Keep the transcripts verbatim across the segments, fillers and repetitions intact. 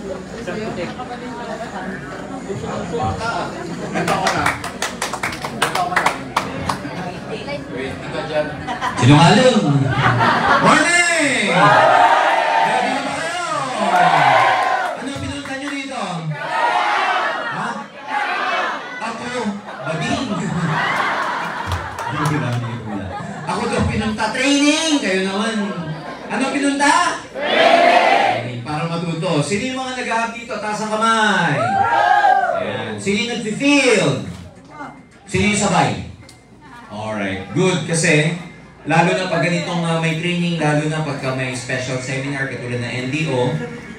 Sinungaling! Morning! Ready na ba kayo? Ano pinunta nyo dito? Ha? Ako, bading! Ako daw pinunta training! Kayo naman. Ano pinunta? Training! Para matuto. Sino yung mga nag-ahap dito? Taas ang kamay. Ayan. Sino yung nag-field? Sino yung sabay? Alright. Good. Kasi, lalo na pag ganitong uh, may training, lalo na pagka may special seminar katulad ng N D O,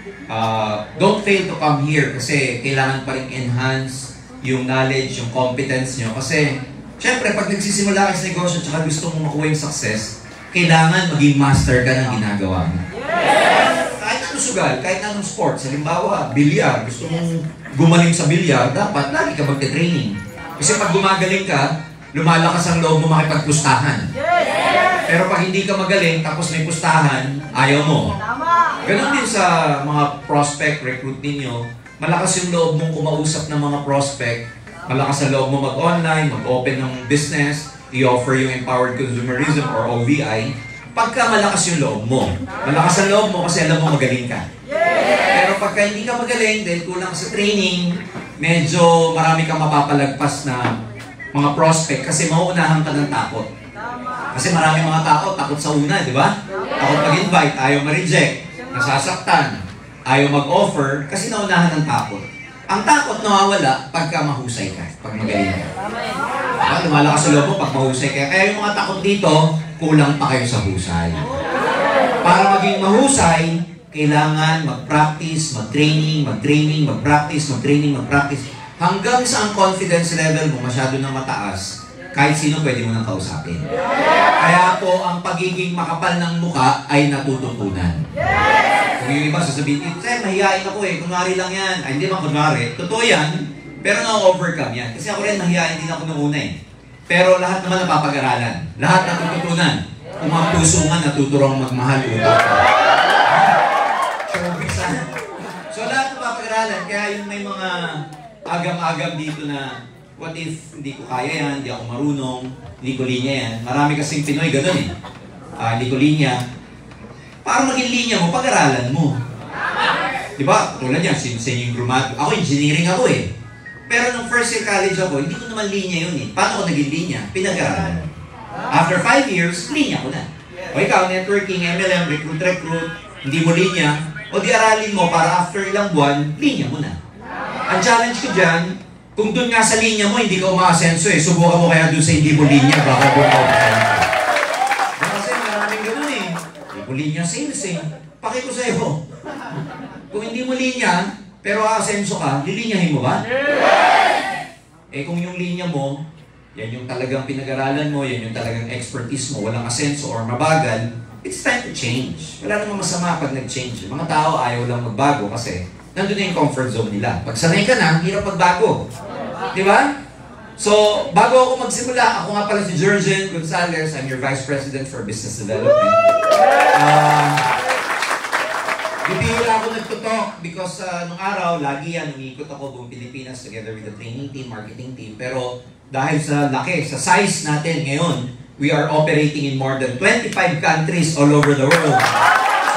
uh, don't fail to come here kasi kailangan pa rin enhance yung knowledge, yung competence nyo. Kasi, syempre, pag nagsisimula kayo sa negosyo at gusto mong makuha yung success, kailangan maging master ka ng ginagawa mo. Yes! Kahit anong sugal, kahit anong sports, halimbawa, bilyar, gusto mong gumaling sa bilyar, dapat lagi ka magte-training. Kasi pag gumagaling ka, lumalakas ang loob mo makipagpustahan. Pero pag hindi ka magaling, tapos may pustahan, ayaw mo. Ganon din sa mga prospect, recruit ninyo, malakas yung loob mong kumausap ng mga prospect, malakas ang loob mo mag-online, mag-open ng business, i-offer yung empowered consumerism or O V I, pagka malakas yung loob mo. Malakas ang loob mo kasi alam mo magaling ka. Pero pagka hindi ka magaling, dahil kulang sa training, medyo marami kang mapapalagpas na mga prospect kasi mauunahan ka ng takot. Kasi marami mga tao, takot sa una, di ba? Takot mag-invite, ayaw ma-reject, nasasaktan, ayaw mag-offer kasi naunahan ng takot. Ang takot nawawala pagka mahusay ka, pag magaling ka. Diba? Lumalakas sa loob mo pag mahusay ka. Kaya yung mga takot dito, kulang pa kayo sa husay. Para maging mahusay, kailangan mag-practice, mag-training, mag-training, mag-practice, mag-training, mag-practice. Hanggang sa ang confidence level mo masyado na mataas, kahit sino pwede mo nang kausapin. Kaya po, ang pagiging makapal ng mukha ay natututunan. Kung yung iba sasabihin, eh, mahihain ako eh, kunwari lang yan. Ay, hindi man kunwari. Totoo yan, pero na-overcome yan. Kasi ako rin mahihain din ako nung una eh. Pero lahat naman napapag-aralan. Lahat natututunan. Kung ang puso nga natuturong magmahal, utak. Showbiz ha? So lahat napapag-aralan. Kaya yung may mga agam-agam dito na what if hindi ko kaya yan, hindi ako marunong, hindi ko linya yan. Marami kasing Pinoy ganun eh. Uh, hindi ko linya. Para maging linya mo, pag-aralan mo. Diba? Tulad yan, sinusin yung grammatical. Ako, engineering ako eh. Pero nung first year college ako, hindi ko naman linya yun eh. Paano ko naging linya? Pinag-aralan. After five years, linya ko na. O ikaw, networking, M L M, recruit, recruit, hindi mo linya, o di aralin mo para after ilang buwan, linya mo na. Ang challenge ko dyan, kung doon nga sa linya mo, hindi ka umaasenso eh. Subukan mo kaya doon sa hindi mo linya, baka doon ka umaasenso. Kasi maraming ganun eh. Hindi mo linya, sales eh. Paki ko sa'yo. Kung hindi mo linya, pero aasenso ka, lilinyahin mo ba? Eh kung yung linya mo, yan yung talagang pinag-aralan mo, yan yung talagang expertise mo, walang asenso or mabagal, it's time to change. Wala namang masama pag nag-change. Mga tao ayaw lang magbago kasi nandun na yung comfort zone nila. Pag sanay ka na, hirap magbago. Di ba? So, bago ako magsimula, ako nga pala si Jurgen Gonzalez. I'm your Vice President for Business Development. Uh, Bibihira ako nagtutok because uh, nung araw, lagi yan, umiikot ako buong Pilipinas together with the training team, marketing team. Pero dahil sa laki, sa size natin ngayon, we are operating in more than twenty-five countries all over the world. So,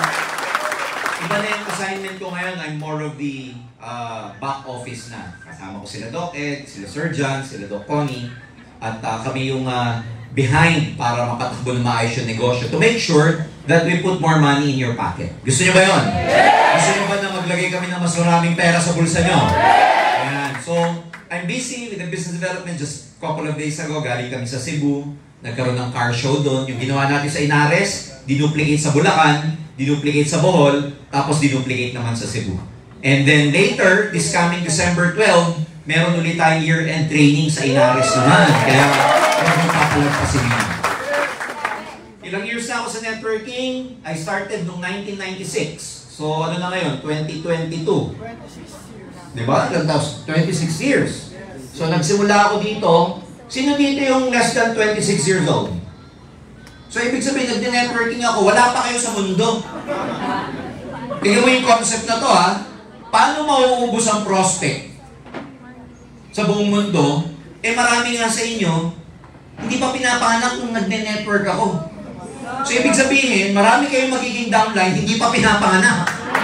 iba na yung assignment ko ngayon. I'm more of the uh, back office na. Kasama ko sila Doc Ed, sila Sir John, sila Doc Connie. At uh, kami yung uh, behind para mapatakbo ng maayos yung negosyo. To make sure that we put more money in your pocket. Gusto nyo ba yun? Gusto nyo ba na maglagay kami ng mas maraming pera sa bulsa nyo? Ayan. So, I'm busy with the business development. Just a couple of days ago, galing kami sa Cebu. Nagkaroon ng car show doon. Yung ginawa natin sa Inares, dinuplicate sa Bulacan, dinuplicate sa Bohol, tapos dinuplicate naman sa Cebu. And then later, this coming December twelfth, meron ulit tayong year-end training sa Inares naman. Kaya, meron papalagpasin nyo. Ilang years na ako sa networking, I started noong nineteen ninety-six. So, ano na ngayon? twenty twenty-two. Diba? twenty-six years. So, nagsimula ako dito. Sino dito yung less than twenty-six years old? So, ibig sabihin, nag-networking ako. Wala pa kayo sa mundo. Tingnan mo yung concept na to, ha? paano mauubos ang prospect sa buong mundo? Eh marami nga sa inyo, hindi pa pinapanak nung nagne-network ako. So ibig sabihin, marami kayong magiging downline, hindi pa pinapanak.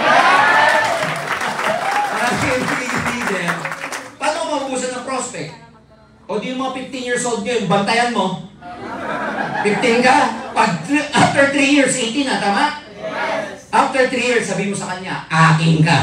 Marami kayong magiging leader. Paano mauubusan ng prospect? O di yung mga fifteen years old ngayon, bantayan mo. fifteen ka, pag after three years, eighteen na, tama? After three years, sabi mo sa kanya, akin ka.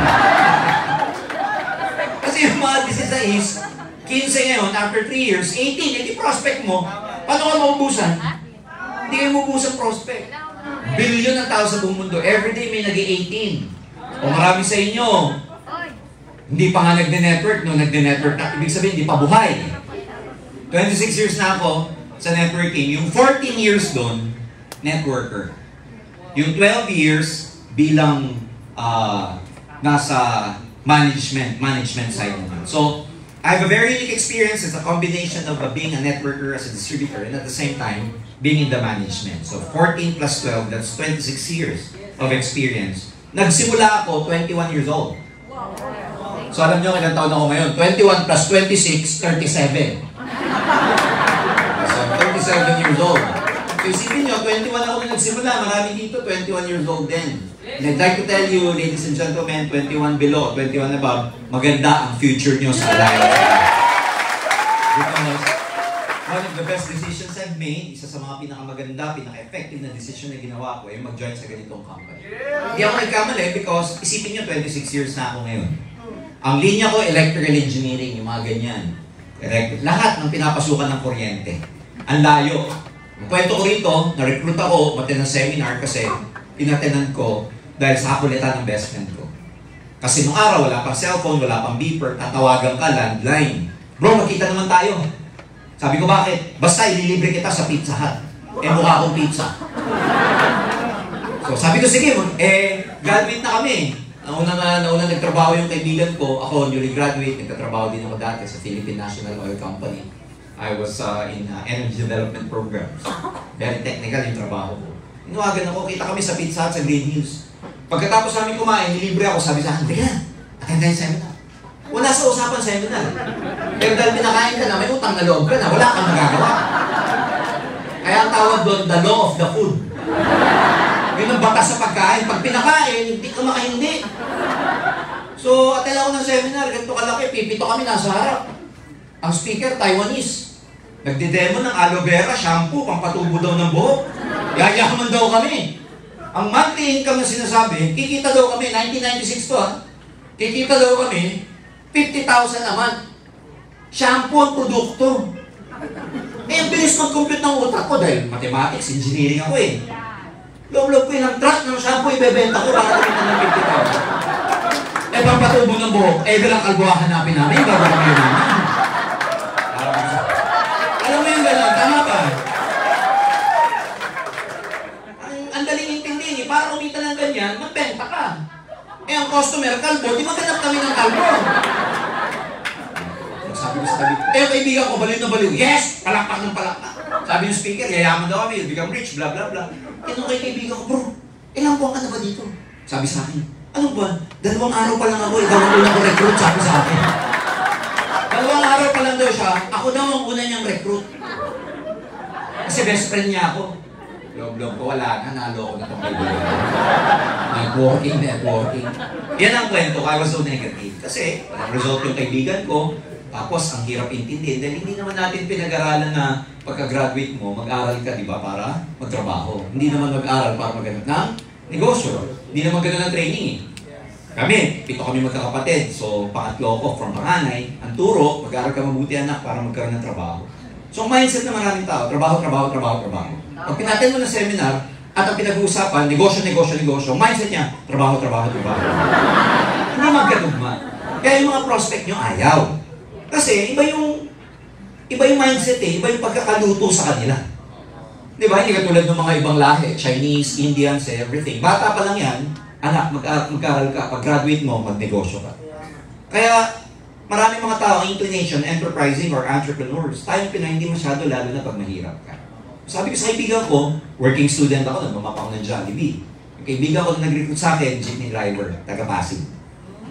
Kasi yung mga sixteen, fifteen ngayon, after three years, eighteen, hindi prospect mo. Paano ka maubusan? Hindi kayo maubusan prospect. Billion ang tao sa buong mundo. Everyday may nag-eighteen. O marami sa inyo, hindi pa nga nagde-network, no? Nagde-network na. Ibig sabihin, hindi pa buhay. twenty-six years na ako sa networking. Yung fourteen years doon, networker. Yung twelve years bilang uh, nasa management, management side naman. So, I have a very unique experience. It's a combination of uh, being a networker as a distributor and at the same time, being in the management. So, fourteen plus twelve, that's twenty-six years of experience. Nagsimula ako, twenty-one years old. So, alam nyo, ilang taon ako ngayon? twenty-one plus twenty-six, thirty-seven. So, thirty-seven years old. So, isipin nyo, twenty-one ako na nagsimula. Marami dito, twenty-one years old din. And I'd like to tell you, ladies and gentlemen, twenty-one below, twenty-one above, maganda ang future nyo sa life. Because one of the best decisions I've made, isa sa mga pinakamaganda, pinaka-effective na decision na ginawa ko, ay mag-join sa ganitong company. Hindi ako nagkamali because isipin nyo, twenty-six years na ako ngayon. Ang linya ko, electrical engineering, yung mga ganyan. Lahat ng pinapasukan ng kuryente. Ang layo. Ang kwento ko rito, na-recruit ako, mati ng seminar kasi inatenan ko dahil sa kakulitan ng best friend ko. Kasi nung araw, wala pang cellphone, wala pang beeper, tatawagan ka, landline. Bro, magkita naman tayo. Sabi ko, bakit? Basta ililibre kita sa Pizza Hut. Eh, mukha akong pizza. So, sabi ko, sige, eh, graduate na kami. Nauna na, nauna nagtrabaho yung kaibigan ko. Ako, newly graduate, nagtatrabaho din ako dati sa Philippine National Oil Company. I was uh, in uh, energy development programs. Very technical yung trabaho ko. Inuwagan ako, kita kami sa Pizza Hut sa Green Hills. Pagkatapos namin kumain, nilibre ako, sabi sa akin, teka, attend tayo seminar. Wala sa usapan seminar. Pero dahil pinakain ka na, may utang na loob ka na, wala kang magagawa. Kaya ang tawag doon, the law of the food. Yun ang batas sa pagkain. Pag pinakain, hindi ka makahindi. So, attend ako ng seminar, ganito kalaki, pipito kami nasa harap. Ang speaker, Taiwanese. Nagde-demo ng aloe vera, shampoo, pampatubo daw ng buhok. Yayaman daw kami. Ang monthly income na sinasabi, kikita daw kami, nineteen ninety-six to ha, kikita daw kami, fifty thousand a month. Shampoo ang produkto. Eh, ang bilis mag-compute ng utak ko dahil mathematics, engineering ako eh. Loob-loob ko yun ang truck ng shampoo, ibebenta ko para kumita ng fifty thousand. Eh, pampatubo ng buhok, eh, bilang kalbuha hanapin namin, bago kami yun naman. Alam mo yung gano'n, tama ba? Ang, ang daling intindihin eh, para kumita ng ganyan, magbenta ka. Eh, ang customer, kalbo, di maghanap kami ng kalbo. Sabi ko sa tabi, eh, kaibigan ko, baliw na baliw. Yes! Palakpak ng palakpak. Sabi ng speaker, yayaman daw kami, become rich, blah, blah, blah. Tinong kay kaibigan ko, bro, ilang buwan ka na ba dito? Sabi sa akin, anong buwan? Dalawang araw pa lang ako, ikaw ang unang ko recruit, sabi sa akin. Dalawang araw pa lang daw siya, ako daw ang una niyang recruit. Kasi best friend niya ako. Log-log ko, wala na, nalo ko na itong kaibigan. Networking, networking. Yan ang kwento, I was so negative. Kasi, walang result yung kaibigan ko, tapos ang hirap intindihin. Dahil hindi naman natin pinag-aralan na pagka-graduate mo, mag-aral ka, di ba, para magtrabaho. Hindi naman mag-aral para maghanap ng negosyo. Hindi naman ganun ang training eh. Kami, pito kami magkakapatid. So, pangatlo ko from panganay. Ang turo, mag-aaral ka mabuti anak para magkaroon ng trabaho. So, ang mindset ng maraming tao, trabaho, trabaho, trabaho, trabaho. Pag pinatin mo ng seminar, at ang pinag-uusapan, negosyo, negosyo, negosyo, mindset niya, trabaho, trabaho, trabaho. Hindi magkatugma. Kaya yung mga prospect nyo ayaw. Kasi, iba yung, iba yung mindset eh, iba yung pagkakaluto sa kanila. Di ba? Hindi katulad ng mga ibang lahi, Chinese, Indians, everything. Bata pa lang yan, anak, mag-aaral ka, pag-graduate mo, mag-negosyo ka. Kaya, maraming mga tao, inclination, enterprising, or entrepreneurs, tayong Pinoy hindi masyado, lalo na pag mahirap ka. Sabi ko sa kaibigan ko, working student ako, nagmamapa ko ng Jollibee. Yung kaibigan ko na nag-recruit sa akin, jeepney driver, taga-Pasig.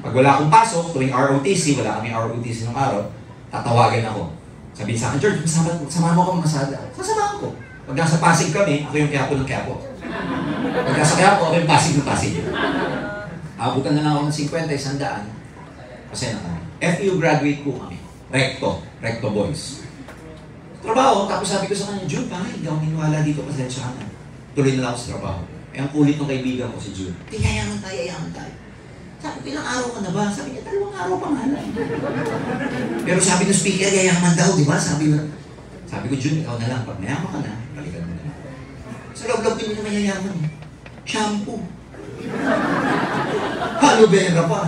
Pag wala akong pasok, tuwing R O T C, wala kami R O T C nung araw, tatawagan ako. Sabihin sa akin, George, sama, sama mo ako masada. Sasamahan ko. Pag nasa Pasig kami, ako yung Quiapo ng Quiapo. Pag nasa Quiapo, ako yung Pasig ng Pasig. Abutan na lang ako ng fifty, one hundred. Kasi na kami. F U graduate po kami. Recto. Recto boys. Trabaho, tapos sabi ko sa kanya, June, bakit hindi ako niniwala dito, pasensya ka na. Tuloy na lang ako sa trabaho. Eh, ang kulit ng kaibigan ko si June. Di, yayaman tayo, yayaman tayo. Sabi ko, ilang araw ka na ba? Sabi niya, dalawang araw pa nga lang. Pero sabi ng speaker, yayaman daw, di ba? Sabi ko, sabi ko, June, ikaw na lang. Pag mayaman ka na, balikan mo na lang. Sa loob-loob din mo naman yayaman. Shampoo. Aloe vera pa.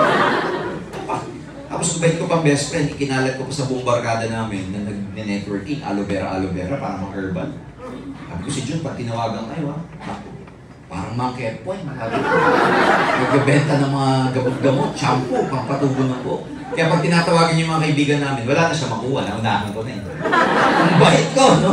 Tapos kubait ko pang best friend, ikinalat ko pa sa buong barkada namin na nag-networking, aloe vera, aloe vera, parang mga herbal. Sabi ko si June, pag tinawagan kayo, ha? Parang mga kepoy, nagbebenta ng mga gamot-gamot, shampoo, pampatubo na po. Kaya pag tinatawagan yung mga kaibigan namin, wala na siya makuha, naunahan ko na eh. Ang bait ko, no?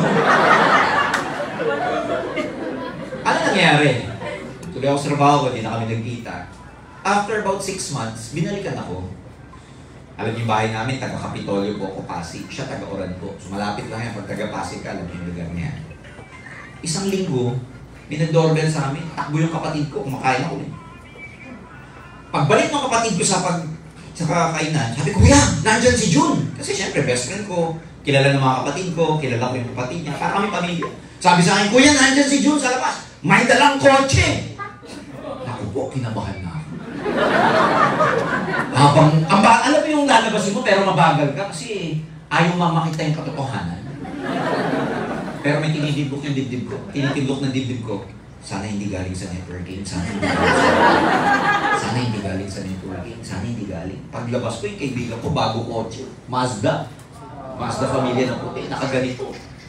Ano nangyari? Tuloy ako sa trabaho ko, di na kami nagkita. After about six months, binalikan ako. Alam niyo yung bahay namin, taga-Kapitolyo po ako, Pasig. Siya taga-Oran po. So malapit lang yan, pag taga-Pasig ka, alam niyo yung lugar niya. Isang linggo, minag-doorbell sa amin, takbo yung kapatid ko, kumakain ako eh. Pagbalik ng kapatid ko sa pag sa kakainan, sabi ko, kuya, nandyan si June. Kasi syempre, best friend ko, kilala ng mga kapatid ko, kilala ko yung kapatid niya, para kami pamilya. Sabi sa akin, kuya, nandyan si June sa labas. May dalang kotse. Naku po, kinabahan na ako. Habang, ang ba, alam mo yung lalabasin mo pero mabagal ka kasi ayaw mamakita yung katotohanan. Pero may tinitibok yung dibdib ko. Tinitibok ng dibdib ko. Sana hindi galing sa networking. Sana hindi galing sa, sana hindi galing sa networking. Sana hindi galing. Paglabas ko yung kaibigan ko, bago kotse. Mazda. Mazda pamilya ng puti. Nakaganito.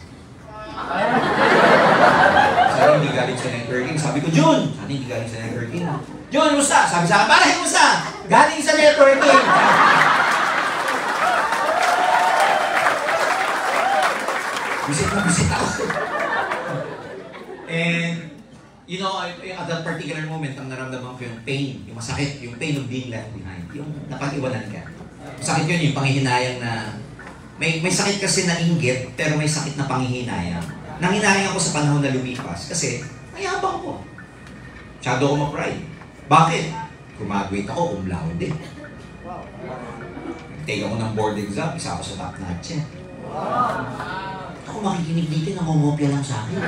Sana hindi galing sa networking. Sabi ko, June! Sana hindi galing sa networking. June, musta? Sabi sa akin, para musta? Galing sa networking. Visit na visit ako. And, you know, at that particular moment, ang naramdaman ko yung pain, yung masakit, yung pain of being left behind, yung napag-iwanan ka. Masakit yun, yung panghihinayang na, may may sakit kasi na inggit, pero may sakit na panghihinayang. Nanginayang ako sa panahon na lumipas, kasi mayabang ko. Masyado ako ma-pride. Bakit? Graduate ako, cum laude. Nag-take ako ng board exam, isa ako sa top notch. Ako makikinig dito, nangongopya lang sa akin.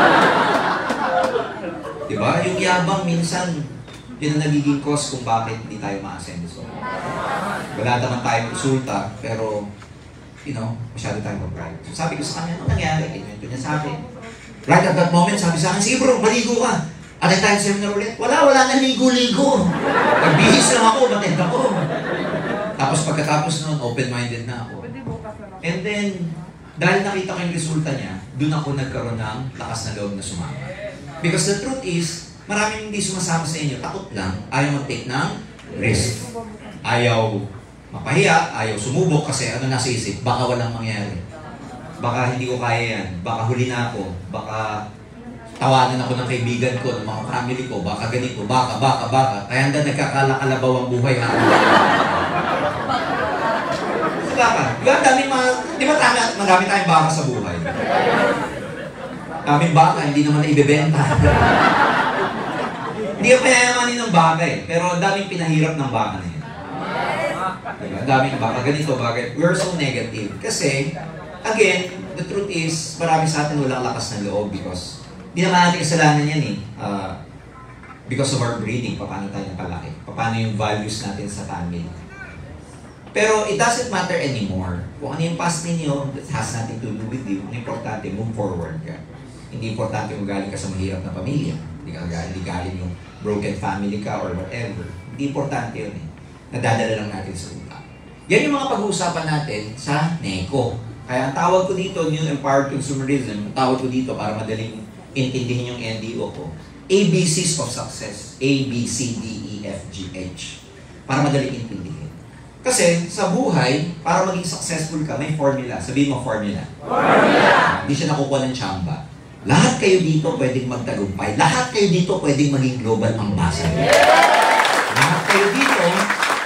Diba? Yung yabang minsan, yun ang nagiging cause kung bakit hindi tayo ma-asenso. Wala naman tayong resulta, pero, you know, masyado tayong mag-pride. So sabi ko sa kanya, ano nangyari? Kinuwento niya sa akin. Right at that moment, sabi sa akin, sige bro, maligo ka. At ay tayo seminar ulit. Wala, wala na ligo-ligo. Nagbihis lang ako, matend ako. Tapos pagkatapos noon, open-minded na ako. And then, dahil nakita ko yung resulta niya, doon ako nagkaroon ng lakas na loob na sumama. Because the truth is, maraming hindi sumasama sa inyo, takot lang, ayaw mag-take ng risk. Ayaw mapahiya, ayaw sumubok kasi ano nasa isip, baka walang mangyari. Baka hindi ko kaya yan, baka huli na ako, baka tawanan ako ng kaibigan ko, ng mga family ko, baka ganito, baka, baka, baka. Kaya hanggang nagkakala-kalabaw ang buhay ako. Baka. Diba, daming mga, di ba tama, marami tayong baka sa buhay? Daming baka, hindi naman na ibebenta. Hindi ka payayamanin ng baka eh, pero daming pinahirap ng baka na yun. Diba? Daming baka, ganito, bagay. We're so negative. Kasi, again, the truth is, marami sa atin walang lakas ng loob because hindi naman natin kasalanan yan eh. Uh, because of our breeding, paano tayo napalaki. Paano yung values natin sa family. Pero it doesn't matter anymore. Kung ano yung past ninyo, that has nothing to do with you. Ang importante, move forward ka. Hindi importante kung galing ka sa mahirap na pamilya. Hindi ka galing, hindi galing yung broken family ka or whatever. Hindi importante yun eh. Nadadala lang natin sa utak. Yan yung mga pag-uusapan natin sa NECO. Kaya ang tawag ko dito, New Empowered Consumerism, ang tawag ko dito para madaling intindihin yung N D O ko. A B Cs of Success. A, B, C, D, E, F, G, H. Para madaling intindihin. Kasi sa buhay, para maging successful ka, may formula. Sabihin mo formula. Formula! Hindi siya nakukuha ng tsamba. Lahat kayo dito pwedeng magtagumpay. Lahat kayo dito pwedeng maging global ambassador. Lahat kayo dito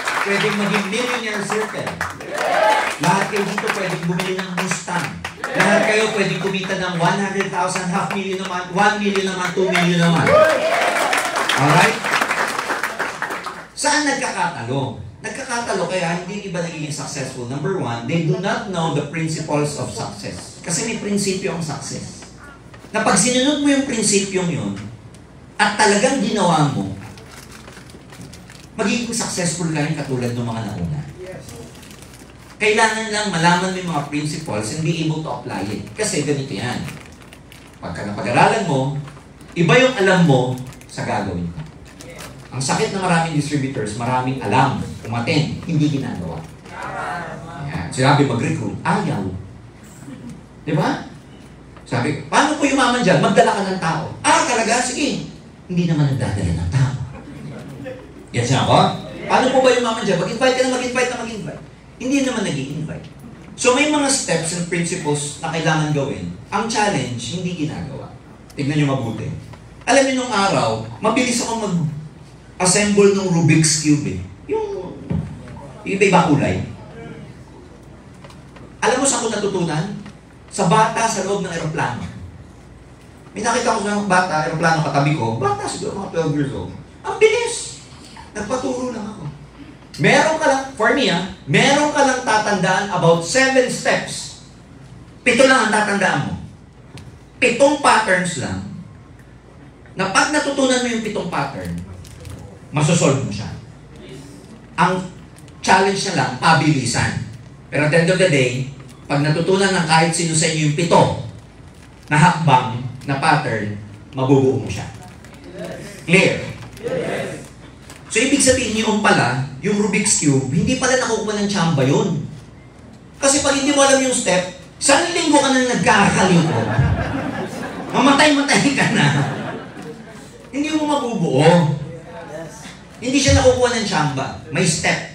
pwedeng maging millionaire circle. Lahat kayo dito pwedeng bumili ng Mustang. Lahat kayo pwedeng kumita ng one hundred thousand, half million naman, one million naman, two million naman. Alright? Saan nagkakatalo? Nagkakatalo kaya hindi iba nagiging successful. Number one, they do not know the principles of success. Kasi may prinsipyo ang success. Na pag sinunod mo yung prinsipyong yun, at talagang ginawa mo, magiging successful ka rin katulad ng mga nauna. Kailangan lang malaman mo yung mga principles and be able to apply it. Kasi ganito yan. Pagka napag-aralan mo, iba yung alam mo sa gagawin mo. Ang sakit na maraming distributors, maraming alam, umaten, hindi ginagawa. Ayan. Sinabi mag-recruit, ayaw. Di ba? Sabi, paano po yumaman dyan? Magdala ka ng tao. Ah, talaga? Sige. Hindi naman nagdadala ng tao. Yan siya ako. Paano po ba yumaman dyan? Mag-invite ka na mag-invite na mag-invite. Hindi naman nag-i-invite. So may mga steps and principles na kailangan gawin. Ang challenge, hindi ginagawa. Tignan nyo mabuti. Alam niyo nung araw, mabilis ako mag-assemble ng Rubik's Cube eh. Yung iba-iba kulay. Alam mo saan ko natutunan? Sa bata sa loob ng aeroplano. May nakita ko sa bata, aeroplano katabi ko, bata siguro mga twelve years old. Ang bilis! Nagpaturo lang ako. Meron ka lang, for me ah, meron ka lang tatandaan about seven steps. Pito lang ang tatandaan mo. Pitong patterns lang. Na pag natutunan mo yung pitong pattern, masosolve mo siya. Ang challenge na lang, pabilisan. Pero at the end of the day, pag natutunan ng kahit sino sa inyo yung pito na hakbang, na pattern, mabubuo mo siya. Clear? So, ibig sabihin niyo pala, yung Rubik's Cube, hindi pala nakukuha ng tsamba yun. Kasi pag hindi mo alam yung step, isang linggo ka na nagkakaliko. Mamatay-matay ka na. Hindi mo mabubuo. Hindi siya nakukuha ng tsamba. May step.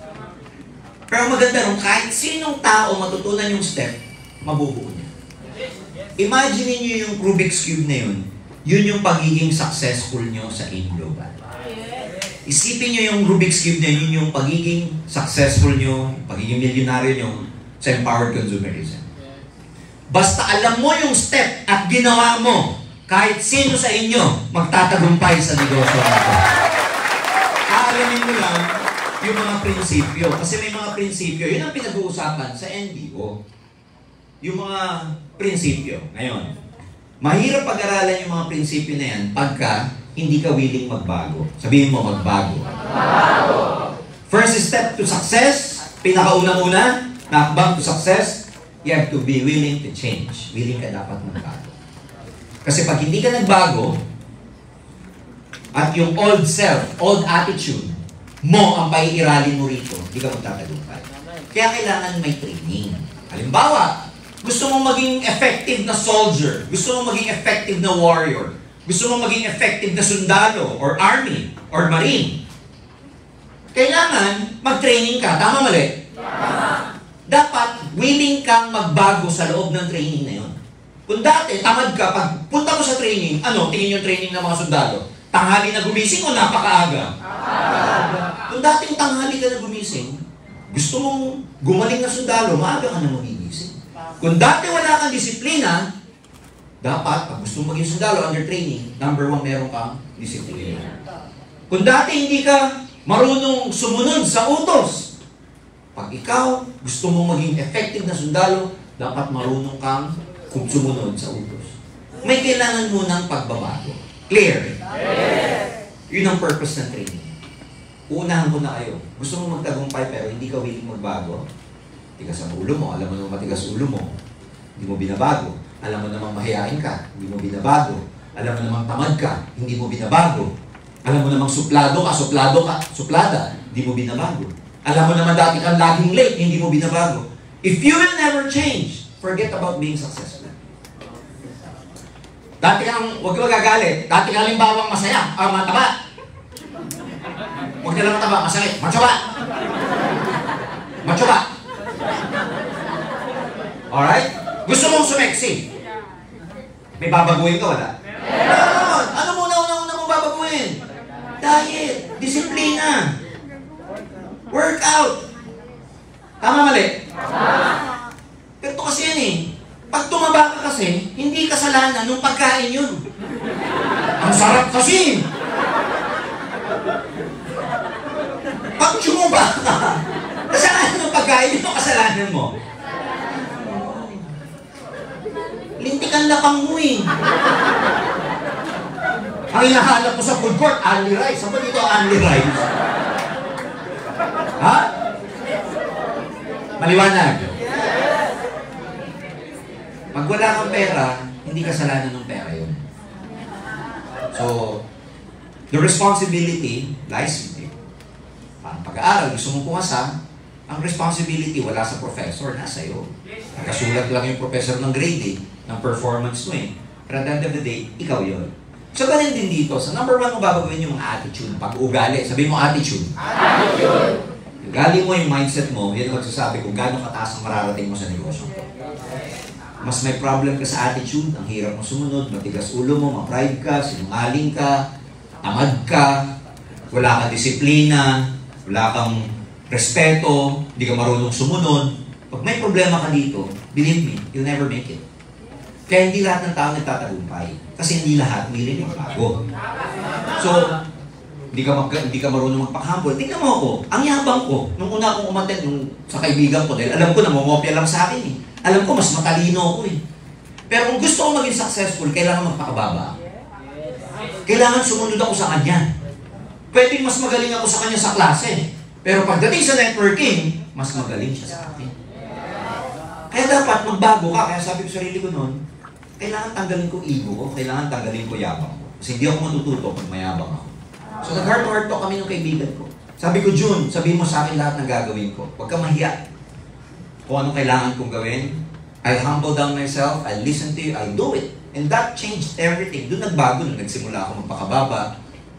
Pero maganda rin, kahit sinong tao matutunan yung step, mabubuo niya. Imagine niyo yung Rubik's Cube na yun, yun yung pagiging successful nyo sa in-global. Isipin nyo yung Rubik's Cube na yun yung pagiging successful nyo, pagiging milyonaryo nyo sa empowered consumerism. Basta alam mo yung step at ginawa mo, kahit sino sa inyo magtatagumpay sa negosyo natin. Aalamin mo lang yung mga prinsipyo. Kasi may mga prinsipyo, yun ang pinag-uusapan sa N B O. Yung mga prinsipyo. Ngayon, mahirap pag-aralan yung mga prinsipyo na yan pagka hindi ka willing magbago. Sabihin mo, magbago. Magbago! First step to success, pinakauna-una, nakbang to success, you have to be willing to change. Willing ka dapat magbago. Kasi pag hindi ka nagbago, at yung old self, old attitude, mo ang paiiralin mo rito, hindi ka magtatagumpay. Kaya kailangan may training. Halimbawa, gusto mong maging effective na soldier, gusto mong maging effective na warrior, gusto mong maging effective na sundalo, or army, or marine. Kailangan mag-training ka. Tama mali? Tama. Dapat willing kang magbago sa loob ng training na yun. Kung dati, tamad ka, pag punta mo sa training, ano, tingin yung training ng mga sundalo? Tanghali na gumising o napakaaga? Napakaaga. Kung dating tanghali ka na gumising, gusto mong gumaling na sundalo, maaga ka na magigising. Kung dati wala kang disiplina, dapat, pag gusto mong maging sundalo under training, number one, meron kang disiplina. Kung dati hindi ka marunong sumunod sa utos, pag ikaw gusto mong maging effective na sundalo, dapat marunong kang sumunod sa utos. May kailangan munang pagbabago. Clear? Yes! Yun ang purpose ng training. Uunahan ko na kayo. Gusto mong magtagumpay pero hindi ka willing magbago. Tigas ang ulo mo. Alam mo naman matigas ulo mo. Hindi mo binabago. Alam mo namang mahihain ka, hindi mo binabago. Alam mo namang tamad ka, hindi mo binabago. Alam mo namang suplado ka, suplado ka, suplada, hindi mo binabago. Alam mo naman dati kang laging late, hindi mo binabago. If you will never change, forget about being successful. Dati kang, huwag ka magagalit, dati kang limbawang masaya, ah, mataba. Huwag ka lang mataba, masakit, mataba. Mataba. Alright? Gusto mong sumeksi? May babaguhin ka, wala? Meron! Ano muna, una-una mong babaguhin? Diet, disiplina, workout. out. Tama, mali? Pero ito kasi yan eh. Pag tumaba ka kasi, hindi kasalanan nung pagkain yun. Ang sarap kasi. Pag tumaba ka, kasalanan nung pagkain, ito kasalanan mo. Lintikan lapang mo eh. Ang hinahanap mo sa food court, only rice. Saan ba dito only rice? Ha? Maliwanag. Pag wala kang pera, hindi kasalanan ng pera yun. So, the responsibility lies with you. Parang pag-aaral, gusto mong pumasa, ang responsibility wala sa professor, nasa iyo. Nakasulat lang yung professor ng grade eh, ng performance mo eh. Pero at the end of the day, ikaw yun. So, ganun din dito. So, number one mo babagawin yung attitude. Pag-ugali, sabihin mo attitude. Attitude! Ugali mo yung mindset mo, yun ang magsasabi kung gano'ng kataas ang mararating mo sa negosyo. Mas may problem ka sa attitude, ang hirap mo sumunod, matigas ulo mo, ma-pride ka, sinungaling ka, tamad ka, wala kang disiplina, wala kang respeto, hindi ka marunong sumunod. Pag may problema ka dito, believe me, you'll never make it. Kaya hindi lahat ng tao nagtatagumpay. Kasi hindi lahat willing magbago. So, hindi ka, mag, hindi ka marunong magpakahambol. Tingnan mo ako, ang yabang ko, nung una akong umattend nung sa kaibigan ko, dahil alam ko na mamopya lang sa akin eh. Alam ko, mas matalino ako eh. Pero kung gusto ko maging successful, kailangan magpakababa. Kailangan sumunod ako sa kanya. Pwedeng mas magaling ako sa kanya sa klase. Pero pagdating sa networking, mas magaling siya sa akin. Kaya dapat magbago ka. Kaya sabi ko sa sarili ko noon, kailangan tanggalin ko ego ko, kailangan tanggalin ko yabang ko. Kasi hindi ako matututo pag mayabang ako. So nag-heart-to-heart talk kami ng kaibigan ko. Sabi ko, June, sabihin mo sa akin lahat ng gagawin ko. Huwag ka mahiya. Kung anong kailangan kong gawin, I humble down myself, I listen to you, I do it. And that changed everything. Doon nagbago, nung nagsimula ako magpakababa,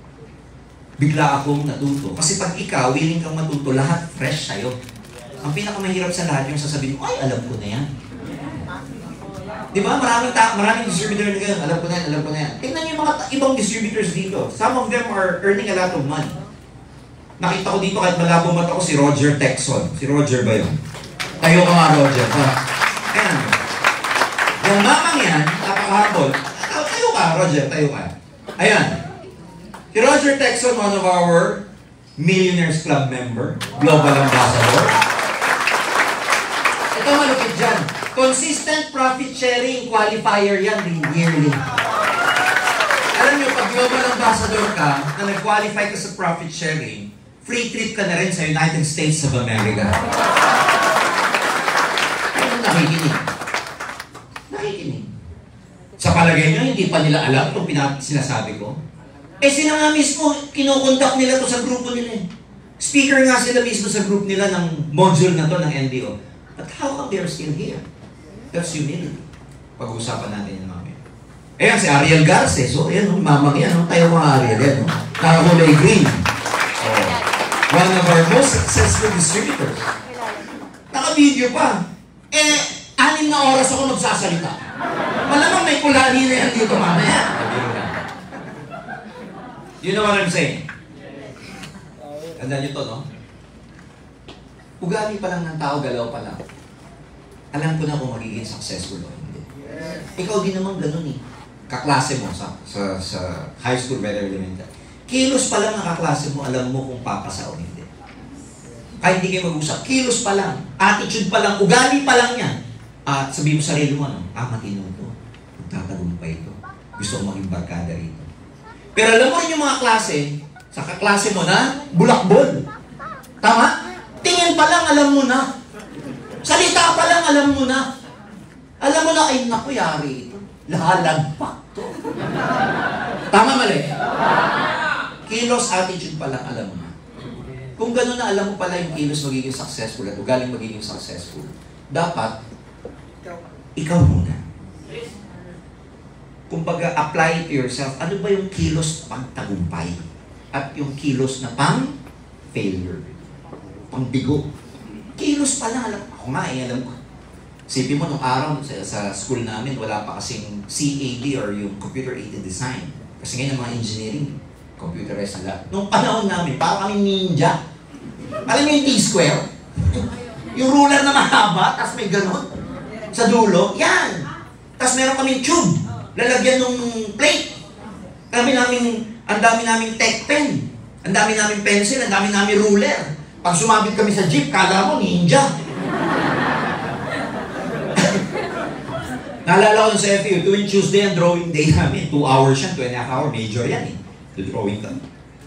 bigla akong natuto. Kasi pag ikaw, willing kang matuto, lahat fresh sa'yo. Ang pinakamahirap sa lahat yung sasabihin mo, ay, alam ko na yan. Di ba? Maraming, ta maraming distributor na ganyan, alam ko na yan, alam ko na yan. Tingnan niyo yung mga ibang distributors dito. Some of them are earning a lot of money. Nakita ko dito kahit malabo mata ko si Roger Texon. Si Roger ba yun? Tayo ka nga, Roger. Ha? Ayan. Yung mamang yan, napakahabol. Tayo ka, Roger, tayo ka. Ayan. Si Roger Texon, one of our Millionaires Club member, Global Ambassador. Ito malupit dyan. Consistent profit sharing qualifier yan, yearly. Alam nyo, pag Global Ambassador ka, na nag-qualify ka sa profit sharing, free trip ka na rin sa United States of America. Ano nakikinig? Nakikinig. Sa palagay nyo, hindi pa nila alam kung sinasabi ko. Eh sila nga mismo, kinukontak nila to sa grupo nila eh. Speaker nga sila mismo sa group nila ng module na to ng N D O. But how come they're still here? That's humility. Pag-uusapan natin yan mamaya. Ayan, si Ariel Garces. So, ayan, oh, mamang yan. Oh. Tayo mga Ariel yan. Oh. Nakakulay green. Oh. One of our most successful distributors. Naka-video pa. Eh, anim na oras ako magsasalita. Malamang may kulani na yan dito mamaya. You know what I'm saying? Tandaan nyo to, no? Ugali pa lang ng tao, galaw pa lang. Alam ko na kung magiging successful o hindi. Ikaw din naman ganun eh. Kaklase mo sa, sa, sa high school, whether elementary. Kilos pa lang ang kaklase mo, alam mo kung papasa o hindi. Kahit hindi kayo mag-usap, kilos pa lang, attitude pa lang, ugali pa lang yan. At sabihin mo sa sarili mo, ano, ah, matino ito. Magtatagumpay ito. Gusto ko maging barkada rito. Pero alam mo rin yung mga klase, sa kaklase mo na, bulakbol. Tama? Tingin pa lang, alam mo na. Salita pa lang, alam mo na. Alam mo na, ay naku, yari ito. Lahalagpak to. Tama, mali? Kilos, attitude pa lang, alam mo na. Kung gano'n na alam mo pala yung kilos magiging successful at ugaling magiging successful, dapat, ikaw muna. Kung baga-apply it to yourself, ano ba yung kilos na pang-tagumpay? At yung kilos na pang-failure? Pang-bigo? Kilos pa lang, alam ko. Ako nga eh, alam ko. Sipin mo, nung araw sa, sa school namin, wala pa kasing C A D or yung computer-aided design. Kasi ngayon, mga engineering, computerized na lahat. Nung panahon namin, parang kami ninja. Alam mo yung T-square? Yung ruler na mahaba, tapos may ganun. Sa dulo, yan. Tapos meron kaming tube. Lalagyan ng plate. Kami namin, ang dami naming tech pen. Ang dami naming pencil, ang dami naming ruler. Pag sumabit kami sa jeep, kala mo, ninja. Naalala ko sa F U, tuwing Tuesday ang drawing day namin. Two hours yan, two and a half hour, major yan eh. The drawing ka.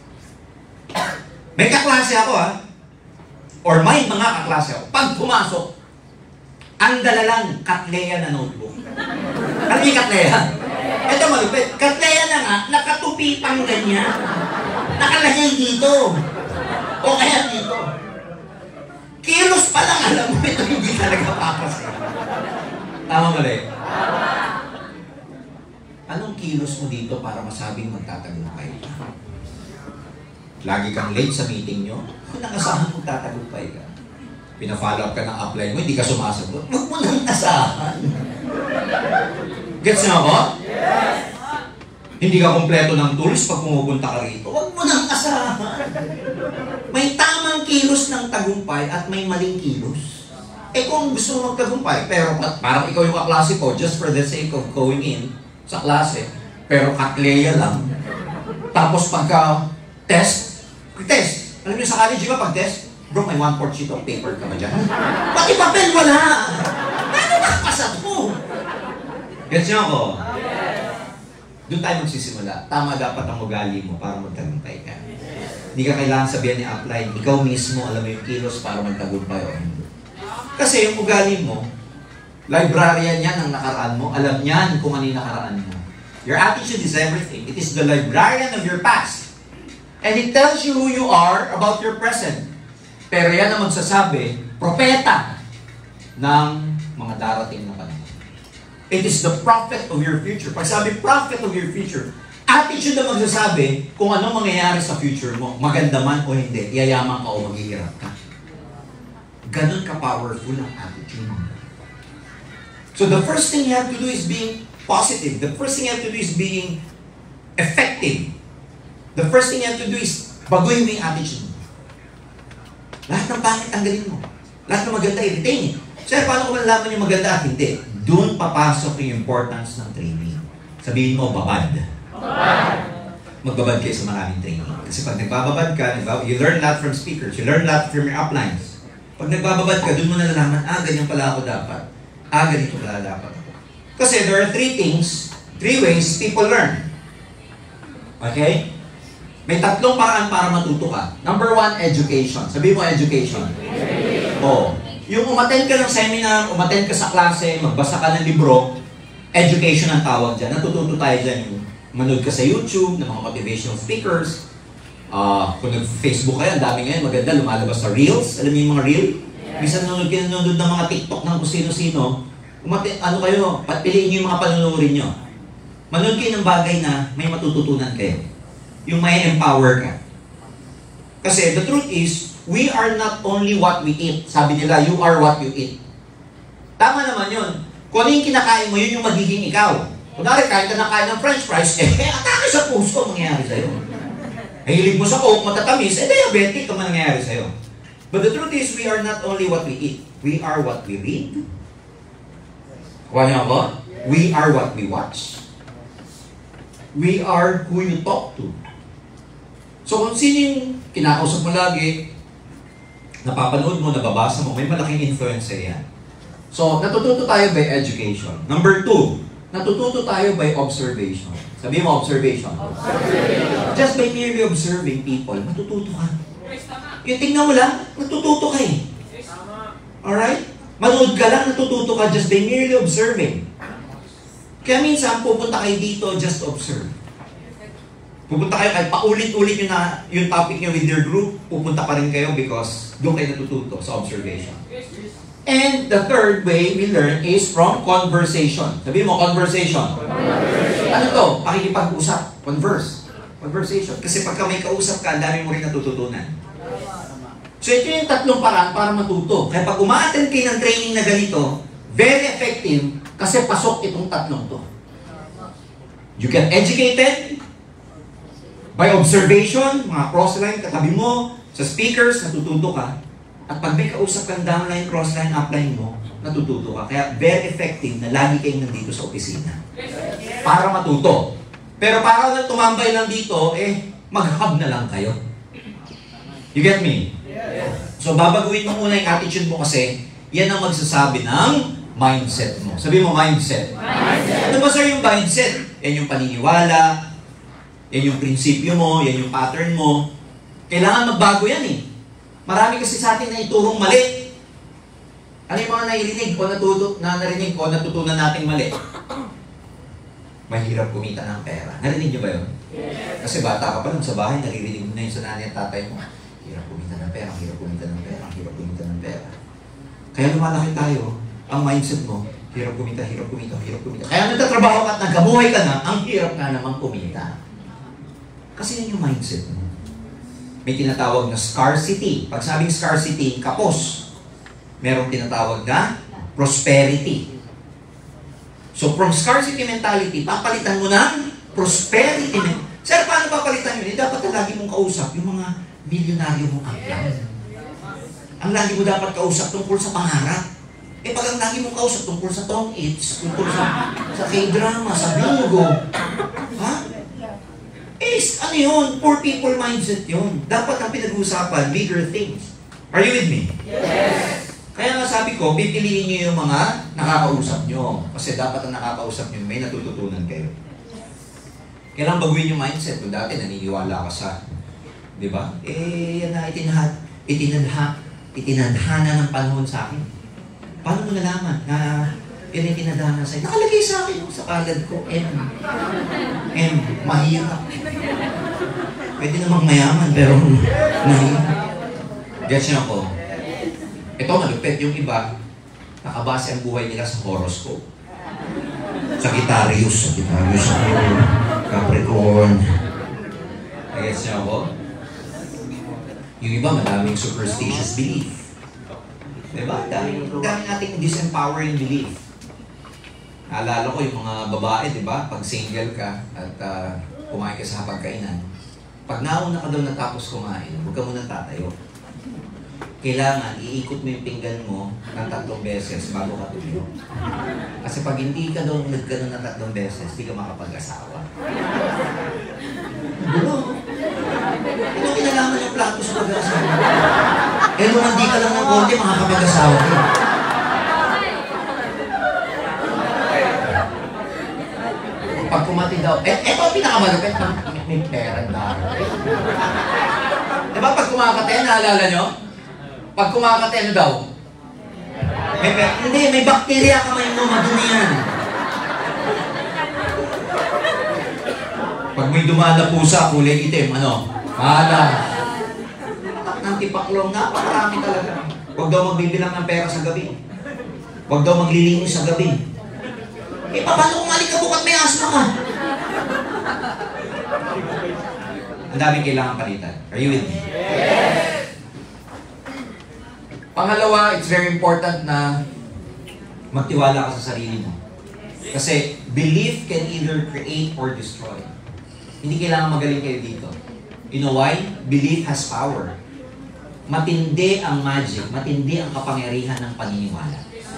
May kaklase ako ha. Or may mga kaklase ako. Pag pumasok, ang dala lang, Katleya na notebook. Alam niyo Katleya? Ito malupit. Katleya na nga, nakatupi pang ganyan. Nakalagay dito. O kaya dito. Kilos pa lang, alam mo, ito hindi talaga papas eh. Tama mali? Anong kilos mo dito para masabing magtatagumpay ka? Lagi kang late sa meeting nyo? Kung nangasahan magtatagumpay ka. Pina-follow up ka ng upline mo, hindi ka sumasagot. Huwag mo nang asahan. Gets na ako? Yes! Hindi ka kumpleto ng tools pag pumupunta ka rito. Huwag mo nang asahan. May tamang kilos ng tagumpay at may maling kilos. Eh kung gusto mo magtagumpay, pero parang ikaw yung kaklase ko, just for the sake of going in sa klase, pero Katleya lang. Tapos pagka test, test. Alam niyo sa college ba pag test? Bro, may one-fourth sheet of paper ka ba dyan? Pati papel wala! Ano nakapasat mo? Gets niyo ako? Doon tayo magsisimula. Tama dapat ang ugali mo para magtagumpay ka. Hindi ka kailangan sabihan ni upline, ikaw mismo alam mo yung kilos para magtagumpay o hindi. Kasi yung ugali mo, librarian yan ang nakaraan mo, alam niyan kung ano yung nakaraan mo. Your attitude is everything. It is the librarian of your past. And it tells you who you are about your present. Pero yan ang magsasabi, propeta ng mga darating na panahon. It is the prophet of your future. Pag sabi prophet of your future, attitude na magsasabi kung anong mangyayari sa future mo, maganda man o hindi, yayaman ka o maghihirap ka. Ganon ka-powerful ang attitude mo. So the first thing you have to do is being positive. The first thing you have to do is being effective. The first thing you have to do is baguhin mo yung attitude mo. Lahat ng pangit ang galing mo. Lahat ng maganda, i-retain. Sir, paano ko malalaman yung maganda at hindi? Doon papasok yung importance ng training. Sabihin mo, babad. Babad. Magbabad kayo sa maraming training. Kasi pag nagbababad ka, you learn a lot from speakers, you learn a lot from your uplines. Pag nagbababad ka, doon mo nalalaman, ah, ganyan pala ako dapat. Ah, ganito pala dapat ako. Kasi there are three things, three ways people learn. Okay? May tatlong paraan para matuto ka. Number one, education. Sabihin mo, education. Education. Oh. Yung umattend ka ng seminar, umattend ka sa klase, magbasa ka ng libro, education ang tawag dyan. Natututo tayo dyan yung manood ka sa YouTube ng mga motivational speakers. Uh, kung nag-Facebook kayo, ang dami ngayon, maganda, lumalabas sa Reels. Alam niyo yung mga Reel? Minsan nanonood kayo nanonood ng mga TikTok ng kung sino-sino. Umate, ano kayo, piliin niyo yung mga panunurin niyo. Manood kayo ng bagay na may matututunan kayo. Yung may empower ka. Kasi the truth is, we are not only what we eat. Sabi nila, you are what you eat. Tama naman yun. Kung ano yung kinakain mo, yun yung magiging ikaw. Kunwari, kain ka na kain ng french fries, eh, atake sa puso ang mangyayari sa'yo. Hilig mo sa coke, matatamis, eh, diabetic ang mangyayari sa'yo. But the truth is, we are not only what we eat. We are what we read. Kuha niyo ako? We are what we watch. We are who you talk to. So kung sino yung kinakausap mo lagi, napapanood mo, nababasa mo, may malaking influence yan. So, natututo tayo by education. Number two, natututo tayo by observation. Sabihin mo, observation. Observation. Just by merely observing people, matututo ka. Yung tingnan mo lang, natututo ka eh. Alright? Manood ka lang, natututo ka just by merely observing. Kaya minsan, pupunta kayo dito, just observe. Pupunta kayo, kahit paulit-ulit nyo na yung topic nyo with your group, pupunta pa rin kayo because doon kayo natututo sa observation. And the third way we learn is from conversation. Sabihin mo, conversation. Conversation. Ano to? Pakikipag-usap. Converse. Conversation. Kasi pagka may kausap ka, ang dami mo rin natututunan. So ito yung tatlong paraan para matuto. Kaya pag uma-attend kayo ng training na ganito, very effective kasi pasok itong tatlong to. You get educated by observation, mga crossline, katabi mo, Sa speakers, natututo ka. At pag may kausap kang downline, crossline, upline mo, natututo ka. Kaya very effective na lagi kayong nandito sa opisina. Para matuto. Pero para na tumambay lang dito, eh, mag-hub na lang kayo. You get me? So, babaguhin mo muna yung attitude mo kasi yan ang magsasabi ng mindset mo. Sabi mo, mindset. Mindset. Ano ba sir yung mindset? Yan yung paniniwala, yan yung prinsipyo mo, yan yung pattern mo. Kailangan magbago yan eh. Marami kasi sa atin na iturong mali. Ano yung mga nairinig ko, natuto, na narinig ko, natutunan nating mali? Mahirap kumita ng pera. Narinig niyo ba yun? Yes. Kasi bata ka pa lang sa bahay, naririnig mo na yun sa nanay at tatay mo. Hirap kumita ng pera, hirap kumita ng pera, hirap kumita ng pera. Kaya lumalaki tayo, ang mindset mo, hirap kumita, hirap kumita, hirap kumita. Kaya nagtatrabaho ka at nagkabuhay ka na, ang hirap nga namang kumita. Kasi yun yung mindset mo. May tinatawag na scarcity. Pag sabing scarcity, kapos. Merong tinatawag na prosperity. So from scarcity mentality, papalitan mo ng prosperity mentality. Sir, paano papalitan yun? Eh, dapat na lagi mong kausap yung mga milyonaryo mong upline. Ang lagi mo dapat kausap tungkol sa pangarap. Eh pag ang lagi mong kausap tungkol sa tong its, tungkol sa, sa K-drama, sa bingo, ha? Eh, ano yun? Poor people mindset yun. Dapat ang pinag-uusapan, bigger things. Are you with me? Yes! Kaya nga sabi ko, pipiliin niyo yung mga nakakausap niyo. Kasi dapat ang nakakausap niyo, may natututunan kayo. Kailangan baguhin yung mindset. Kung dati naniniwala ka sa, di ba? Eh, yan na, itinahad, itinadha, itinadhana ng panahon sa akin. Paano mo nalaman na yan ay tinadhana sa akin? Nakalagay sa akin sa palad ko, M. M, mahirap. Pwede namang mayaman, pero mahirap. Gets niyo ako? Ito, malupit yung iba, nakabase ang buhay nila sa horoscope. Sagittarius, Sagittarius ako, Capricorn. Gets niyo ako? Yung iba, madaming superstitious belief. Diba? Dami, dami nating disempowering belief. Naalala ko yung mga babae, diba? Pag single ka at uh, kumain ka sa hapagkainan, pag nauna ka daw natapos kumain, huwag ka muna tatayo. Kailangan iikot mo yung pinggan mo ng tatlong beses bago ka tumiyo. Kasi pag hindi ka daw nagganon ng tatlong beses, hindi ka makapag-asawa. Gulo. Ito kinalaman yung plato sa pag-asawa. Eh, kung hindi ka lang ng konti, makakapag-asawa ka. Pag kumati daw, eh, eto ang pinakamalapit ng may pera dahil. Diba pag kumakate, naalala nyo? Pag kumakate, ano daw? May pera. Hindi, may bakterya kamay mo, madumi yan. Pag may dumaan na pusa, kulay itim, ano? Mahala. Ng tipaklong, napakarami talaga. Huwag daw magbibilang ng pera sa gabi. Huwag daw maglilinis sa gabi. Eh, paano kung alikabok at may asma ka? Ang daming kailangan palitan. Are you with me? Yes! Pangalawa, it's very important na magtiwala ka sa sarili mo. Kasi belief can either create or destroy. Hindi kailangan magaling kayo dito. You know why? Belief has power. Matindi ang magic, matindi ang kapangyarihan ng paniniwala.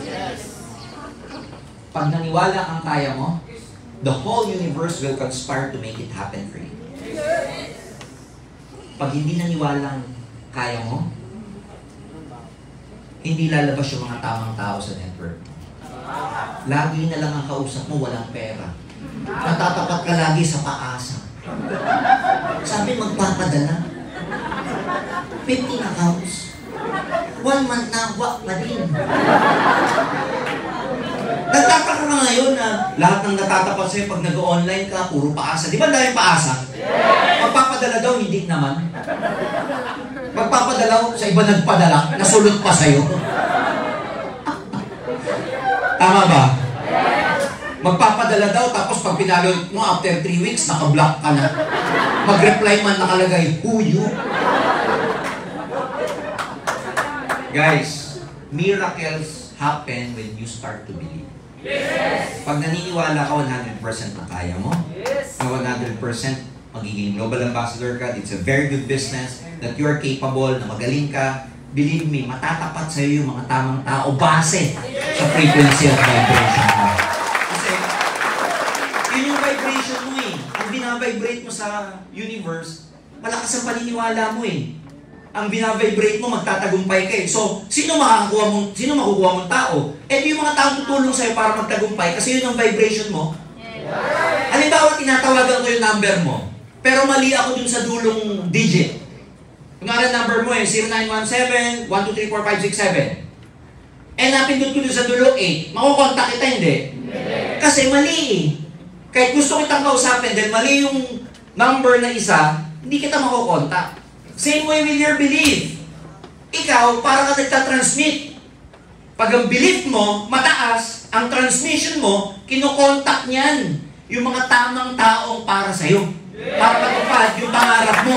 Pag naniwala kang kaya mo, the whole universe will conspire to make it happen for you. Pag hindi naniwala kaya mo, hindi lalabas yung mga tamang tao sa network. Lagi na lang ang kausap mo, walang pera. Natatapat ka lagi sa paasa. Sabi magpapadala. fifteen accounts. One month na, wak pa din. Nagtataka ka ngayon na lahat ng natatapat sa'yo pag nag-online ka, puro paasa. Di ba dahil paasa? Magpapadala daw, hindi naman. Magpapadala sa iba nagpadala, nasulot pa sa'yo. Tama ba? Magpapadala daw, tapos pag pinalo mo after three weeks, naka-block ka na. Mag-reply man nakalagay, who you? Guys, miracles happen when you start to believe. Yes! Pag naniniwala ka one hundred percent na kaya mo, yes, na one hundred percent magiging global ambassador ka, it's a very good business, that you are capable, na magaling ka, believe me, matatapat sa'yo yung mga tamang tao base sa frequency at vibration mo. Kasi, yun yung vibration mo eh. Ang binavibrate mo sa universe, malakas ang paniniwala mo eh. Ang binavibrate mo, magtatagumpay ka eh. So, sino makakakuha mong, sino makukuha mong tao? Eh, yung mga taong tutulong sa'yo para magtagumpay kasi yun ang vibration mo. Halimbawa, tinatawagan ko yung number mo, pero mali ako dun sa dulong digit. Kunwari number mo eh, zero nine one seven, one two three four five six seven. Eh, napindot ko dun sa dulo eight, makukontak kita, hindi? Kasi mali eh. Kahit gusto kitang kausapin, dahil mali yung number na isa, hindi kita makukontak. Same way with your belief. Ikaw, para ka nagtatransmit. Pag ang belief mo, mataas, ang transmission mo, kinokontak niyan yung mga tamang taong para sa'yo. Para matupad yung pangarap mo.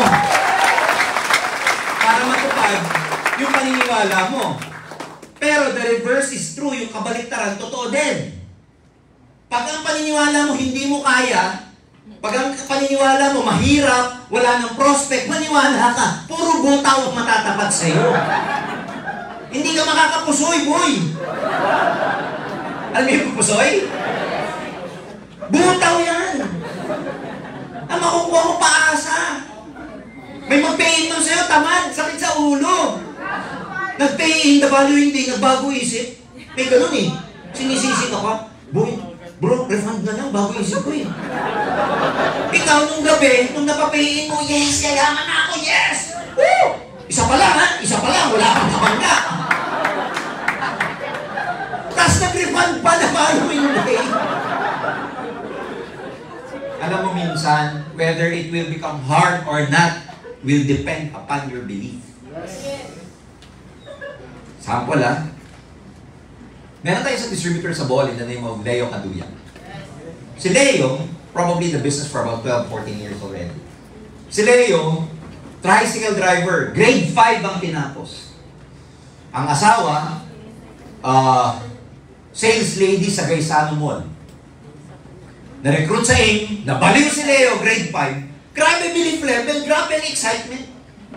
Para matupad yung paniniwala mo. Pero the reverse is true, yung kabaliktaran, totoo din. Pag ang paniniwala mo hindi mo kaya, pag ang paniniwala mo mahirap, wala ng prospect, maniwala ka, puro butaw ang matatapat sa'yo. Hindi ka makakapusoy, boy. Alam mo yung pusoy? Butaw yan. Ang makukuha mo paasa. May mag-pay-in nun sa'yo, tamad, sakit sa ulo. Nag-pay-in, the value hindi, nagbago isip. May ganun eh. Sinisisi ka pa, boy, bro, refund na lang, bago isip ko eh. Ikaw nung gabi, nung napapay-in mo, yes, yayaman na ako, yes! Woo! Isa pa lang ha, isa pa lang, wala kang kabangga. Tapos nag-refund pa na following day. Alam mo minsan, whether it will become hard or not, will depend upon your belief. Sample ha. Meron tayo sa distributor sa Bohol in the name of Leo Caduyan. Si Leo, probably the business for about twelve, fourteen years already. Si Leo, tricycle driver, grade five ang tinapos. Ang asawa, uh, sales lady sa Gaisano Mall. Na-recruit sa A I M, nabaliw si Leo, grade five. Grabe belief level, grabe ang excitement.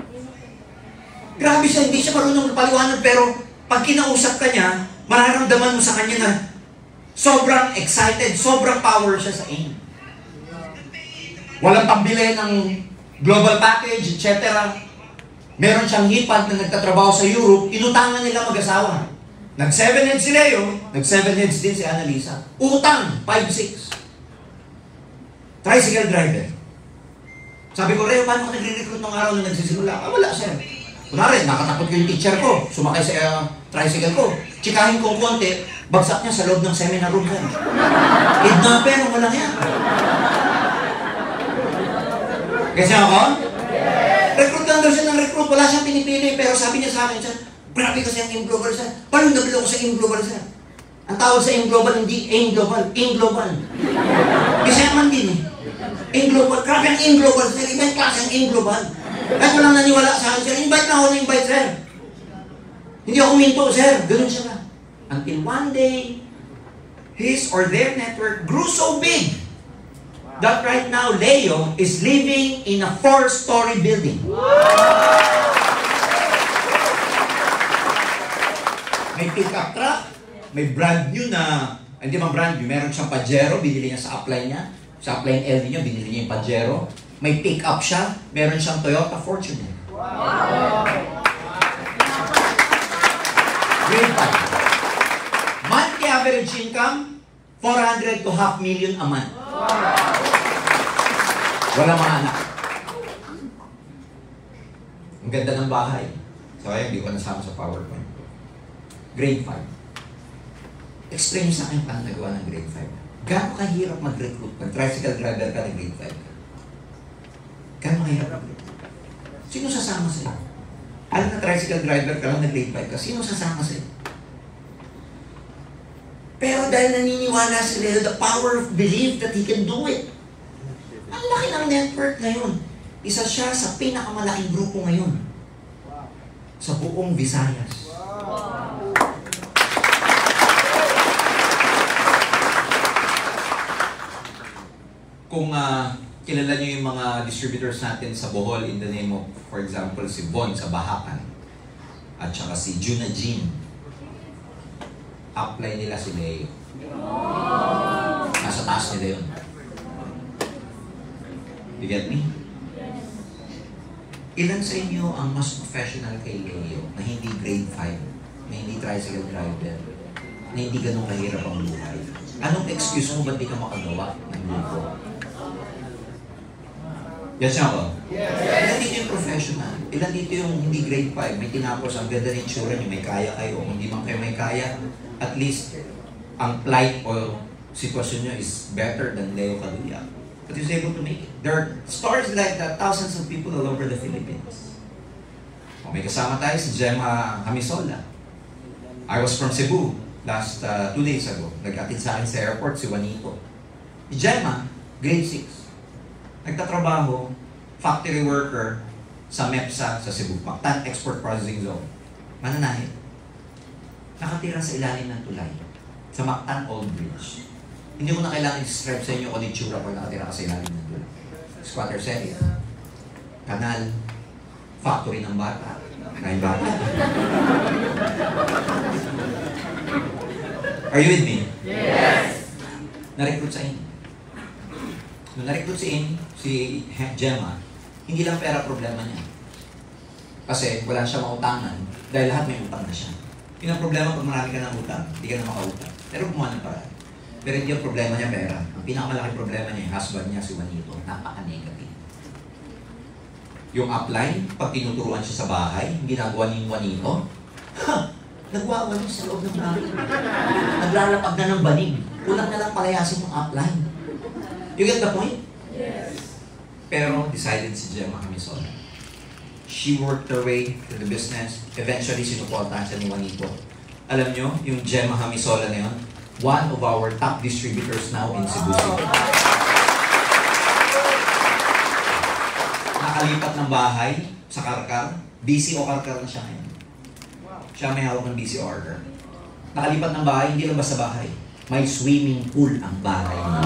Grabe siya, hindi siya marunong paliwanag, pero pag kinausap ka niya, mararamdaman mo sa kanya na sobrang excited, sobrang power siya sa A I M. Walang pambili ng global package, et cetera. Meron siyang hipag na nagtatrabaho sa Europe, inutangan nila mag-asawa. Nag-seven heads si Leo, nag-seven heads din si Annalisa. Utang, five six. Tricycle driver. Sabi ko, Leo, paano ka nagre-recruit ng araw na nagsisimula? Ah, wala, sir. Kunwari, nakatakot ko yung teacher ko, sumakay sa uh, tricycle ko. Chikahin ko konti, bagsak niya sa loob ng seminar room ka. Kidnapper, walang yan. Kasi ako? Recruit lang daw siya ng recruit, wala siyang pinipili, pero sabi niya sa akin, siya, grabe kasi ang A I M Global, sir. Paano nabilo ko sa A I M Global, sir? Ang tawag sa A I M Global, hindi A I M Global, A I M Global. Kasi naman din eh. A I M Global, grabe ang A I M Global, sir. Iba yung klase ang A I M Global. Kahit walang naniwala sa akin, sir. Invite na ako na invite, sir. Hindi ako minto, sir. Ganun siya na. Until one day, his or their network grew so big that right now, Leo is living in a four-story building. May pick-up truck, may brand new na, hindi man brand new, meron siyang Pajero, binili niya sa upline niya. Sa upline L D niya, binili niya yung Pajero. May pick-up siya, meron siyang Toyota Fortuner. Wow! Grade five. Monthly average income, four hundred to half million a month. Wow! Wala mga anak. Ang ganda ng bahay. So, ayun, hindi ko nasama sa PowerPoint. Grade five. Explain sa akin paano nagawa ng grade five. Gano'ng kahirap mag-recruit? Mag-tricycle driver ka ng grade five. Gano'ng kahirap mag-recruit? Sino sasama sa'yo? Alam na tricycle driver ka lang ng grade five ka, sino sasama sa'yo? Pero dahil naniniwala si Leo, the power of belief that he can do it. Ang laki ng network ngayon. Isa siya sa pinakamalaking grupo ngayon. Sa buong Visayas. Kung uh, kilala nyo yung mga distributors natin sa Bohol in the name of, for example, si Bon sa Bahakan. At saka si Juna Jean. Apply nila si Leo. Nasa taas nila yun. You get me? Ilan sa inyo ang mas professional kay Leo na hindi grade five, na hindi tricycle driver, na hindi ganun kahirap ang buhay? Anong excuse mo ba't di ka makagawa ng grupo? Yan siya ko? Yes. Ilan dito yung professional? Ilan dito yung hindi grade five, may tinapos, ang ganda ng itsura nyo, may kaya kayo, kung hindi man kayo may kaya, at least ang plight o sitwasyon nyo is better than Leo Caduya. But he's able to make it. There are stories like that, thousands of people all over the Philippines. O, may kasama tayo si Gemma Hamisola. I was from Cebu last uh, two days ago. Nag-atid sa akin sa airport si Juanito. Si Gemma, grade six. Nagtatrabaho, factory worker sa MEPSA sa Cebu, Mactan Export Processing Zone. Mananahin. Nakatira sa ilalim ng tulay. Sa Mactan Old Bridge. Hindi ko na kailangan i-describe sa inyo kung yung tsura ko nakatira ka sa ilalim ng tulay. Squatter area. Kanal. Factory ng bata. Kain bata. Are you with me? Yes! Na-recruit sa inyo. Nung na-recruit si Amy, si Gemma, hindi lang pera problema niya. Kasi wala siya mautangan dahil lahat may utang na siya. Yun ang problema pag marami ka ng utang, hindi ka na makautang. Pero gumawa ng paraan. Pero hindi yung problema niya pera. Ang pinakamalaking problema niya, yung husband niya, si Juanito, napaka-negative. Yung upline, pag tinuturuan siya sa bahay, ginagawa ni Juanito, ha! Nagwawalis sa loob ng bahay. Naglalapag na ng banig. Kulang na lang palayasin yung upline. You get the point? Yes. Pero decided si Gemma Hamisola. She worked her way to the business. Eventually, sinuportahan siya ni Juanito. Alam nyo, yung Gemma Hamisola na yun, one of our top distributors now in Cebu City. Nakalipat ng bahay sa Karkar. B C o Karkar na siya ngayon. Siya may hawak ng B C o Karkar. Nakalipat ng bahay, hindi lang basta bahay. May swimming pool ang bahay niya.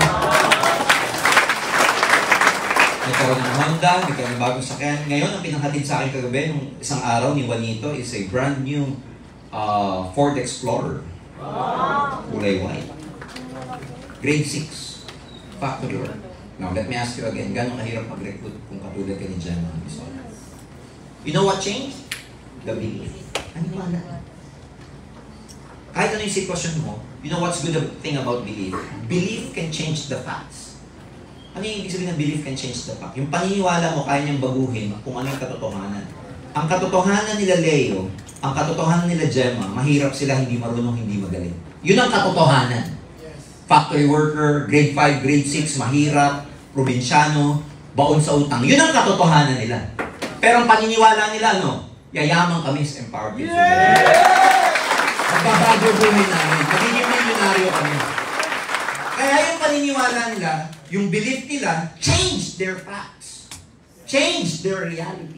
Nagkaroon ng Honda, nagkaroon ng bagong sakyan. Ngayon, ang pinanghatid sa akin kagabi, nung isang araw ni Juanito, is a brand new uh, Ford Explorer. Kulay white. Grade six. Factory work. Now, let me ask you again, gano'ng kahirap mag-recruit kung katulad ka ni Gemma Hamisola? You know what changed? The belief. Aniwala. Kahit ano yung sitwasyon mo, you know what's good thing about belief? Belief can change the facts. Ano yung ibig sabihin ng belief can change the fact? Yung paniniwala mo, kaya niyang baguhin kung ano yung katotohanan. Ang katotohanan nila Leo, ang katotohanan nila Gemma, mahirap sila, hindi marunong, hindi magaling. Yun ang katotohanan. Factory worker, grade five, grade six, mahirap, probinsyano, baon sa utang. Yun ang katotohanan nila. Pero ang paniniwala nila, ano? Yayaman kami sa Empowered Kids. Magbabago buhay namin. Magiging milyonaryo kami. Kaya yung paniniwala nila, yung belief nila, change their facts. Change their reality.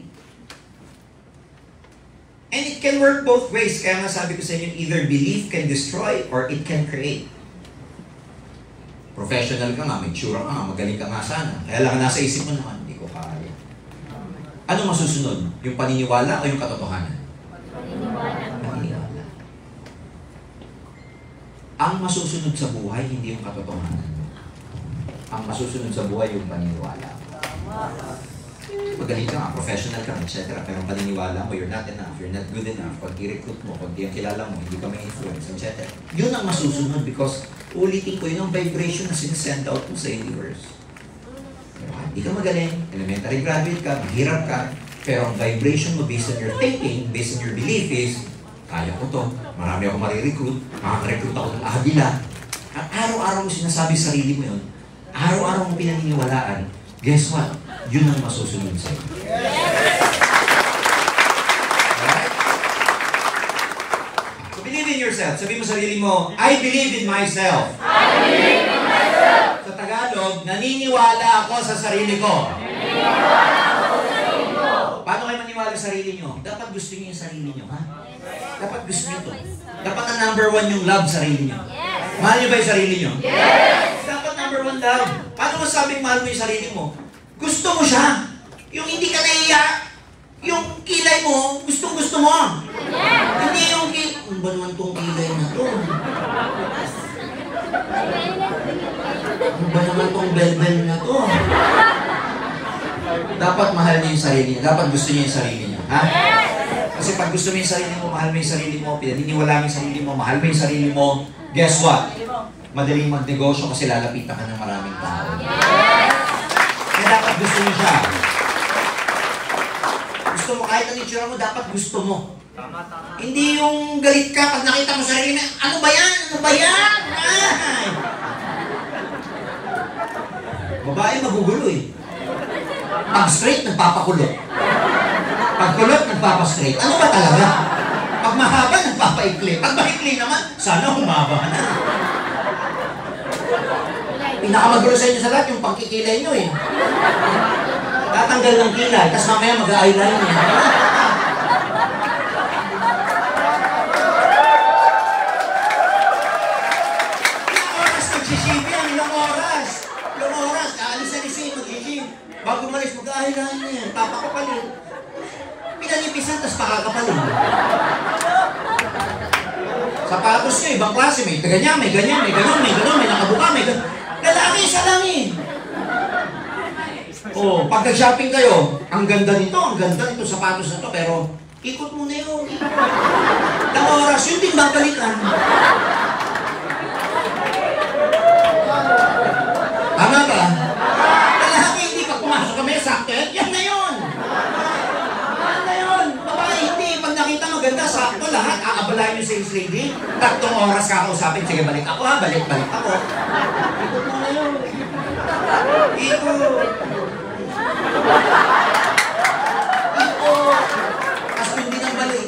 And it can work both ways. Kaya nga sabi ko sa inyo, either belief can destroy or it can create. Professional ka nga, may tsura ka nga, magaling ka nga sana. Kaya lang nasa isip mo naman, hindi ko kaya. Ano masusunod? Yung paniniwala o yung katotohanan? Paniniwala. Paniniwala. Ang masusunod sa buhay, hindi yung katotohanan. Ang masusunod sa buhay, yung paniniwala. Magaling ka nga, professional ka, et cetera. Pero ang paniniwala mo, you're not enough, you're not good enough. Pag i-recruit mo, pag di ang kilala mo, hindi ka may influence, et cetera. Yun ang masusunod because ulitin ko, yun ang vibration na sinesend out mo sa universe. Hindi ka magaling, elementary graduate ka, mahirap ka, pero ang vibration mo based on your thinking, based on your belief is, kaya ko to, marami ako marirecruit, makaka-recruit ako ng ahagila. At araw-araw mo sinasabi sa sarili mo yun, araw-araw mo pinaniniwalaan, guess what? Yun ang masusunod sa'yo. Alright? So believe in yourself. Sabi mo sa sarili mo, I believe in myself. I believe in myself. Sa Tagalog, naniniwala ako sa sarili ko. Naniniwala ako sa sarili ko. Paano kayo maniwala sa sarili nyo? Dapat gusto nyo yung sarili nyo, ha? Dapat gusto nyo to. Dapat ang number one yung love sarili nyo. Yes. Mahal nyo ba yung sarili nyo? Yes! Dapat number one love. Paano masabing mahal mo yung sarili mo? Gusto mo siya. Yung hindi ka naiya, yung kilay mo, gustong gusto mo. Hindi yung kilay, ano ba naman tong kilay na to? Ano ba naman tong bel-bel na to? Dapat mahal niyo yung sarili niyo. Dapat gusto niyo yung sarili niyo. Ha? Kasi pag gusto mo yung sarili mo, mahal mo yung sarili mo, pinaniniwala mo yung sarili mo, mahal mo yung sarili mo, guess what? Madaling magnegosyo kasi lalapitan ka ng maraming tao. Kaya dapat gusto mo siya. Gusto mo, kahit ang itsura mo, dapat gusto mo. Hindi yung galit ka pag nakita mo sa sarili mo, ano ba yan? Ano ba yan? Ay! Babae magugulo eh. Pag straight, nagpapakulot. Pag kulot, nagpapastraight. Ano ba talaga? Pag mahaba, nagpapaikli. Pag maikli naman, sana humaba na. Pinakamagulo sa inyo sa lahat yung pagkikilay nyo eh. Tatanggal ng kilay, tapos mamaya mag-eyeliner niya. Ilang oras mag-shave yan, ilang oras. Ilang oras, aalis-alisin, mag-shave. Bago malis, mag-eyeliner niya. Papakapalin. Pinanipisan, tapos pakakapalin. Sapatos nyo, ibang klase, may ganyan, may ganyan, may ganun, may ganun, may nakabuka, may ganun. Lalaki, isa lang eh. Oh, pag nag-shopping kayo, ang ganda nito, ang ganda nito sapatos na to, pero ikot mo na yun. Ilang oras, yun din babalikan. Tama ba? Lalaki, hindi pag pumasok kami, sakto yan, yan na yun. Yan na yun. Babae, hindi. Pag nakita mo ganda, sakto lahat, aabalayan yung sales lady, tatlong oras kakausapin, sige, balik ako ha, balik, balik ako. Ikot mo na yun. Ikot. Ikot. Tapos hindi nang balik.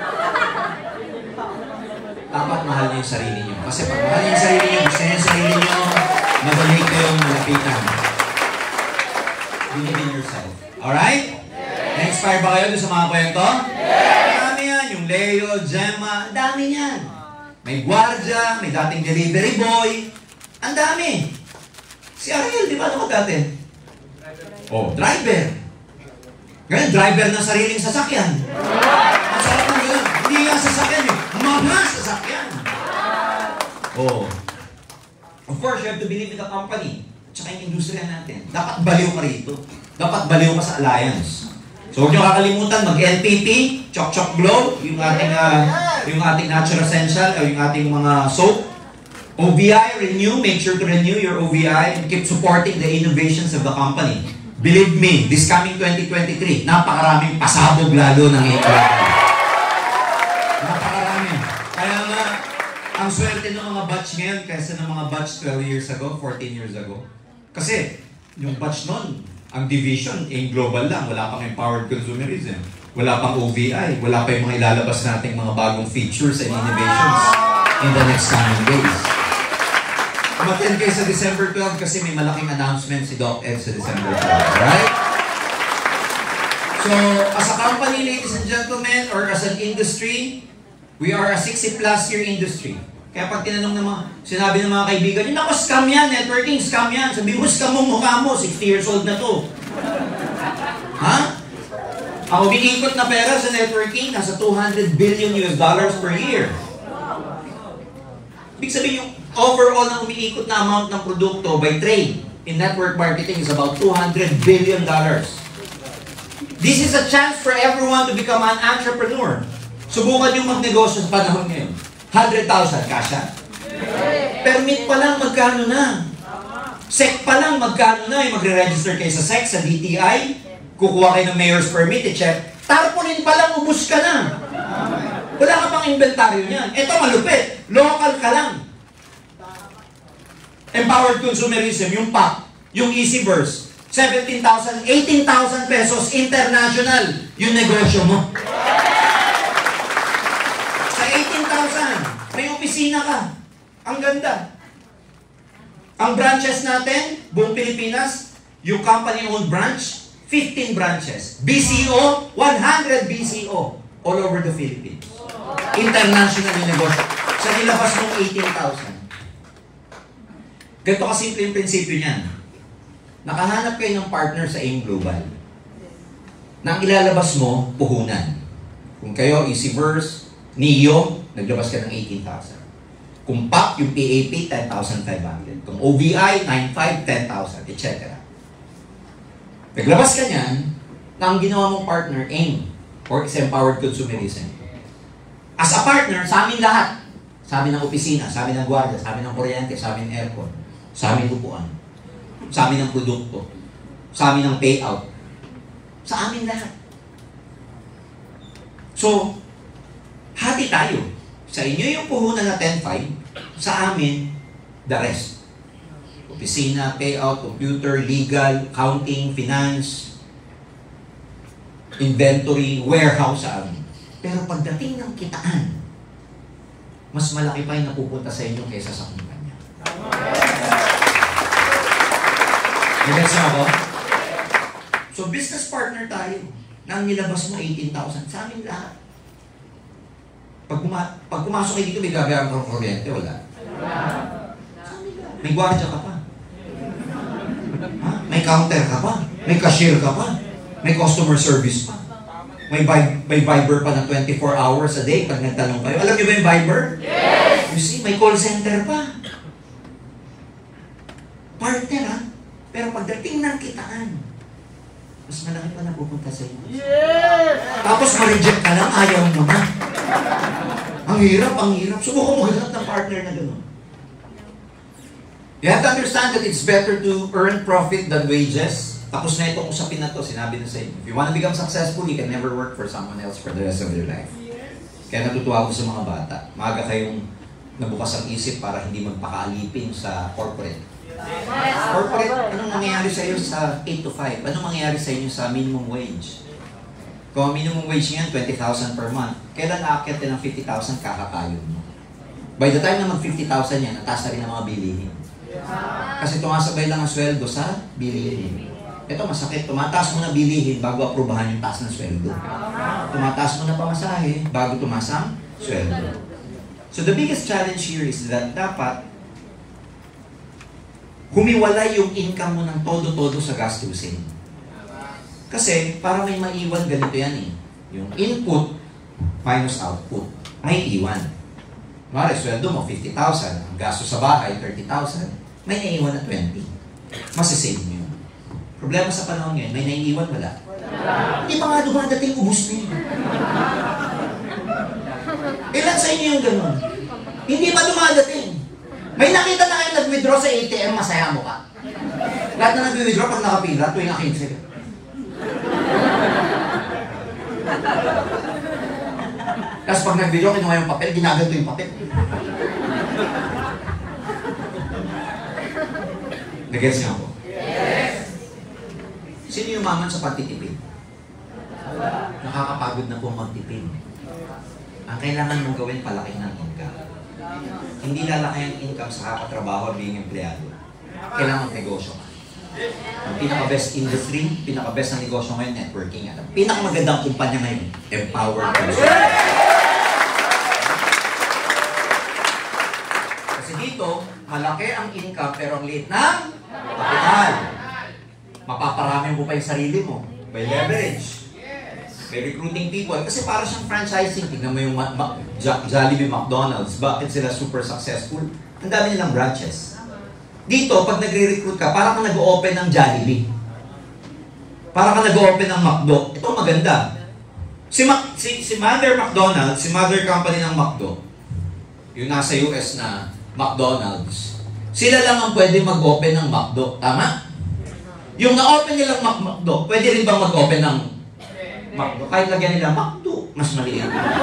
Dapat mahal niyo yung sarili niyo. Kasi pag mahal niyo yung sarili niyo, gusto niyo yung sarili niyo, mabalik kayong malapitan. Believe in yourself. Alright? Na-inspire ba kayo doon sa mga kwento? Dami yan. Yung Leo, Gemma, dami yan. May gwardiya, may dating delivery boy. Ang dami. Si Ariel, di ba ano ka dati? Oh, driver. Ngayon, driver ng sariling sasakyan. Ang sarap ng gano'n. Hindi nga sasakyan eh. Mga sasakyan. Oh. Of course, you have to believe in the company. Tsaka yung industriya natin. Dapat baliw ka rito. Dapat baliw ka sa alliance. So, huwag niyo kakalimutan, mag-L P P, Chok Chok Glow, yung ating, uh, yung ating Natural Essential, o yung ating mga soap. O V I, renew. Make sure to renew your O V I and keep supporting the innovations of the company. Believe me, this coming twenty twenty-three, napakaraming pasabog lalo ng economy. Napakarami. Kaya nga, ang swerte ng mga batch ngayon kaysa ng mga batch twelve years ago, fourteen years ago. Kasi, yung batch nun, ang division, eh, global lang, wala pang empowered consumerism, wala pang O V I, wala pa yung mga ilalabas nating mga bagong features and innovations in the next coming days. Umattend kayo sa December twelve kasi may malaking announcement si Doc Ed sa December twelve. Right? So, as a company, ladies and gentlemen, or as an industry, we are a sixty plus year industry. Kaya pag tinanong ng mga, sinabi ng mga kaibigan, yun ako, scam yan, networking, scam yan. Sabi mo, scam mo mukha mo, sixty years old na to. Ha? Ako umiikot na pera sa networking, nasa two hundred billion U S dollars per year. Ibig sabihin yung overall na umiikot na amount ng produkto by trade in network marketing is about two hundred billion dollars. This is a chance for everyone to become an entrepreneur. Subukan yung magnegosyo sa panahon ngayon. one hundred thousand, kasha? Permit pa lang, magkano na? S E C pa lang, magkano na? Yung magre-register kayo sa S E C, sa D T I, kukuha kayo ng mayor's permit, i-check. Tarpaulin pa lang, ubus ka na. Wala ka pang inventaryo niyan. Ito malupit. Local ka lang. Empowered consumerism, yung P A C, yung Easyverse, seventeen thousand, eighteen thousand pesos international yung negosyo mo. Sa eighteen thousand, may opisina ka. Ang ganda. Ang branches natin, buong Pilipinas, yung company-owned branch, fifteen branches. B C O, one hundred B C O all over the Philippines. International yung negosyo. Sa nilabas mong eighteen thousand. Ganito kasimple yung prinsipyo niyan. nakahanap kayo ng partner sa AIM Global. Nang ilalabas mo, puhunan. Kung kayo, Easyverse, Neo, naglabas ka ng eighteen thousand. Kung P A P, yung P A P, ten thousand five hundred. Kung O V I, nine five, ten thousand, et cetera. Naglabas ka niyan, na ang ginawa mong partner, AIM, or is Empowered Consumerism. As a partner, sa amin lahat, sa amin ng opisina, sa amin ng gwardiya, sa amin ng kuryente, sa amin ng aircon, sa amin ng upuan, sa amin ng produkto, sa amin ng payout, sa amin lahat. So, hati tayo. Sa inyo yung puhunan na ten five, sa amin, the rest. Opisina, payout, computer, legal, accounting, finance, inventory, warehouse sa amin. Pero pagdating ng kitaan, mas malaki pa yung napupunta sa inyo kaysa sa kumpanya. Nagets na ako? So, business partner tayo. Nang nilabas mo eighteen thousand, sa amin lahat. Pag, puma pag pumasok kayo dito, may gagawin kang kuryente, wala. Sa amin lahat. May gwardiya ka pa. Ha? May counter ka pa. May cashier ka pa. May customer service pa. May, may Viber pa na twenty-four hours a day pag nagtanong kayo. Alam niyo ba yung Viber? Yes! You see, may call center pa. Partner, ha? Pero pagdating ng kitaan, mas malaki pa na pupunta sa inyo. Yes! Tapos ma-reject ka lang, ayaw mo na. Ang hirap, ang hirap. Subukan mo hanap ng partner na gano'n. You have to understand that it's better to earn profit than wages. Tapos na itong usapin na to, sinabi na sa inyo. If you want to become successful, you can never work for someone else for the rest of your life. Kaya natutuwa ko sa mga bata. Maaga kayong nabukas ang isip para hindi magpakaalipin sa corporate. Corporate, anong mangyayari sa iyo sa eight to five? Anong mangyayari sa inyo sa minimum wage? Kung minimum wage niyan, twenty thousand per month, kailan aakyat din ng fifty thousand kakakayon mo? By the time na mag fifty thousand yan, nataas na rin ang mga bilihin. Kasi tumasabay lang ang sweldo sa bilihin. Ito masakit, tumataas mo na bilihin bago aprubahan yung taas ng sweldo. Tumataas mo na pamasahe bago tumaas ang sweldo. So the biggest challenge here is that dapat humiwalay yung income mo ng todo-todo sa gastusin. Kasi para may maiwan, ganito yan eh. Yung input minus output. May iwan. Mara, sweldo mo fifty thousand, ang gasto sa bahay thirty thousand, may naiwan na twenty. Masasave mo yun. Problema sa panahon ngayon, may naiiwan, wala? Wala. Hindi pa nga dumadating, ubus na yun. Ilan sa inyo yung gano'n? Hindi pa dumadating. May nakita na kayo nag-withdraw sa A T M, masaya mo ka. Lahat na nag-withdraw pag nakapila, tuwing nakinse ka. Tapos pag nag-withdraw, kinuha yung papel, ginaganto yung papel. Nag-gets niyo ako? Sino yumaman sa pagtitipid? Nakakapagod na pong magtipid. Ang kailangan mong gawin, palaki ng income. Hindi lalaki ang income sa kakatrabaho at being empleyado. Kailangan negosyo ka. Ang pinaka-best industry, pinaka-best na negosyo ngayon, networking. Ang pinaka-magandang kumpanya ngayon, Empowered Consumerism. Kasi dito, malaki ang income pero ang liit ng kapital. Mapaparami mo pa yung sarili mo by leverage, by recruiting people. Kasi para siyang franchising. Tignan mo yung Jollibee, McDonald's. Bakit sila super successful? Ang dami nilang branches. Dito, pag nagre-recruit ka, para ka nag-open ng Jollibee. Para ka nag-open ng McDo. Ito maganda. Si, Mac, si, si Mother McDonald's, si Mother Company ng McDo, yung nasa U S na McDonald's, sila lang ang pwede mag-open ng McDo. Tama? Yung na-open nilang McDo, pwede rin bang mag-open ng McDo? Kahit lagyan nila McDo, mas maliit.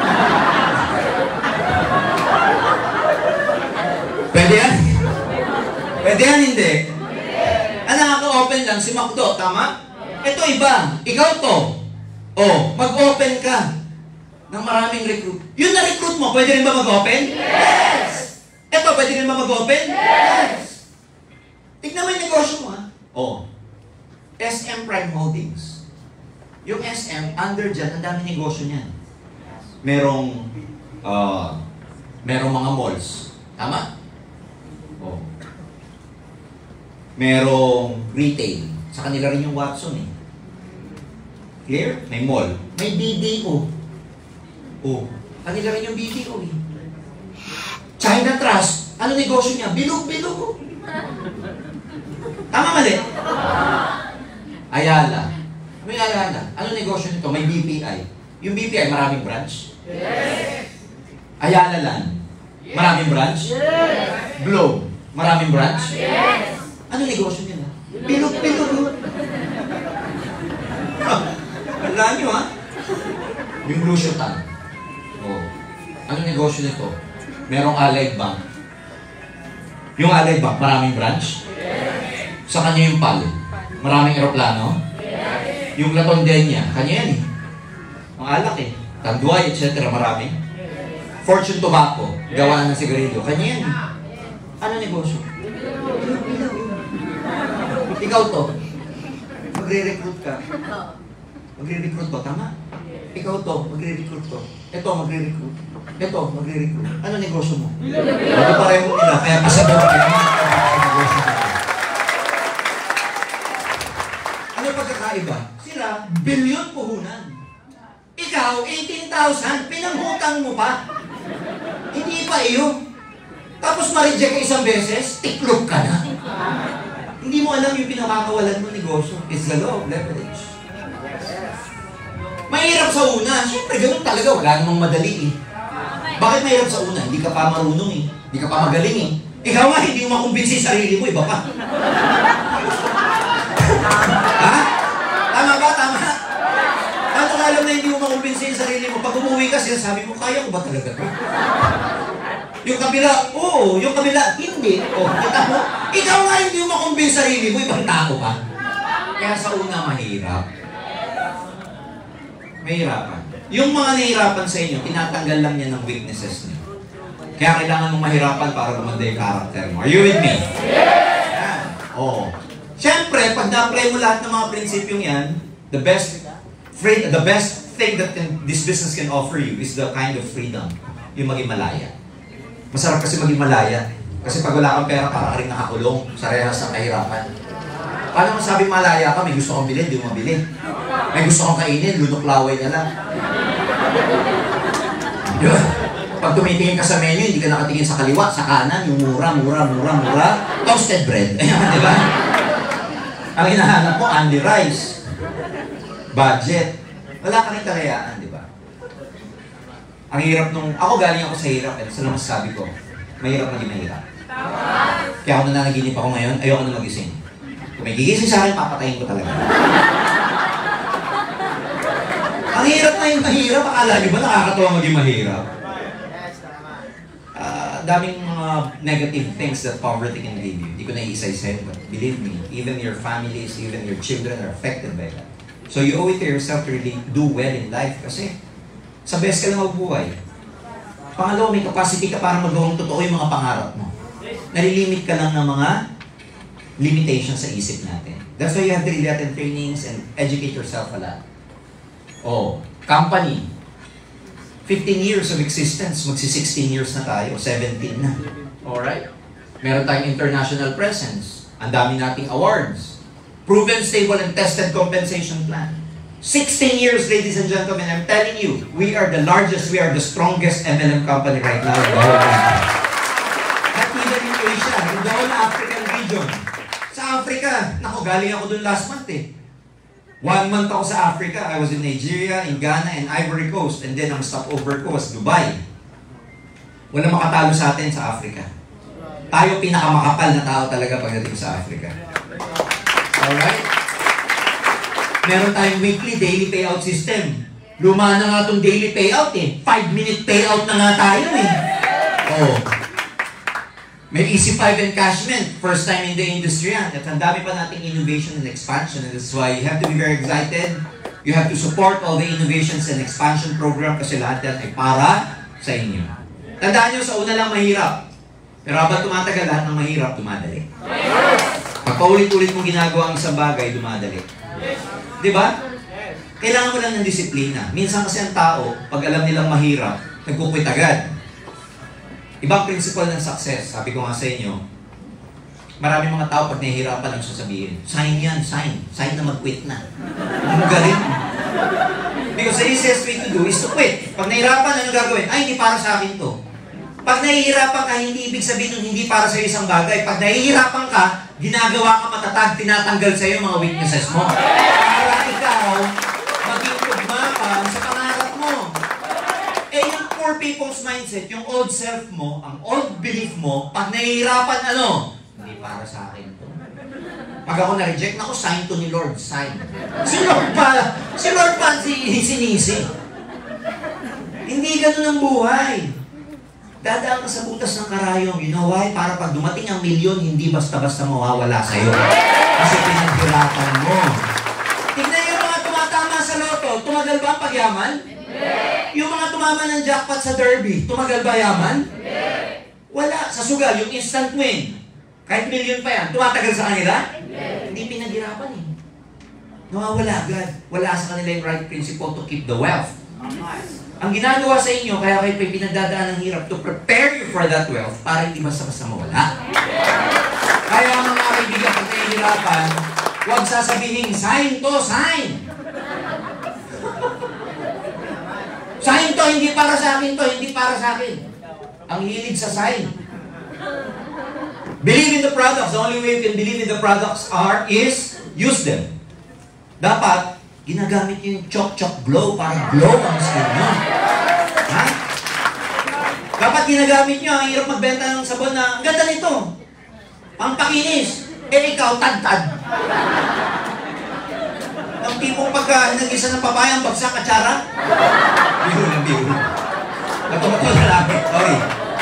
Pwede yan? Pwede yan, hindi? Ah, nakaka-open lang si McDo, tama? Ito iba, ikaw to. Oh, mag-open ka ng maraming recruit. Yung na-recruit mo, pwede rin ba mag-open? Yes! Ito, pwede rin ba mag-open? Yes! Tignan mo yung negosyo mo, ha? Oh. S M Prime Holdings. Yung S M, under dyan, ang dami negosyo niyan. Merong, uh, merong mga malls. Tama? Oh. merong retail. Sa kanila rin yung Watson eh. Clear? May mall. May B D O. Oh, kanila rin yung B D O eh. China Trust. Ano negosyo niya? Bilog-bilog. Tama mali? Ayala. May Ayala. Ano negosyo nito? May B P I. Yung B P I, maraming branch? Yes. Ayala Land. Maraming branch? Yes. Globe. Maraming branch? Yes. Ano negosyo nila? Bilog-bilog. Wala nyo ha? Yung Lucio Tan. Oh. Ano negosyo nito? Merong Allied Bank. Yung Allied Bank, maraming branch? Yes. Sa kanya yung P A L. Maraming aeroplano? Yes. Yung Latondenia, kanya yan eh. Ang alak eh. Tanduay, et cetera. Maraming. Yes. Fortune Tobacco, gawa ng sigarilyo, kanya yan eh. Ano negosyo? Ikaw to. Magre-recruit ka. Magre-recruit ko, tama? Ikaw to, magre-recruit ko. Ito, magre-recruit. Ito, magre-recruit. Ano negosyo mo? Ito pareho nila, kaya pasabaw kayo. Ano pagkakaiba? Sila, bilyon puhunan. Ikaw, eighteen thousand, pinanghutang mo pa. Hindi pa iyo. Tapos ma-reject ka isang beses, tiklop ka na. Hindi mo alam yung pinakakawalan mo negosyo. It's the law of leverage. Mahirap sa una. Siyempre, ganun talaga. Wala namang madali eh. Bakit mahirap sa una? Hindi ka pa marunong eh. Hindi ka pa magaling eh. Ikaw nga, hindi mo makumbinsi yung sarili mo. Iba pa. Ha? Tama ba? Tama? Ano ka alam na hindi mo makumbinsi yung sarili mo? Pag umuwi ka, sinasabi mo, kaya ko ba talaga ito? Yung kabila, oo. Yung kabila, hindi. O, kita mo? Ikaw nga hindi mo makumbinsi sarili mo. Ibang tao pa. Kaya sa una, mahirap. Mahirapan. Yung mga nahihirapan sa inyo, tinatanggal lang niya ng weaknesses niyo. Kaya kailangan mong mahirapan para gumanda yung character mo. Are you with me? Yan. Oo. Siyempre, pag na-apply mo lahat ng mga prinsipyong yan, the best free, the best thing that can, this business can offer you is the kind of freedom. Yung maging malaya. Masarap kasi maging malaya. Kasi pag wala kang pera, para ka rin nakakulong sa rehas ng kahirapan. Paano masabi malaya ka, may gusto kong bilhin, di mo mabili. May gusto kong kainin, lunok laway na lang. Yun. Pag tumitingin ka sa menu, hindi ka nakatingin sa kaliwa, sa kanan, yung mura, mura, mura, mura, toasted bread. Ayan, di ba? Ang hinahanap mo, only rice. Budget. Wala ka rin kalayaan, di ba? Ang hirap nung... Ako galing ako sa hirap, eh. Sa naman sabi ko, mahirap maging mahirap. Kaya ako nananaginip ako ngayon, ayoko na magising. Kung may gigising sa akin, papatayin ko talaga. Ang hirap na yung mahirap. Akala nyo ba nakakatawa maging mahirap? Uh, daming mga negative things that poverty can leave you. Hindi ko na i-isa-isa, but believe me, even your families, even your children are affected by that. So you owe it to yourself to really do well in life kasi sa best ka lang magbuhay. Pangalawa, may capacity ka para magawang totoo yung mga pangarap mo. Nalilimit ka lang ng mga limitations sa isip natin. That's why you have to really attend trainings and educate yourself a lot. Oh, company. fifteen years of existence. Magsi-sixteen years na tayo. seventeen na. Alright? Meron tayong international presence. Ang dami nating awards. Proven, stable, and tested compensation plan. sixteen years, ladies and gentlemen, I'm telling you, we are the largest, we are the strongest M L M company right now in the whole country. Not even in Asia, in the whole African region. Sa Africa, naku, galing ako dun last month eh. One month ako sa Africa. I was in Nigeria, in Ghana, and Ivory Coast. And then ang stopover ko was Dubai. Walang makatalo sa atin sa Africa. Tayo pinakamakapal na tao talaga pagdating sa Africa. Alright? Meron tayong weekly daily payout system. Luma na nga itong daily payout eh. five minute payout na nga tayo eh. Oh. May Easy five encashment. First time in the industry yan. At ang dami pa nating innovation and expansion. And that's why you have to be very excited. You have to support all the innovations and expansion program kasi lahat yan ay para sa inyo. Tandaan nyo, sa una lang mahirap. Pero habang tumatagal, lahat ng mahirap, dumadali. Pag paulit-ulit mong ginagawa ang isang bagay, dumadali. Di ba? Kailangan mo lang ng disiplina. Minsan kasi ang tao, pag alam nilang mahirap, nagkukwit agad. Ibang principle ng success, sabi ko nga sa inyo, Maraming mga tao pag nahihirapan ang sasabihin, sign yan, sign. Sign na mag-quit na. Ang galing. Because the easiest way to do is to quit. Pag nahihirapan, ano gagawin? Ay, hindi para sa akin to. Pag nahihirapan ka, hindi ibig sabihin nun hindi para sa isang bagay. Pag nahihirapan ka, ginagawa ka matatag, tinatanggal sa iyo mga weaknesses mo. Para ikaw, maging tugma ka sa pangarap mo. Eh, yung poor people's mindset, yung old self mo, ang old belief mo, pag nahihirapan, ano? Hindi para sa akin to. Pag ako na-reject, ako, sign to ni Lord, sign. Si Lord pa, si Lord pa, sinisi. Hindi ganun ang buhay. Dadaan ka sa butas ng karayong. You know why? Para pag dumating ang milyon, hindi basta-basta mawawala sa'yo. Kasi pinaghirapan mo. Tignan yung mga tumatama sa loto. Tumagal ba ang pagyaman? Yung mga tumama ng jackpot sa derby, tumagal ba yaman? Wala. Sa sugal, yung instant win. Kahit milyon pa yan, tumatagal sa kanila? Hindi pinaghirapan eh. Nawawala agad. Wala sa kanila yung right principle to keep the wealth. Ang ginagawa sa inyo, kaya kayo pinagdadaan ng hirap to prepare you for that wealth para hindi basta-basta mawala. Kaya mga kaibigan, pag nahihirapan, huwag sasabihin, sign to, sign! Sign to, hindi para sa akin to, hindi para sa akin. Ang hilig sa sign. Believe in the products. The only way you can believe in the products are is use them. Dapat, ginagamit yung chok-chok glow para glow ang skin nyo. Ha? Dapat ginagamit nyo, ang hirap magbenta ng sabon na, ang ganda nito. Ang pakinis. Eh ikaw, tad-tad. Ang tipong pagka nag-isa ng papayang bagsak at tsara. Biro lang, biro. Natumato na lapit. Sorry.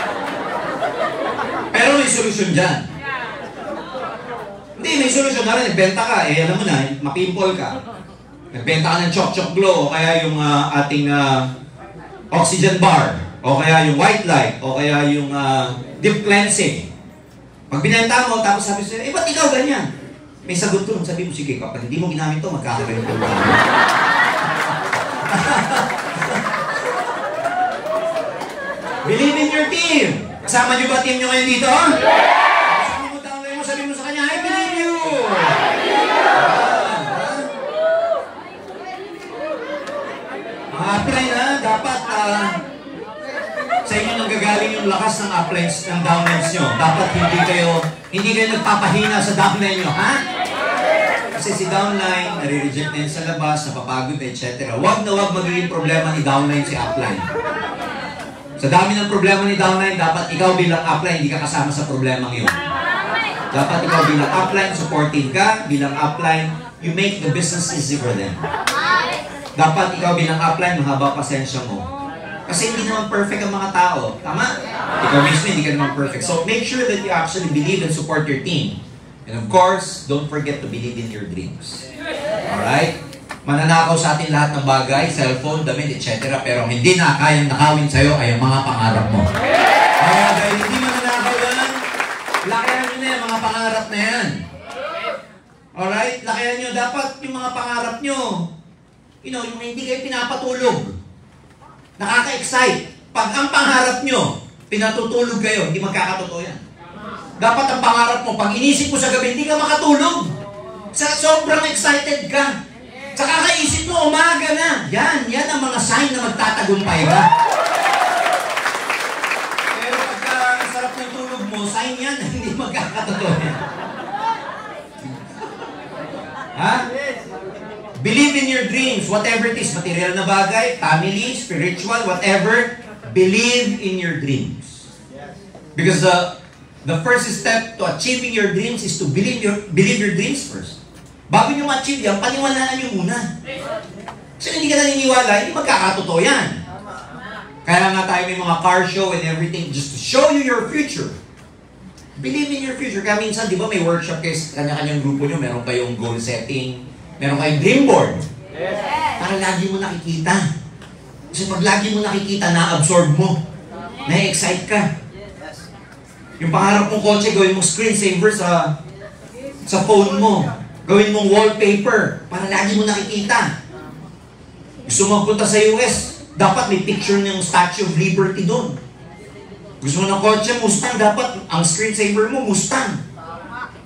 Pero may solusyon dyan. Hindi, may solusyon na rin. Nagbenta ka, eh alam mo na, mapimple ka. Nagbenta ka ng Chok-Chok Glow, o kaya yung uh, ating uh, oxygen bar, o kaya yung white light, o kaya yung uh, deep cleansing. Pag binenta mo, tapos sabi sa'yo, eh ba't ikaw ganyan? May sagot doon, sabi mo, sige, kapag hindi mo ginamit ito, magkakaroon ko lang. Believe in your team. Kasama niyo ba team niyo ngayon dito? Sabi mo, tawag mo, sabi mo sa kanya, I believe you! Mga upline ha, dapat uh, sa inyo nanggagaling yung lakas ng uplines, ng downlines nyo. Dapat hindi kayo, hindi kayo nagpapahina sa downline nyo, ha? Kasi si downline, nare-reject na yun sa labas, napapagod, et cetera. Huwag na huwag magiging problema ni downline si upline. Sa dami ng problema ni downline, dapat ikaw bilang upline, hindi ka kasama sa problemang yun. Dapat ikaw bilang upline, supportive ka, bilang upline, you make the business easy for them. Dapat ikaw bilang upline, mahaba pasensya mo. Kasi hindi naman perfect ang mga tao. Tama? Ikaw mismo, hindi ka naman perfect. So make sure that you actually believe and support your team. And of course, don't forget to believe in your dreams. Alright? Mananakaw sa atin lahat ng bagay, cellphone, damit, et cetera. Pero hindi na kayang nakawin sa'yo ay ang mga pangarap mo. Kaya dahil hindi mananakaw yan, lakayan nyo na yan, mga pangarap na yan. Alright? Lakayan nyo. Dapat yung mga pangarap nyo, you know, yung hindi kayo pinapatulog. Nakaka-excite. Pag ang pangarap nyo, pinatutulog kayo, hindi magkakatotoo yan. Dapat ang pangarap mo, pag inisip mo sa gabi, hindi ka makatulog. Sa sobrang excited ka. Sa kakaisip mo, umaga na. Yan, yan ang mga sign na magtatagumpay ka. Pero pagka ang sarap ng tulog mo, sign yan na hindi magkakatotoo yan. Ha? Believe in your dreams, whatever it is, material na bagay, family, spiritual, whatever, believe in your dreams. Because the the first step to achieving your dreams is to believe your believe your dreams first. Bago nyo ma-achieve yan, paniwalaan nyo muna. Kasi hindi ka naniniwala, hindi magkakatotoo yan. Kaya nga tayo may mga car show and everything just to show you your future. Believe in your future. Kaya minsan, di ba may workshop kayo, kanya-kanyang grupo nyo, meron kayong goal setting, meron kayong dream board. Para lagi mo nakikita. Kasi pag lagi mo nakikita, na-absorb mo. Na-excite ka. Yung pangarap mong kotse, gawin mong screensaver sa sa phone mo. Gawin mong wallpaper para lagi mo nakikita. Gusto mo punta sa U S, dapat may picture ng Statue of Liberty doon. Gusto mo ng kotse, Mustang, dapat ang screensaver mo, Mustang.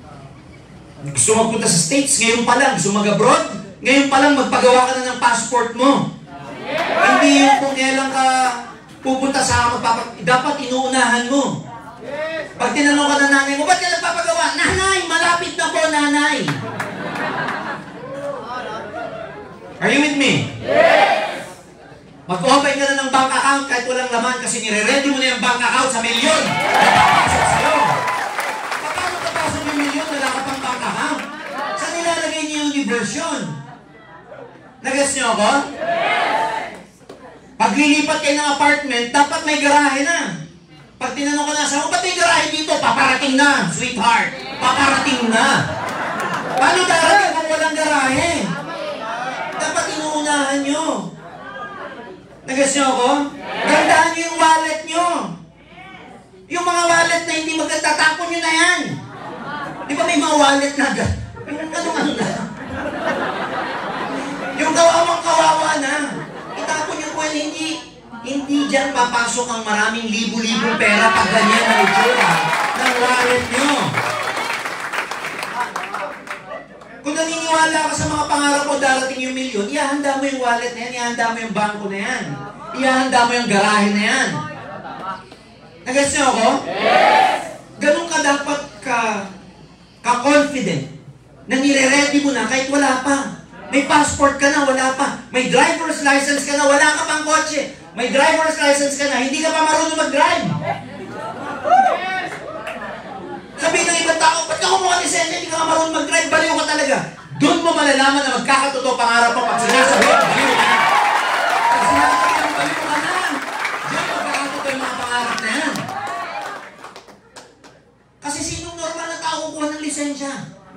Gusto magpunta sa States, ngayon pa lang. Gusto mag-abroad, ngayon pa lang magpagawa ka na ng passport mo. Hindi yung kung kailan ka pupunta sa magpapak... Dapat inuunahan mo. Pag tinanong ka ng nanay mo, ba't ka nagpapagawa? Nanay, malapit na po, nanay. Are you with me? Yes! Mag-open ka na ng bank account kahit walang laman kasi nire-ready mo na yung bank account sa milyon. Napapasok sa'yo. Paano papasok yung milyon wala ka pang bank account? Saan nilalagay niyo yung diversion? Nag-guess niyo ako? Yes! Pag lilipat kayo ng apartment, dapat may garahe na. Pag tinanong ka na sa, ba't may garahe dito? Paparating na, sweetheart. Paparating na. Paano darating kung walang garahe? Dapat inuunahan nyo. Nag-guess nyo ako? Gandaan nyo yung wallet nyo. Yung mga wallet na hindi magtatapon nyo na yan. Di ba may mga wallet na yung ano-ano na? Yung kawawang-kawawa na. Itapon nyo po yan, hindi, hindi dyan papasok ang maraming libo-libong pera pag ganyan na itsura ng wallet nyo. Kung naniniwala ka sa mga pangarap mo darating yung milyon, ihahanda mo yung wallet na yan, ihahanda mo yung bangko na yan, ihahanda mo yung garahe na yan. Nag-gets niyo ako? Yes! Ganun ka dapat ka, ka-confident na nire-ready mo na kahit wala pa. May passport ka na, wala pa. May driver's license ka na, wala ka pang kotse. May driver's license ka na, hindi ka pa marunong mag-drive. Sabihin ng ibang tao, ba't ka kumuha ng lisensya, hindi ka nga marunong mag-drive, baliw ka talaga. Doon mo malalaman na magkakatotoo pangarap mo pag sinasabi, baliw ka na. Pag sinasabi ng baliw ka na, diyan magkakatotoo yung mga pangarap na yan. Kasi sinong normal na tao kukuha ng lisensya?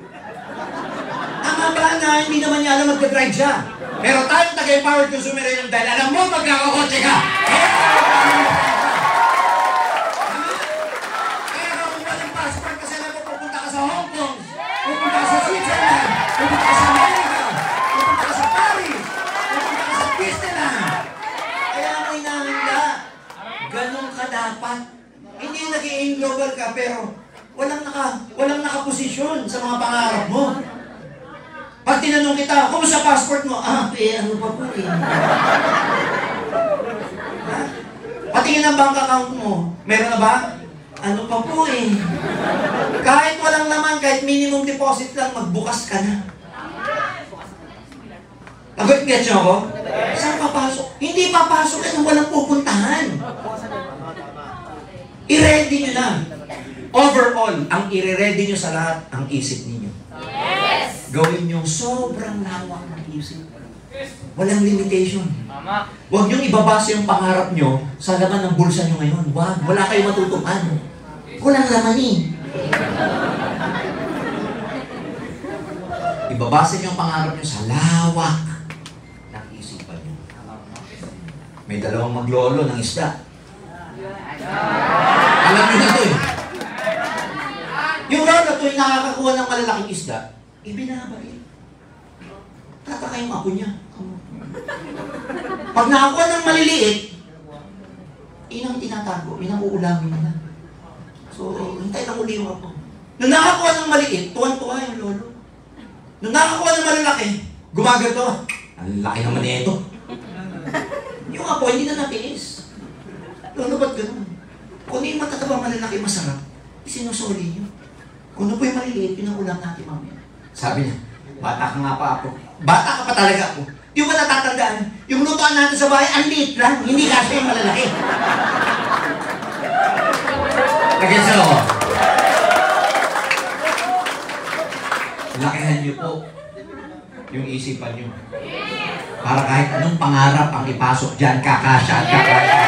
Tama ba na hindi naman niya alam mag-drive siya? Pero tayong taga-empowered consumer yun dahil alam mo magkakakotse ka. Pupunta ka sa Switzerland, pupunta ka sa Amerika, pupunta ka sa Paris, pupunta ka sa Disneyland. Kaya mo inahanda. Ganun ka dapat. Hindi nag-i-aim global ka, pero walang naka, walang nakaposisyon sa mga pangarap mo. Pag tinanong kita, kumusta passport mo? Ah, eh, ano pa po eh. Patingin ang bank account mo. Meron na ba? Ano pa po eh. Kahit walang naman, kahit minimum deposit lang, magbukas ka na. Nag-get nyo ako? Saan papasok? Hindi papasok yan walang pupuntahan. I-ready nyo na. Overall, ang i-ready nyo sa lahat, ang isip ninyo. Yes! Gawin nyo sobrang lawak ng isip. Walang limitation. Mama. Huwag niyong ibabasa yung pangarap nyo sa laman ng bulsa nyo ngayon. Huwag. Wala kayong matutupan. Walang laman eh. Ibabasa niyo yung pangarap nyo sa lawak ng isipan nyo. May dalawang maglolo ng isda. Alam nyo na ito eh. Yung lolo ito yung nakakakuha ng malalaking isda, ibinabain. Tataka yung ako niya. Pag nakakuha ng maliliit, inang tinatago, inang uulamin na. So, hintay lang uli yung ako. Nung nakakuha ng maliit, tuwan-tuwa yung lolo. Nung nakakuha ng malalaki, gumagato. Ang laki naman nito. Yung apo, hindi na natiis. Lolo, ba't ganun? Kung yung matatabang malalaki masarap, sinusuli nyo. Kung ano po yung maliliit, pinaulam natin mamaya. Sabi niya, bata ka nga pa ako. Bata ka pa talaga ako. Yung ba natatandaan, yung lutoan natin sa bahay, ang liit lang, hindi kasi yung malalaki. Nag-gets ako? Lakihan niyo po yung isipan niyo. Para kahit anong pangarap ang ipasok dyan, kakasya at kakasya.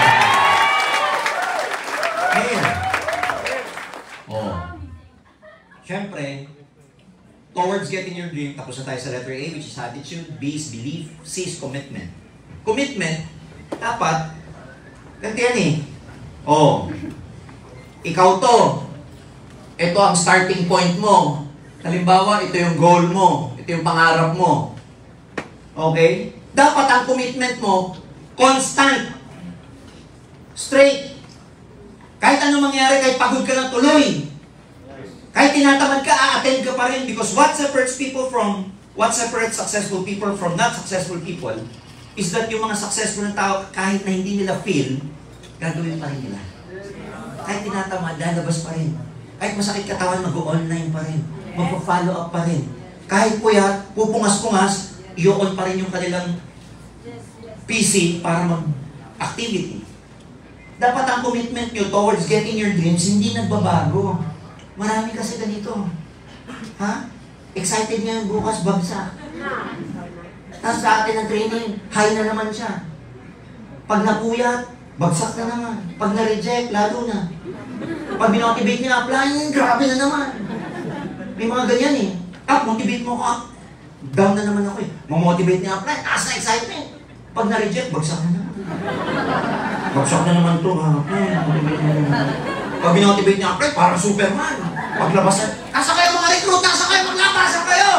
Kaya, oh, siyempre, towards getting your dream, tapos na tayo sa letter A, which is attitude. B is belief. C is commitment. Commitment, dapat, ganti yan eh. Oh, ikaw to. Ito ang starting point mo. Halimbawa, ito yung goal mo. Ito yung pangarap mo. Okay? Dapat ang commitment mo, constant. Straight. Kahit anong mangyari, kahit pagod ka ng tuloy. Kahit tinatamad ka, a-attend ka pa rin because what separates people from, what separates successful people from not successful people is that yung mga successful na tao, kahit na hindi nila feel, gagawin pa rin nila. Kahit tinatamad, lalabas pa rin. Kahit masakit katawan, mag-online pa rin. Magpa-follow up pa rin. Kahit puyat, pupungas-pungas, i-on pa rin yung kanilang P C para mag-activity. Dapat ang commitment nyo towards getting your dreams hindi nagbabago. Marami kasi ganito. Ha? Excited ngayon, bukas bagsak. Tapos sa atin ng training, high na naman siya. Pag napuyat, bagsak na naman. Pag na-reject, lalo na. Pag binotivate niya, apply, grabe na naman. May mga ganyan eh. Up, motivate mo ako. Down na naman ako eh. Mamotivate niya, apply, taas na excitement. Pag na-reject, bagsak na naman. Bagsak na naman ito, ha? Pag binotivate niya, apply, parang Superman. Paglabas na, nasa kayo mga recruit, nasa kayo, maglabasan kayo!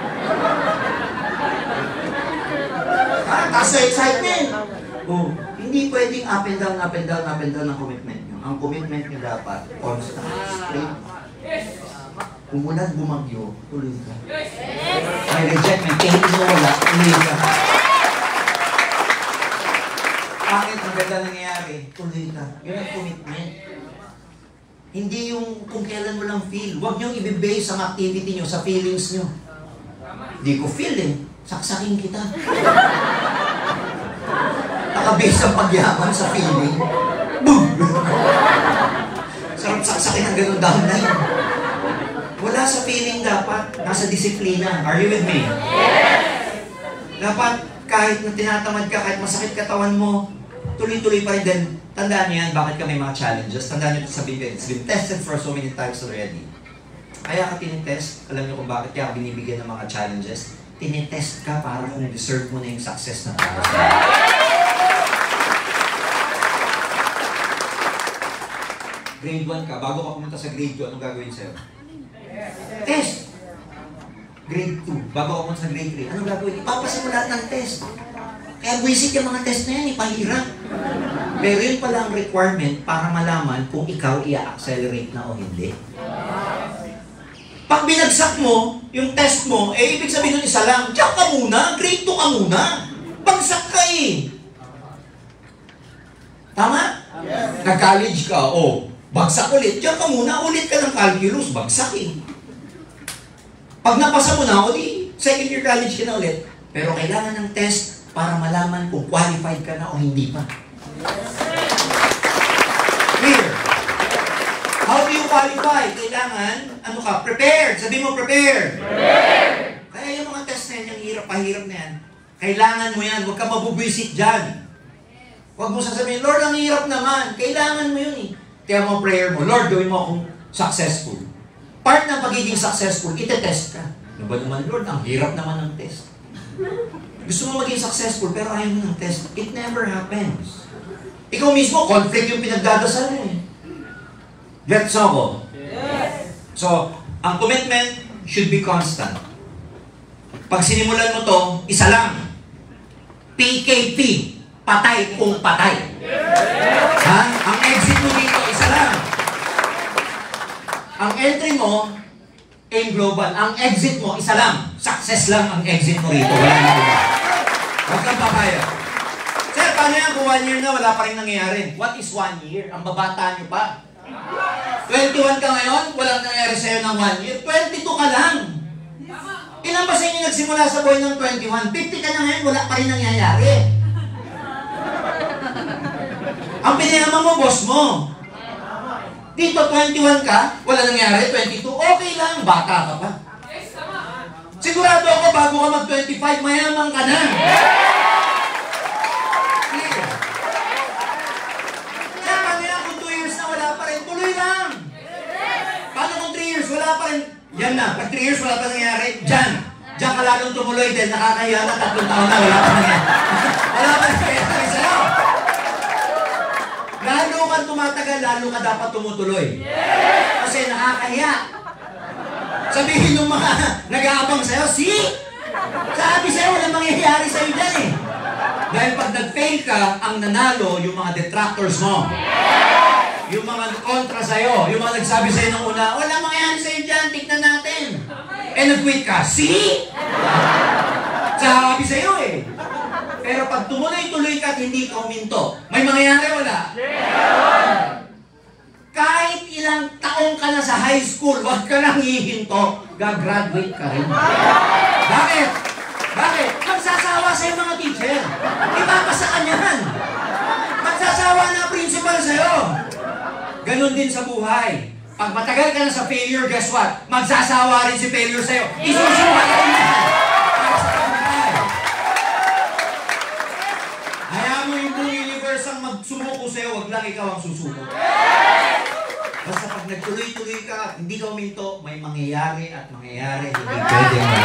Ha? Taas na excitement. Oh, hindi pwedeng up and down, up and down, up and down ang commitment nyo. Ang commitment nyo dapat, constant, straight. Kung mula bumagyo, tuloy ka. May rejectment, kaya hindi mo wala, tuloy ka. Bakit ang ganda nangyayari? Tuloy ka. Yun ang commitment. Hindi yung kung kailan mo lang feel. Huwag niyong i-base ang activity nyo sa feelings nyo. Hindi ko feel eh. Saksakin kita. Nakabase ang pagyaman sa feeling. Boom! Sarap saksakin ang ganun down na yun. Wala sa feeling dapat. Nasa disiplina. Are you with me? Yes! Dapat kahit na tinatamad ka, kahit masakit katawan mo, tuloy-tuloy pa rin din. Tandaan niyo yan, bakit ka may mga challenges. Tandaan niyo ito sabihin ko, it's been tested for so many times already. Kaya ka tinitest, alam niyo kung bakit kaya ka binibigyan ng mga challenges. Tinitest ka para kung deserve mo na yung success na para sa'yo. Grade one ka, bago ka pumunta sa grade two, anong gagawin sa'yo? Test! Grade two, bago ka pumunta sa grade three, anong gagawin? Ipapasa mo lahat ng test. Kaya buwisit yung mga test na yan, ipahirap. Pero yun pala ang requirement para malaman kung ikaw i-accelerate na o hindi. Pag binagsak mo, yung test mo, eh ibig sabihin nun isa lang, diyan ka muna, grade two ka muna. Bagsak ka eh. Tama? Yes. Nag-college ka, oh, bagsak ulit, diyan ka muna, ulit ka ng calculus, bagsak eh. Pag napasa mo na, o di, second year college ka na ulit. Pero kailangan ng test para malaman kung qualified ka na o hindi pa. Clear? How do you qualify? Kailangan, ano ka, prepared. Sabi mo, prepared. Prepared. Kaya yung mga test na yan, yung hirap, pahirap na yan, kailangan mo yan, huwag ka mabubwisit dyan. Huwag mo sasabihin, Lord, ang hirap naman. Kailangan mo yun eh. Kaya mo prayer mo, Lord, gawin mo akong successful. Part ng pagiging successful, itetest ka. Ano ba naman, Lord, ang hirap naman ng test. Gusto mo maging successful, pero ayaw mo ng test. It never happens. Ikaw mismo, conflict yung pinagdadasal mo eh. Gets ako? Yes. So, ang commitment should be constant. Pag sinimulan mo to, isa lang. P K P. Patay kung patay. Yes. Ha? Ang exit mo dito, isa lang. Ang entry mo, aim global. Ang exit mo, isa lang. Success lang ang exit mo rito. Wala na iba. Huwag kang papaya. Sir, paano yan kung one year na wala pa rin nangyayari? What is one year? Ang babata nyo pa. twenty-one ka ngayon, walang nangyayari sa'yo ng one year. twenty-two ka lang. Ilan ba sa inyo nagsimula sa buhay ng twenty-one? fifty ka na ngayon, wala pa rin nangyayari. Ang pinayaman mo, boss mo. Dito, twenty-one ka, wala nangyayari, twenty-two, okay lang, bata ka pa. Sigurado ako, bago ka mag twenty-five, mayaman ka na. Clear. Kaya paano yan kung two years na wala pa rin, tuloy lang. Paano kung three years, wala pa rin, yan na, pag three years wala pa nangyayari, dyan. Diyan ka lalong tumuloy din, nakakahiya na, tatlong taon na, wala pa nangyayari. Wala pa nangyayari sa'yo. Lalo ka tumatagal, lalo ka dapat tumutuloy. Kasi nakakahiya. Sabihin ng mga nag-aabang sa'yo, see? Sabi sa'yo, walang mangyayari sa'yo dyan eh. Dahil pag nag-fail ka, ang nanalo yung mga detractors mo. Yung mga kontra sa'yo, yung mga nagsabi sa'yo nung una, wala mangyayari sa'yo dyan, tignan natin. Eh, nag-quit ka, see? Sabi sa'yo eh. Pero pag tumuloy-tuloy ka at hindi ka uminto, may mangyayari wala? Kahit ilang taong ka na sa high school, wag ka lang hihinto, gagraduate ka rin. Bakit? Bakit? Magsasawa sa'yo mga teacher. Ipapasa ka niyan. Magsasawa na principal sa'yo. Ganon din sa buhay. Pag matagal ka na sa failure, guess what? Magsasawa rin si failure sa'yo. Isusuka ka rin yan. Para sa kabuhay. Hayaan mo yung buong universe ang magsumuko sa'yo, wag lang ikaw ang susuko. Basta pag nagtuloy-tuloy ka, hindi ka uminto, may mangyayari at mangyayari. Hindi pwede mo.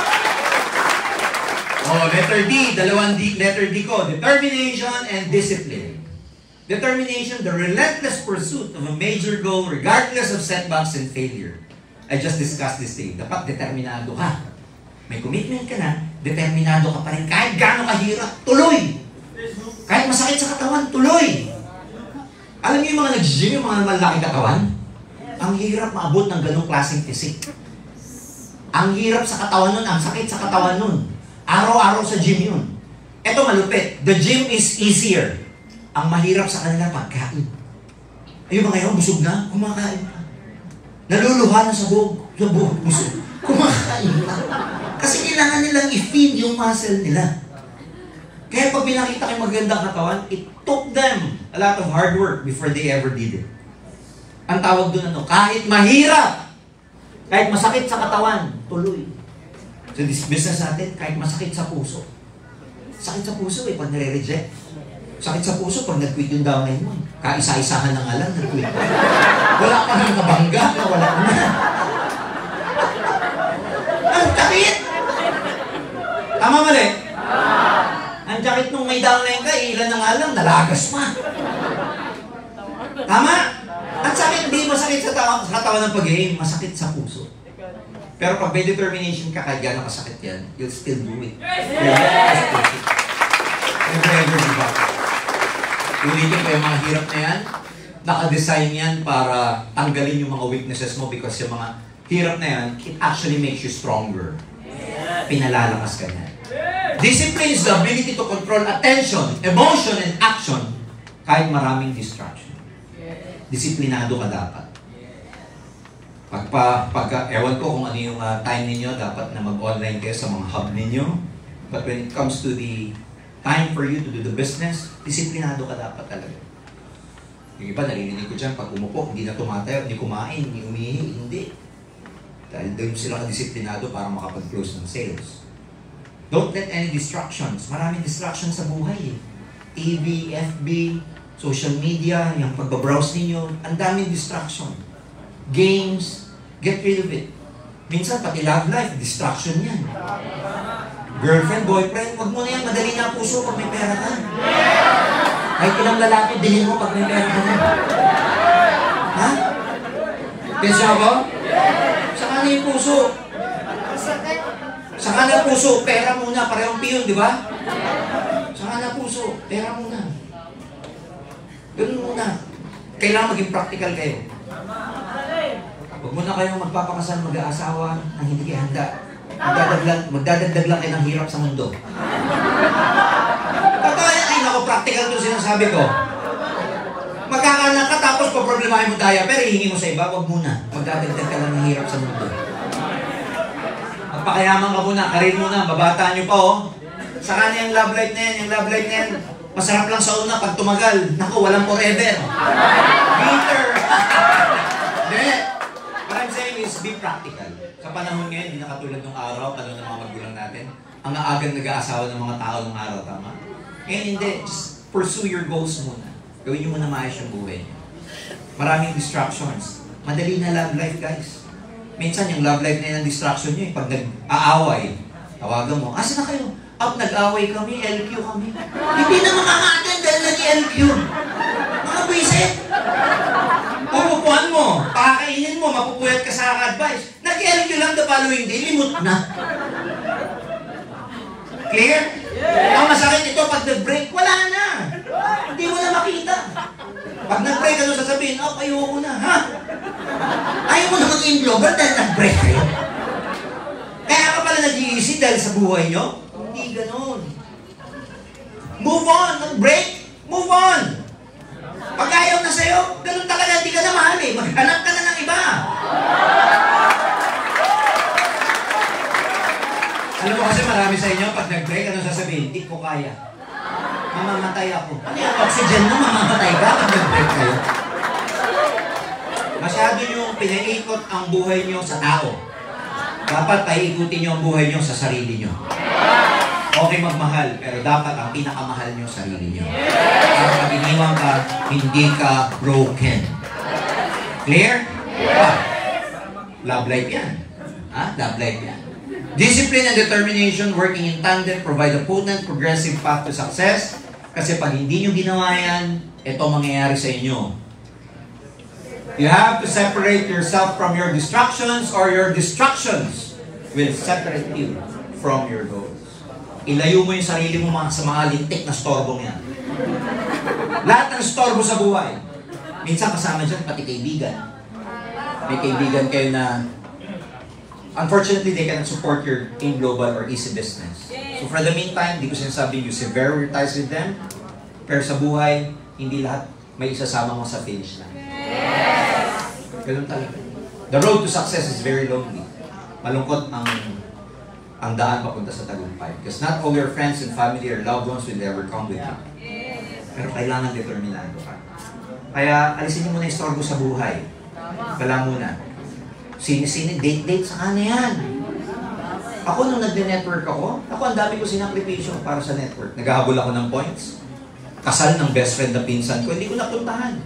Oh, letter D, dalawang D, letter D ko, determination and discipline. Determination, the relentless pursuit of a major goal regardless of setbacks and failure. I just discussed this thing. Dapat determinado ka. May commitment ka na, determinado ka pa rin. Kahit gaano kahirap, tuloy! Kahit masakit sa katawan, tuloy! Alam niyo yung mga nag-gym, yung mga malaking katawan? Ang hirap maabot ng ganong klaseng fisik. Ang hirap sa katawan nun, ang sakit sa katawan nun. Araw-araw sa gym yun. Eto malupit. The gym is easier. Ang mahirap sa kanila, pagkain. Ayun mga ngayon, busog na, kumakain pa. Naluluha na sa buhok, sa buhok, busog. Kumakain pa. Kasi kailangan nilang i-feed yung muscle nila. Kaya pag pinakita kayong magandang katawan, it took them a lot of hard work before they ever did it. Ang tawag doon ano, kahit mahirap, kahit masakit sa katawan, tuloy. So this business natin, kahit masakit sa puso. Sakit sa puso eh, pag nare-reject. Sakit sa puso pag nag-quit yung downline mo. Kaisa-isahan na nga lang, nag-quit. Wala ka nang kabangga, wala ka na. Ang sakit! Tama mali? Ang sakit nung may downline ka, ilan na nga lang, nalagas pa. Tama? Ang sakit, hindi masakit sa, tawa, sa katawan ng pag-aim, masakit sa puso. Pero pag may determination ka, kahit gano'ng kasakit yan, you'll still do it. You'll never do it. You'll never give up. Ulitin ko yung mga hirap na yan, naka-design yan para tanggalin yung mga weaknesses mo because yung mga hirap na yan, it actually makes you stronger. Pinalalakas ka na. Discipline is the ability to control attention, emotion, and action kahit maraming distraction. Disiplinado ka dapat. Pagpa, pagka, ewan ko kung ano yung uh, time ninyo, dapat na mag-online kayo sa mga hub ninyo. But when it comes to the time for you to do the business, disiplinado ka dapat talaga. Yung iba, narinig ko dyan, pag umupo, hindi na tumatayo, hindi kumain, hindi umihi, hindi. Dahil doon sila ka-disiplinado para makapag-close ng sales. Don't let any distractions. Maraming distractions sa buhay eh. T V, F B, social media, yung pagbabrowse ninyo, ang daming distraction. Games, get rid of it. Minsan, pati love life, distraction yan. Girlfriend, boyfriend, wag mo na yan, madali na puso pag may pera ka. Kahit ilang lalaki, bilhin mo pag may pera ka na. Ha? Pensya ko? Saka na yung puso. Saka na puso, pera muna, parehong piyon, di ba? Saka na puso, pera muna. Ganun muna. Kailangan maging practical kayo. Huwag muna kayong magpapakasal, mag-aasawa nang hindi kayo handa. Magdadagdag, magdadagdag lang kayo ng hirap sa mundo. Totoo yan, ay naku, practical ito sinasabi ko. Magkakanak ka tapos paproblemahin mo tayo, pero hihingi mo sa iba, huwag muna. Magdadagdag ka lang ng hirap sa mundo. Magpakayaman ka muna, karin muna, babata nyo pa oh. Saka na yung love life na yan, yung love life na yan. Masarap lang sa una pag tumagal. Naku, walang forever. Bitter. Hindi. What I'm saying is, be practical. Sa panahon ngayon, hindi na katulad ng araw, tanong ng mga magulang natin. Ang aagang nag-aasawa ng mga tao ng araw, tama? Ngayon hindi, just pursue your goals muna. Gawin nyo muna maayos yung buhay nyo. Maraming distractions. Madali na love life, guys. Minsan yung love life na yung distraction nyo, eh, pag nag-aaway, tawagan mo, asa na kayo? Up, nag-away kami, L Q kami. Hindi na makaka-attend dahil nag-L Q. Mga buwisit. Pupupuan mo, pakainin mo, mapupuyat ka sa advice. Nag-L Q lang the following day, limot na. Clear? Yeah. Ang masakit ito, pag nag-break, wala na. Hindi mo na makita. Pag nag-break, ano sasabihin? Oh, ayoko na, ha? Ayaw mo na maging global dahil nag-break kayo. Kaya ka pala nag-iisi dahil sa buhay nyo? Hindi ganun. Move on, nag-break, move on. Pag ayaw na sa'yo, ganun talaga, hindi ka na mahal eh. Maghanap ka na ng iba. Alam mo kasi marami sa inyo, pag nag-break, ano sasabihin? Hindi ko kaya. Mamamatay ako. Ano yung oxygen mo? Mamamatay ka pag nag-break kayo? Masyado yung pinaikot ang buhay nyo sa tao. Dapat paikutin nyo ang buhay nyo sa sarili nyo. Okay magmahal, pero dapat ang pinakamahal nyo sarili nyo. Para pag iniwan ka, hindi ka broken. Clear? Ah, love life yan. Ha? Love life yan. Discipline and determination working in tandem provide a potent, progressive path to success. Kasi pag hindi nyo ginawa yan, ito mangyayari sa inyo. You have to separate yourself from your distractions or your distractions will separate you from your goals. Ilayo mo yung sarili mo sa mga lintik na storbong yan. Lahat ng storbo sa buhay. Minsan kasama dyan, pati kaibigan. May kaibigan kayo na unfortunately, they cannot support your in global or easy business. So for the meantime, di ko sinasabi you prioritize with them, pero sa buhay, hindi lahat may isasama mo sa finish line. Ganun talaga. The road to success is very lonely. Malungkot ang ang daan papunta sa tagumpay. Because not all your friends and family or loved ones will ever come with you. Pero kailangan determinado ka. Kaya alisin mo muna yung storbo sa buhay. Kala muna. Sini-sini, date-date, saka na yan. Ako nung nag-network ako, ako ang dami ko sinakripisyo para sa network. Naghahabol ako ng points. Kasal ng best friend na pinsan ko, hindi ko napuntahan.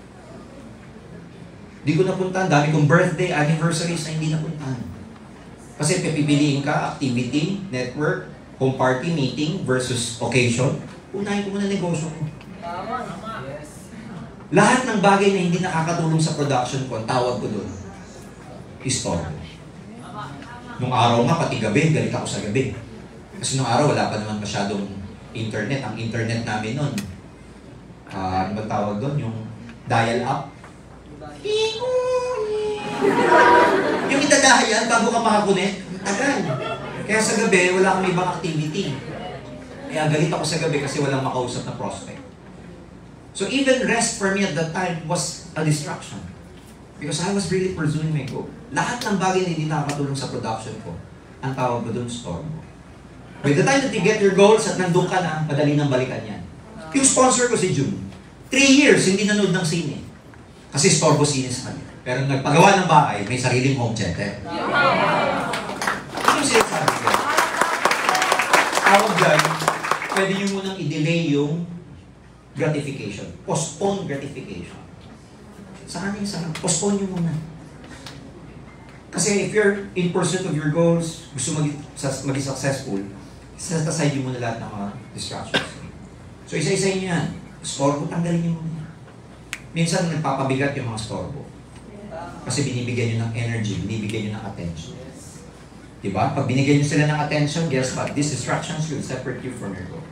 Hindi ko napuntahan. Dami kong birthday, anniversaries na hindi napuntahan. Kasi pipiliin ka, activity, network, home party, meeting versus occasion. Unahin ko muna negosyo ko. Lahat ng bagay na hindi nakakatulong sa production ko, ang tawag ko doon, istorbo. Nung araw nga, pati gabi, galit ako sa gabi. Kasi nung araw, wala pa naman masyadong internet. Ang internet namin noon, uh, ano ba tawag doon? Yung dial-up. Yung itadahayan bago ka makakunet, tagal. Kaya sa gabi, wala kang ibang activity. Kaya galit ako sa gabi kasi walang makausap na prospect. So even rest for me at that time was a distraction. Because I was really pursuing my goal. Lahat ng bagay na hindi nakakatulong sa production ko, ang tawag ko doon, storbo. By the time that you get your goals at nandun ka na, madali nang balikan yan. Yung sponsor ko si June, three years hindi nanood ng sine. Kasi storbo sine sa kanya. Pero nagpagawa ng bahay, may sariling home theater. Ano yung sinasabi ko? Tawag dyan, pwede nyo munang i-delay yung gratification. Postpone gratification. Saan yung saan? Postpone nyo muna. Kasi if you're in pursuit of your goals, gusto maging maging successful, set aside nyo muna lahat ng mga distractions. So isa-isa nyo yan. Storbo, tanggalin nyo muna. Minsan nagpapabigat yung mga storbo. Kasi binibigyan nyo ng energy, binibigyan nyo ng attention. Diba? Pag binigyan nyo sila ng attention, guess what? These distractions will separate you from your goals.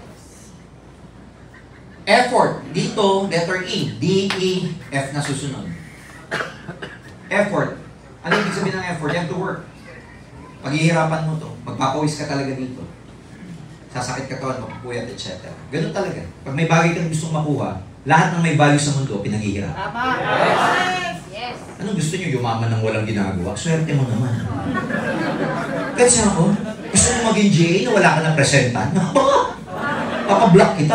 Effort. Dito, letter E. D, E, F na susunod. Effort. Ano ibig sabihin ng effort? You have to work. Paghihirapan mo to. Magpapawis ka talaga dito. Sasakit ka katawan, mapupuyat, et cetera. Ganun talaga. Pag may bagay kang gustong makuha, lahat ng may value sa mundo, pinaghihirapan. Tama. Yes. Yes. Anong gusto nyo? Yumaman ng walang ginagawa? Swerte mo naman. Kasi ako, gusto mo maging G A na wala ka ng presentan? Papa-block kita.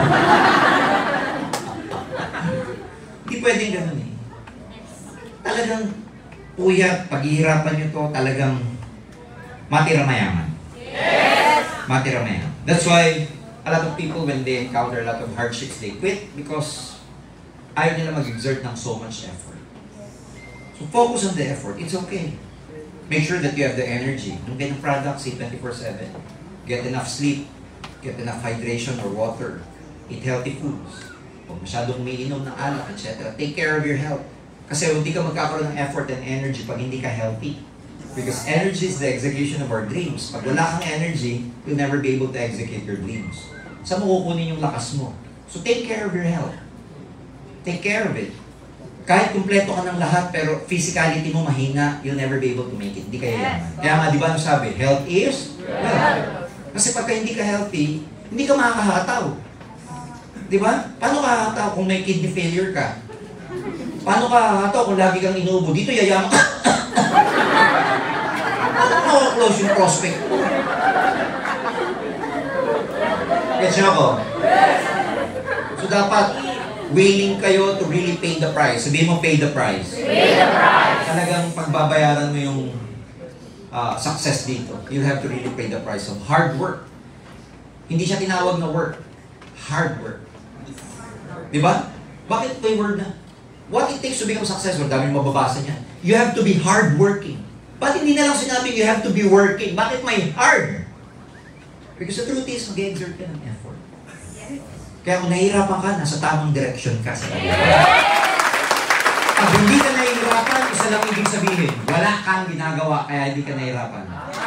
Hindi pwedeng ganun eh. Talagang puyat, paghihirapan nyo to, talagang matira mayaman. Yes! Matira mayaman. That's why a lot of people, when they encounter a lot of hardships, they quit because ayaw nila mag-exert ng so much effort. So focus on the effort. It's okay. Make sure that you have the energy. Nung ganang products, say twenty-four seven. Get enough sleep. Get enough hydration or water. Eat healthy foods. Huwag masyadong umiinom ng alak, et cetera. Take care of your health. Kasi hindi ka magkakaroon ng effort and energy pag hindi ka healthy. Because energy is the execution of our dreams. Pag wala kang energy, you'll never be able to execute your dreams. Saan mo kukunin yung lakas mo? So take care of your health. Take care of it. Kahit kumpleto ka ng lahat, pero physicality mo mahina, you'll never be able to make it. Hindi ka yayaman. Kaya nga, di ba ano sabi? Health is wealth. Kasi pagka hindi ka healthy, hindi ka makakahataw. Di ba? Paano ka hahataw kung may kidney failure ka? Paano ka hahataw kung lagi kang inuubo? Dito yayaman ka. Paano makaklose yung prospect mo? Gets nyo ako? So dapat, willing kayo to really pay the price. Sabihin mo, pay the price. Pay the price. Talagang pagbabayaran mo yung uh, success dito. You have to really pay the price of hard work. Hindi siya tinawag na work. Hard work. Di ba? Bakit may word na? What it takes to become successful, dami mababasa niya. You have to be hardworking. Ba't hindi na lang sinabing you have to be working? Bakit may hard? Because the truth is, mag-exert ka ng effort. Kaya kung nahihirapan ka, nasa tamang direction ka sa life. Pag hindi ka nahihirapan, isa lang ibig sabihin, wala kang ginagawa, kaya hindi ka nahihirapan.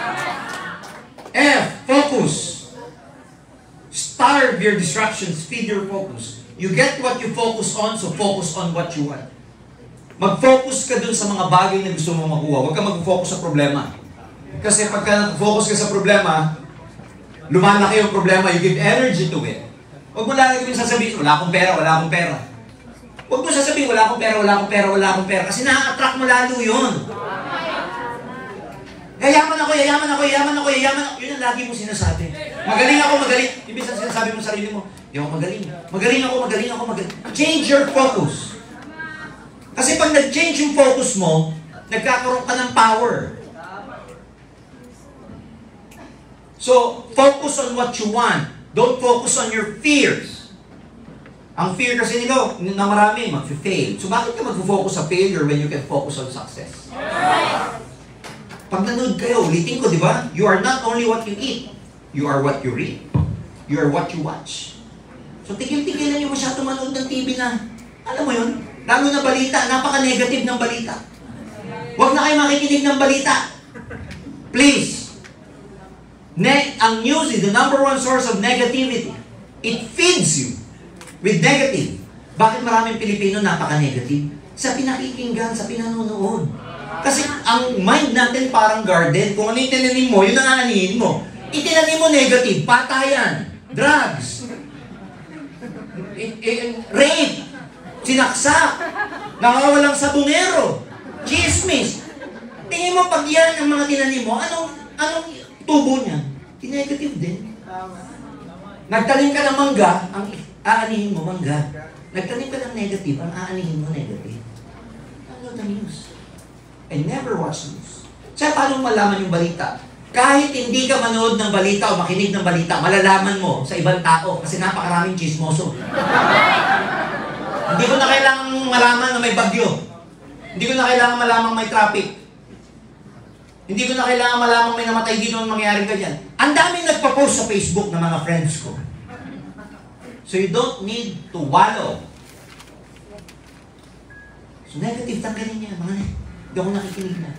F, focus. Starve your distractions, feed your focus. You get what you focus on, so focus on what you want. Mag-focus ka dun sa mga bagay na gusto mo makuha. Huwag ka mag-focus sa problema. Kasi pagka nag-focus ka sa problema, lumalaki yung problema, you give energy to it. Huwag mo lagi kami sasabihin, wala akong pera, wala akong pera. Huwag mo sasabihin, wala akong pera, wala akong pera, wala akong pera. Kasi na-attract mo lalo yun. Yayaman ako, yayaman ako, yayaman ako, yayaman ako. Yun ang lagi mo sinasabi. Magaling ako, magaling. Ibig sabihin sinasabi mo sa sarili mo, hindi ako magaling. Magaling ako, magaling ako, magaling. Change your focus. Kasi pag nag-change yung focus mo, nagkakaroon ka ng power. So, focus on what you want. Don't focus on your fears. Ang fear kasi nila, na marami, mag-fail. So bakit ka mag-focus sa failure when you can focus on success? Pag nanood kayo, ulitin ko, di ba? You are not only what you eat. You are what you read. You are what you watch. So tigil-tigilan nyo masyado manood ng T V na, alam mo yun, lalo na balita, napaka-negative ng balita. Huwag na kayo makikinig ng balita. Please. Ne ang news is the number one source of negativity. It feeds you with negative. Bakit maraming Pilipino napaka-negative? Sa pinakikinggan, sa pinanonood. Kasi ang mind natin parang garden. Kung ano yung tinanim mo, yun ang aanihin mo. Itinanim mo negative, patayan, drugs, i- i- rape, sinaksak, nangawalang sabungero, chismis. Tingin mo pag yan ang mga tinanim mo, anong, anong tubo niya? Negative din. Nagtanim ka ng mangga, ang aanihin mo mangga. Nagtanim ka ng negative, ang aanihin mo negative. Ano the news? I never watch news. Kaya paano malaman yung balita? Kahit hindi ka manood ng balita o makinig ng balita, malalaman mo sa ibang tao kasi napakaraming chismoso. Hindi ko na kailangang malaman na may bagyo. Hindi ko na kailangan malaman may traffic. Hindi ko na kailangan malamang may namatay dito ang mangyayari ka dyan. Ang daming nagpa-post sa Facebook ng mga friends ko. So you don't need to wallow. So negative, tanggalin niya. Mga hindi ako nakikinig na.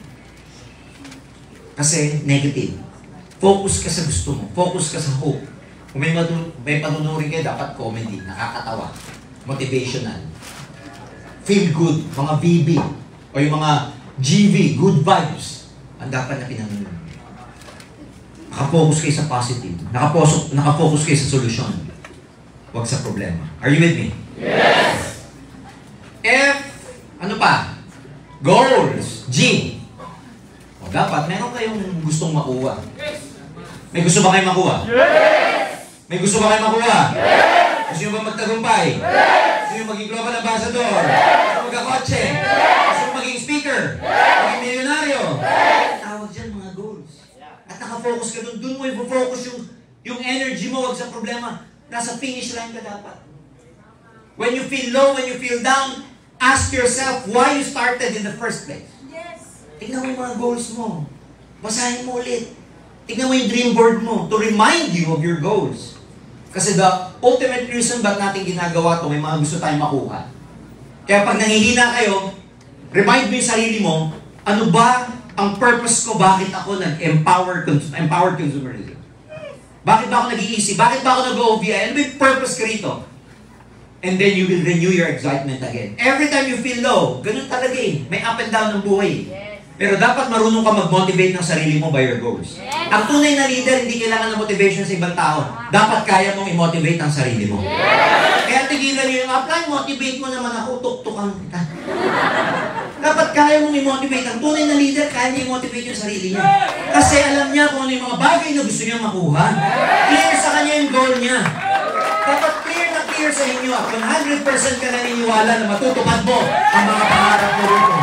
Kasi negative. Focus ka sa gusto mo. Focus ka sa hope. Kung may, may panunurin kayo, dapat comedy, nakakatawa, motivational, feel good, mga V B, o yung mga G V, good vibes. Ang dapat na pinanunod. Nakafocus kayo sa positive. Nakafocus, nakafocus kayo sa solusyon. Huwag sa problema. Are you with me? Yes! F, ano pa? Goals. G. O dapat, meron kayong gustong makuha. May gusto ba kayong makuha? Yes! May gusto ba kayong makuha? Yes! Gusto nyo ba magtagumpay? Yes! Gusto nyo maging global ambassador? Yes! Gusto nyo magkakotse? Yes! Gusto nyo maging speaker? Yes! Maging milyonaryo? Yes! Tawag dyan mga goals. At nakafocus ka dun. Dun mo i-focus yung, yung energy mo, wag sa problema. Nasa finish line ka dapat. When you feel low, when you feel down, ask yourself why you started in the first place. Yes! Tignan mo yung mga goals mo. Basahin mo ulit. Tignan mo yung dream board mo to remind you of your goals. Kasi the ultimate reason ba't natin ginagawa to, may mga gusto tayong makuha. Kaya pag nangihina kayo, remind mo yung sarili mo, ano ba ang purpose ko, bakit ako nag-empower empowered consumerism? Bakit ba ako nag-iisip? Bakit ba ako nag-O V I? Ano ba yung purpose ko rito? And then you will renew your excitement again. Every time you feel low, ganun talaga eh. May up and down ng buhay. Pero dapat marunong ka mag-motivate ng sarili mo by your goals. Ang tunay na leader, hindi kailangan ng motivation sa ibang tao. Dapat kaya mong i-motivate ang sarili mo. Kaya tigilan nyo yung upline, motivate mo naman ako, tuktukan kita. Dapat kaya mong i-motivate. Ang tunay na leader, kaya niya i-motivate yung sarili niya. Kasi alam niya kung ano yung mga bagay na gusto niya makuha. Clear sa kanya yung goal niya. Dapat clear na clear sa inyo at one hundred percent ka naniniwala na matutupad mo ang mga pangarap mo rito.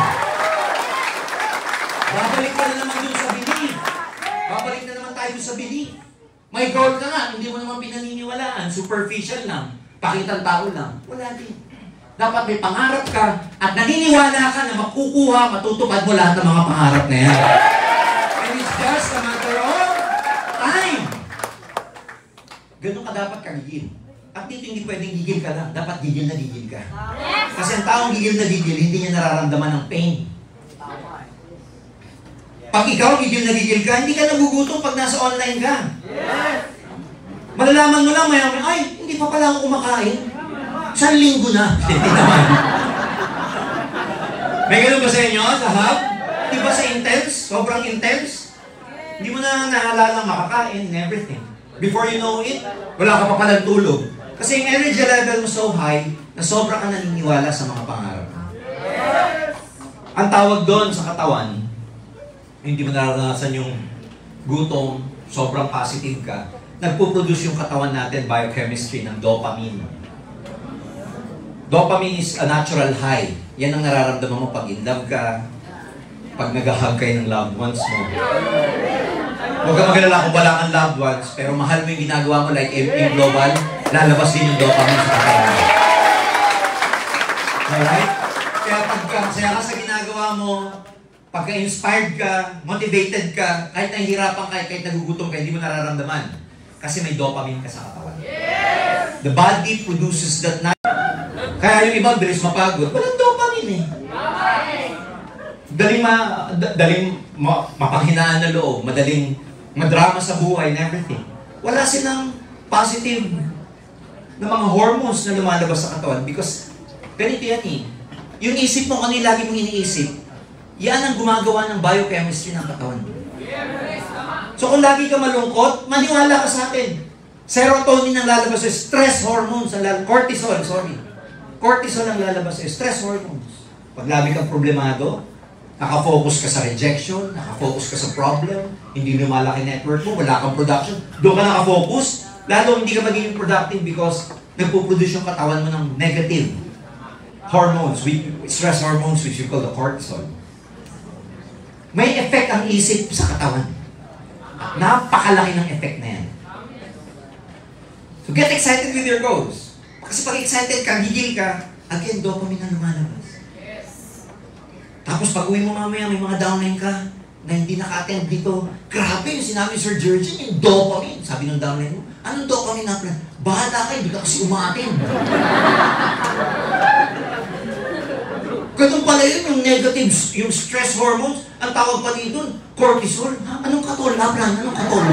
Babalik ka na naman dun sa belief. Babalik na naman tayo dun sa belief. May goal ka nga, hindi mo naman pinaniniwalaan. Superficial lang. Pakitang tao lang. Wala din. Dapat may pangarap ka at naniniwala ka na makukuha, matutupad mo lahat ng mga pangarap na yan. And it's just a matter of time. Ganun ka dapat kagigil. At dito hindi pwedeng gigil ka lang. Dapat gigil na gigil ka. Kasi ang taong gigil na gigil, hindi niya nararamdaman ng pain. Pag ikaw gigil na gigil ka, hindi ka nagugutom pag nasa online ka. Malalaman mo lang maya, ay, hindi pa pala ako kumakain. Isang linggo na. Hindi naman. May ganun ba sa inyo, sa hub? Di ba sa intense? Sobrang intense? Hindi mo na naalala makakain and everything. Before you know it, wala ka pa palang tulog. Kasi yung energy level mo so high, na sobra ka naniniwala sa mga pangarap mo. Ang tawag doon sa katawan, hindi mo naranasan yung gutom, sobrang positive ka, nagpo-produce yung katawan natin, biochemistry, ng dopamine. Dopamine is a natural high. Yan ang nararamdaman mo pag in love ka, pag nag-hug kayo ng loved ones mo. Huwag ka magalala kung wala kang loved ones, pero mahal mo yung ginagawa mo like M P Global, lalabas din yung dopamine sa katawan mo. Alright? Kaya pagka masaya ka sa ginagawa mo, pagka-inspired ka, motivated ka, kahit nahihirapan ka, kahit nagugutom ka, hindi mo nararamdaman. Kasi may dopamine ka sa katawan. Yes! The body produces that na. Kaya yung iba, bilis mapagod. Walang dopamine eh. Daling, ma, daling ma, mapanghinaan na loob, madaling madrama sa buhay and everything. Wala silang positive na mga hormones na lumalabas sa katawan because ganito yan eh. Yung isip mo, kung ano yung lagi mong iniisip, yan ang gumagawa ng biochemistry ng katawan. So kung lagi ka malungkot, maniwala ka sa akin. Serotonin ang lalabas sa stress hormones, ang cortisol, sorry. Cortisol ang lalabas sa stress hormones. Pag lagi kang problemado, nakafocus ka sa rejection, nakafocus ka sa problem, hindi lumalaki network mo, wala kang production, doon ka nakafocus, lalo hindi ka magiging productive because nagpuproduce yung katawan mo ng negative hormones, stress hormones which you call the cortisol. May effect ang isip sa katawan. Napakalaki ng effect na yan. So get excited with your goals. Kasi pag excited ka, gigil ka, again, dopamine na lumalabas. Tapos pag uwi mo mamaya, may mga downline ka na hindi naka-attend dito. Grabe yung sinabi Sir Jurgen, yung dopamine. Sabi ng downline mo, anong dopamine na pala? Bahala ka, hindi ka kasi umatin. Ganun pala yun, yung negative, yung stress hormones, ang tawag pa dito, cortisol. Ha? Anong katol? Labran, anong katol?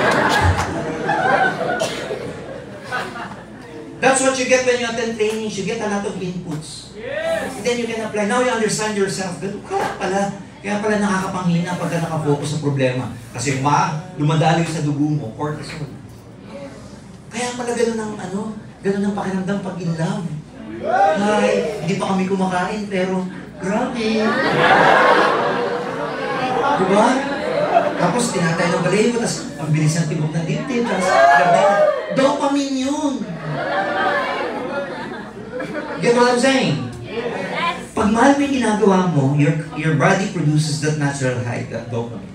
That's what you get when you attend trainings. You get a lot of inputs. Yes. And then you can apply. Now you understand yourself. Ganun ka pala. Kaya pala nakakapanghina pagka nakafocus sa problema. Kasi ma, lumadali sa dugo mo, cortisol. Kaya pala ganun ang ano, ganun ang pakiramdam pag in love. Hi, hindi pa kami kumakain, pero grabe. Diba? Tapos tinatay ng balayo, tapos ang bilis ng tibok ng dibdib, tapos grabe. Dopamine yun. Get what I'm saying? Pag mahal mo yung ginagawa mo, your, your body produces that natural high, that dopamine.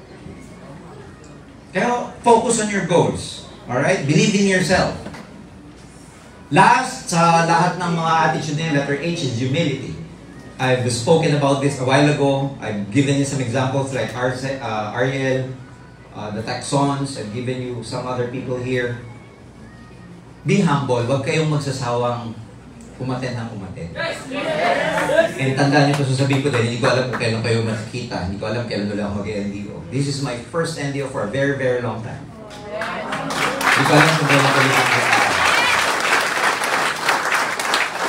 Kaya focus on your goals. Alright? Believe in yourself. Last, sa lahat ng mga attitude nila, letter H is humility. I've spoken about this a while ago. I've given you some examples like Arce, uh, Ariel, uh, the Taxons. I've given you some other people here. Be humble. Huwag kayong magsasawang umaten ng umaten. And tandaan niyo ito, sasabihin ko din, hindi ko alam kung kailan kayo makikita. Hindi ko alam kailan ulit ako mag-N D O. This is my first N D O for a very, very long time. Hindi ko alam kung kailan kayo makikita.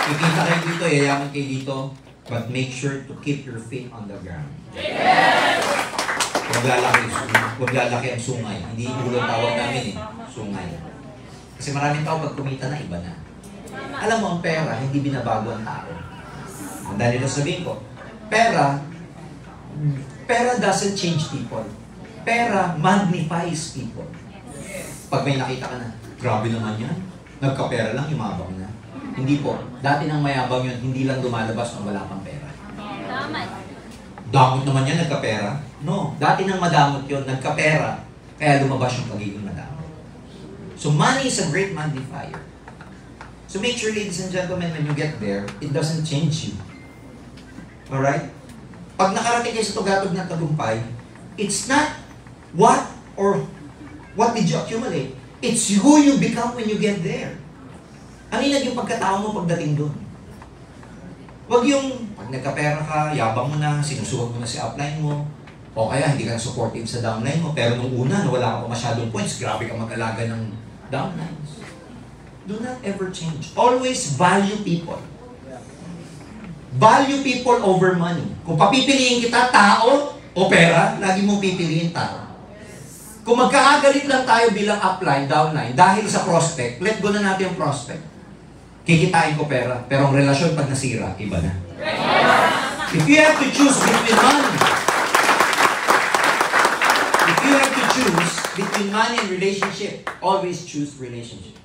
Kikita kayo dito, yayaman kayo dito, but make sure to keep your feet on the ground. Huwag lalaki, huwag lalaki ang sungay. Hindi ulo tawag namin eh, sungay. Kasi maraming tao pag kumita na, iba na. Alam mo, ang pera, hindi binabago ang tao. Ang dahil nito sabihin ko, pera, pera doesn't change people. Pera magnifies people. Pag may nakita ka na, grabe naman yan. Nagkapera lang, yumabang na. Hindi po. Dati nang mayabang yun, hindi lang lumalabas nang wala pang pera. Damot naman yan, nagkapera? No. Dati nang madamot yun, nagkapera, kaya lumabas yung pagiging madamot. So money is a great magnifier. So make sure, ladies and gentlemen, when you get there, it doesn't change you. Alright? Pag nakarating kayo sa tugatog ng tagumpay, it's not what or what did you accumulate. It's who you become when you get there. Ano yung naging pagkatao mo pagdating doon? Huwag yung, pag nagkapera ka, yabang mo na, sinusuwag mo na si upline mo, o kaya hindi ka na supportive sa downline mo, pero nung una, na wala ka pa masyadong points, grabe ka mag-alaga ng downlines. Do not ever change. Always value people. Value people over money. Kung papipiliin kita, tao o pera, lagi mong pipiliin tao. Kung magkakagalit lang tayo bilang upline, downline, dahil sa prospect, let go na natin yung prospect. Kikitain ko pera, pero ang relasyon pag nasira, iba na. If you have to choose between money, if you have to choose between money and relationship, always choose relationship.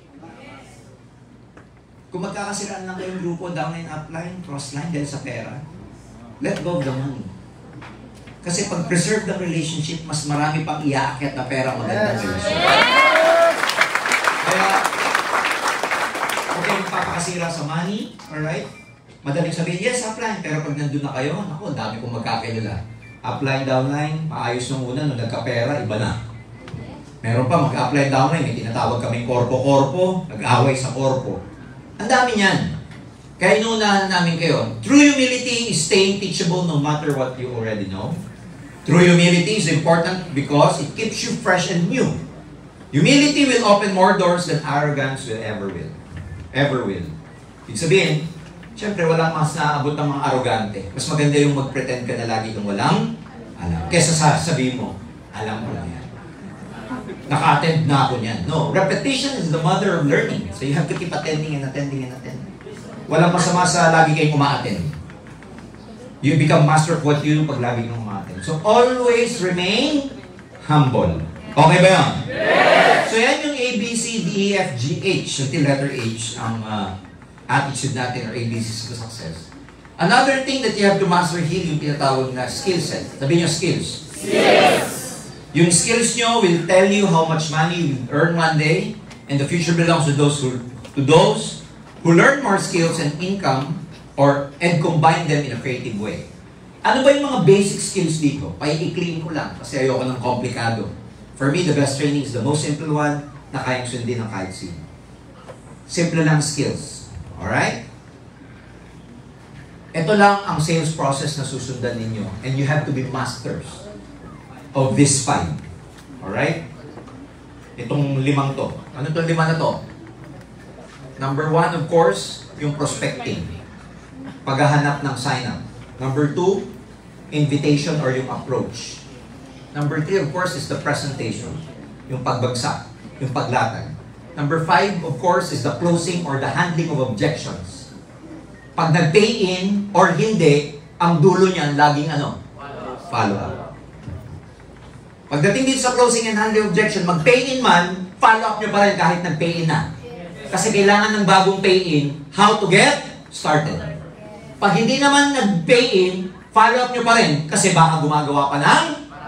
Kung magkakasiraan lang kayong grupo, downline, upline, crossline, dahil sa pera, let go of the money. Kasi pag preserve the relationship, mas marami pang iaakit na pera magandang relasyon. Kaya, okay, magpapakasira sa money, alright? Madaling sabihin, yes, upline, pero pag nandun na kayo, naku, ang dami kong magkakilala. Upline, downline, maayos nung una, nung nagkapera, iba na. Meron pa, mag-upline, downline, may tinatawag kaming korpo-korpo, nag-away sa korpo. Ang dami niyan. Kaya inuunahan namin kayo. True humility is staying teachable no matter what you already know. True humility is important because it keeps you fresh and new. Humility will open more doors than arrogance will ever will. Ever will. Ibig sabihin, syempre walang mas naaabot ng mga arrogante. Mas maganda yung mag-pretend ka na lagi kang walang alam. Kesa sasabihin mo, alam ko na yan. Naka-attend na ako niyan. No, repetition is the mother of learning. So you have to keep attending and attending and attending. Walang masama sa lagi kayong uma-attend. You become master of what you do pag lagi kayong uma-attend. So always remain humble. Okay ba yan? Yes! So yan yung A, B, C, D, E, F, G, H. Until letter H ang uh, attitude natin or A, B, C to success. Another thing that you have to master here yung tinatawag na skill set. Sabihin nyo skills. Skills! Yung skills nyo will tell you how much money you will earn one day, and the future belongs to those who to those who learn more skills and income or and combine them in a creative way. Ano ba yung mga basic skills dito? Paiikliin ko lang kasi ayoko ng komplikado. For me, the best training is the most simple one na kayang sundin ng kahit sino. Simple lang skills. Alright? Ito lang ang sales process na susundan ninyo, and you have to be masters of this five. Alright? Itong limang to. Ano itong lima na to? Number one, of course, yung prospecting. Paghahanap ng sign-up. Number two, invitation or yung approach. Number three, of course, is the presentation. Yung pagbagsak. Yung paglatag. Number five, of course, is the closing or the handling of objections. Pag nag-pay in or hindi, ang dulo niyan laging ano? Follow-up. Pagdating dito sa closing and handling objection, mag-pay in man, follow up nyo pa rin kahit nag-pay in na. Kasi kailangan ng bagong pay in, how to get started. Pag hindi naman nag-pay in, follow up nyo pa rin kasi baka gumagawa pa ng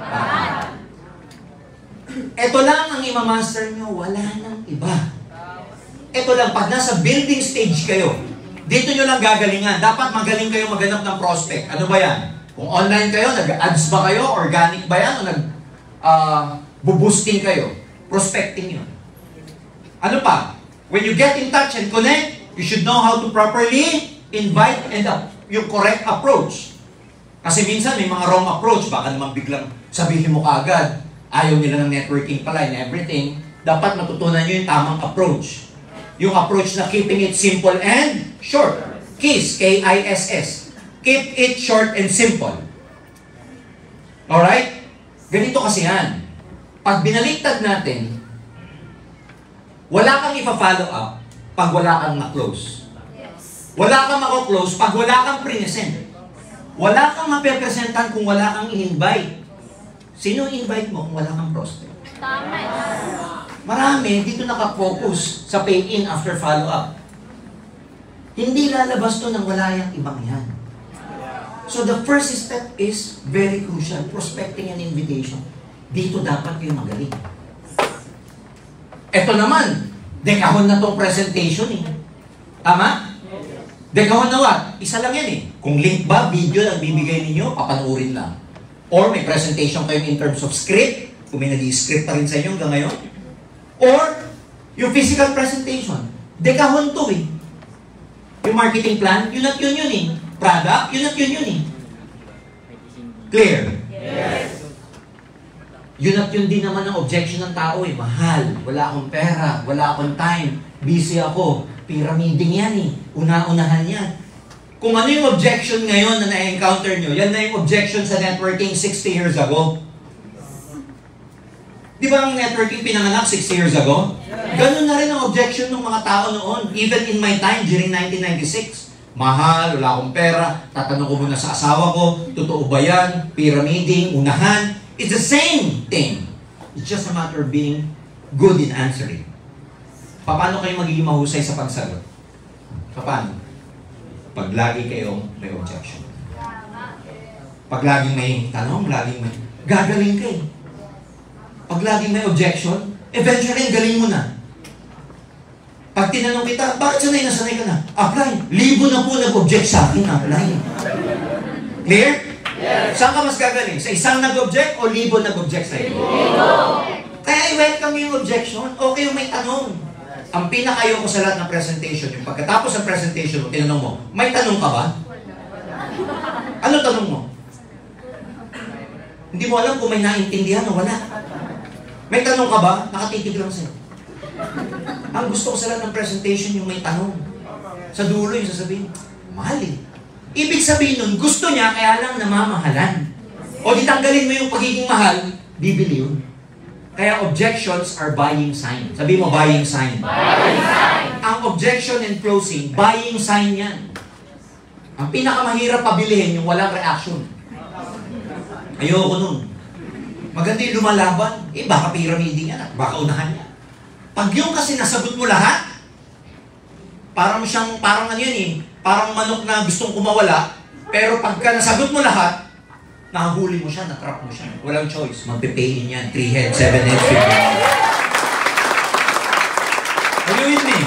ito lang ang imamaster nyo, wala nang iba. Ito lang, pag nasa building stage kayo, dito nyo lang gagalingan. Dapat magaling kayo maghanap ng prospect. Ano ba yan? Kung online kayo, nag-ads ba kayo? Organic ba yan? O nag Uh, buboosting kayo. Prospecting yun. Ano pa? When you get in touch and connect, you should know how to properly invite and uh, yung correct approach. Kasi minsan may mga wrong approach. Baka naman biglang sabihin mo kaagad, ayaw nila ng networking pala and everything. Dapat matutunan nyo yung tamang approach. Yung approach na keeping it simple and short. KISS, K I S S. Keep it short and simple. Alright? Ganito kasi yan. Pag binaliktad natin, wala kang ipa-follow up pag wala kang na-close. Wala kang mako-close pag wala kang pre-present. Wala kang mape-presentan kung wala kang in-invite. Sino invite mo kung wala kang prospect? Marami dito nakafocus sa pay-in after follow-up. Hindi lalabas to nang wala yung ibang yan. So the first step is very crucial, prospecting and invitation. Dito dapat kayo magaling. Ito naman, dekahon na tong presentation eh. Tama? Dekahon na what? Isa lang yan eh. Kung link ba, video ang bibigay ninyo, papanoorin lang. Or may presentation kayo in terms of script, kung may nag-i-script pa rin sa inyo hanggang ngayon. Or yung physical presentation. Dekahon to eh. Yung marketing plan, yun at yun yun eh. Product, yun at yun yun eh. Clear? Yes. Yun at yun din naman ang objection ng tao eh. Mahal, wala akong pera, wala akong time, busy ako. Pyramiding yan eh. Una-unahan yan. Kung ano yung objection ngayon na na-encounter nyo, yan na yung objection sa networking sixty years ago. Di ba ang networking pinanganak sixty years ago? Ganun na rin ang objection ng mga tao noon. Even in my time, during nineteen ninety-six. Mahal, wala akong pera, tatanong ko muna sa asawa ko, totoo ba yan? Pyramiding, unahan. It's the same thing. It's just a matter of being good in answering. Paano kayo magiging mahusay sa pagsagot? Paano? Pag lagi kayong may objection. Pag laging may tanong, laging may... Gagaling kayo. Pag laging may objection, eventually, galing mo na. Pag tinanong kita, bakit sanay na sanay ka na? Apply. Libo na po nag-object sa akin, apply. Clear? Yes. Saan ka mas gagaling? Sa isang nag-object o libo nag-object sa iyo? Libo. Kaya i-welcome yung objection. Okay yung may tanong. Ang pinakayo ko sa lahat ng presentation, yung pagkatapos ng presentation mo, tinanong mo, may tanong ka ba? Ano tanong mo? Hindi mo alam kung may naintindihan o wala. May tanong ka ba? Nakatitig lang sa'yo. Ang gusto ko sa lahat ng presentation, yung may tanong. Sa dulo yung sasabihin, mahal eh. Ibig sabihin nun, gusto niya, kaya lang namamahalan. O di tanggalin mo yung pagiging mahal, bibili yun. Kaya objections are buying sign. Sabi mo, buying sign. Buying sign. Ang objection and closing, buying sign yan. Ang pinakamahirap pabilihin, yung walang reaction. Ayoko nun. Maganda yung lumalaban. Eh, baka pyramiding yan at baka unahan yan. Pag yung kasi nasagot mo lahat, parang siyang, parang ano yan eh, parang manok na gustong kumawala, pero pagka nasagot mo lahat, nahuli mo siya, natrap mo siya. Walang choice. Magpe-pay-in yan. three heads, seven heads, fifteen heads. Are you with me?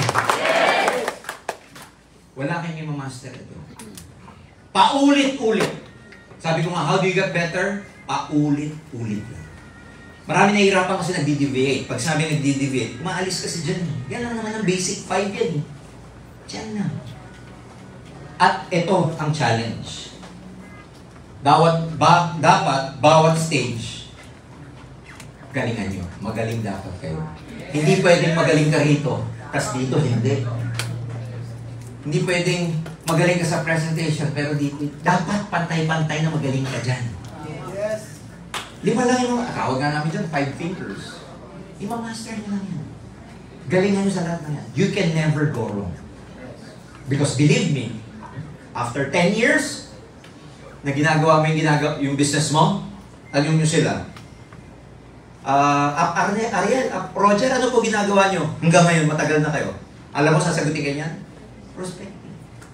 Wala kayong mamaster ito. Paulit-ulit. Sabi ko nga, how do you get better? Paulit-ulit lang. Marami nahihirapan kasi nagdi-deviate. Pag sabi nagdi-deviate, umaalis kasi dyan. Yan lang naman ang basic five yan. Diyan na. At ito ang challenge. Bawat, ba, dapat, bawat stage, galingan nyo. Magaling dapat kayo. Hindi pwedeng magaling ka rito, tas dito hindi. Hindi pwedeng magaling ka sa presentation, pero dito, dapat pantay-pantay na magaling ka dyan. Lima lang yung mga, tawag nga namin dyan, five fingers. Ima-master nyo lang yan. Galingan nyo sa lahat na yan. You can never go wrong. Because believe me, after ten years, na ginagawa mo yung, ginagawa, yung business mo, tanong nyo sila, uh, Ariel, Ariel uh, Roger, ano po ginagawa nyo? Hanggang ngayon, matagal na kayo. Alam mo, sasagutin kayo yan? Prospecting.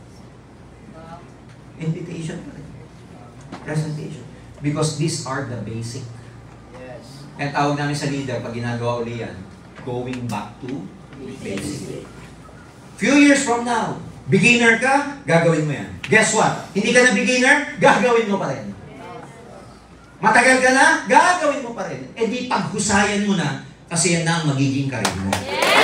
Invitation pa rin. Presentation. Because these are the basic. Yes. And tawag namin sa leader, pag ginagawa uli yan, going back to basic. Few years from now, beginner ka, gagawin mo yan. Guess what? Hindi ka na beginner, gagawin mo pa rin. Matagal ka na, gagawin mo pa rin. E di paghusayan mo na, kasi yan na ang magiging karir mo.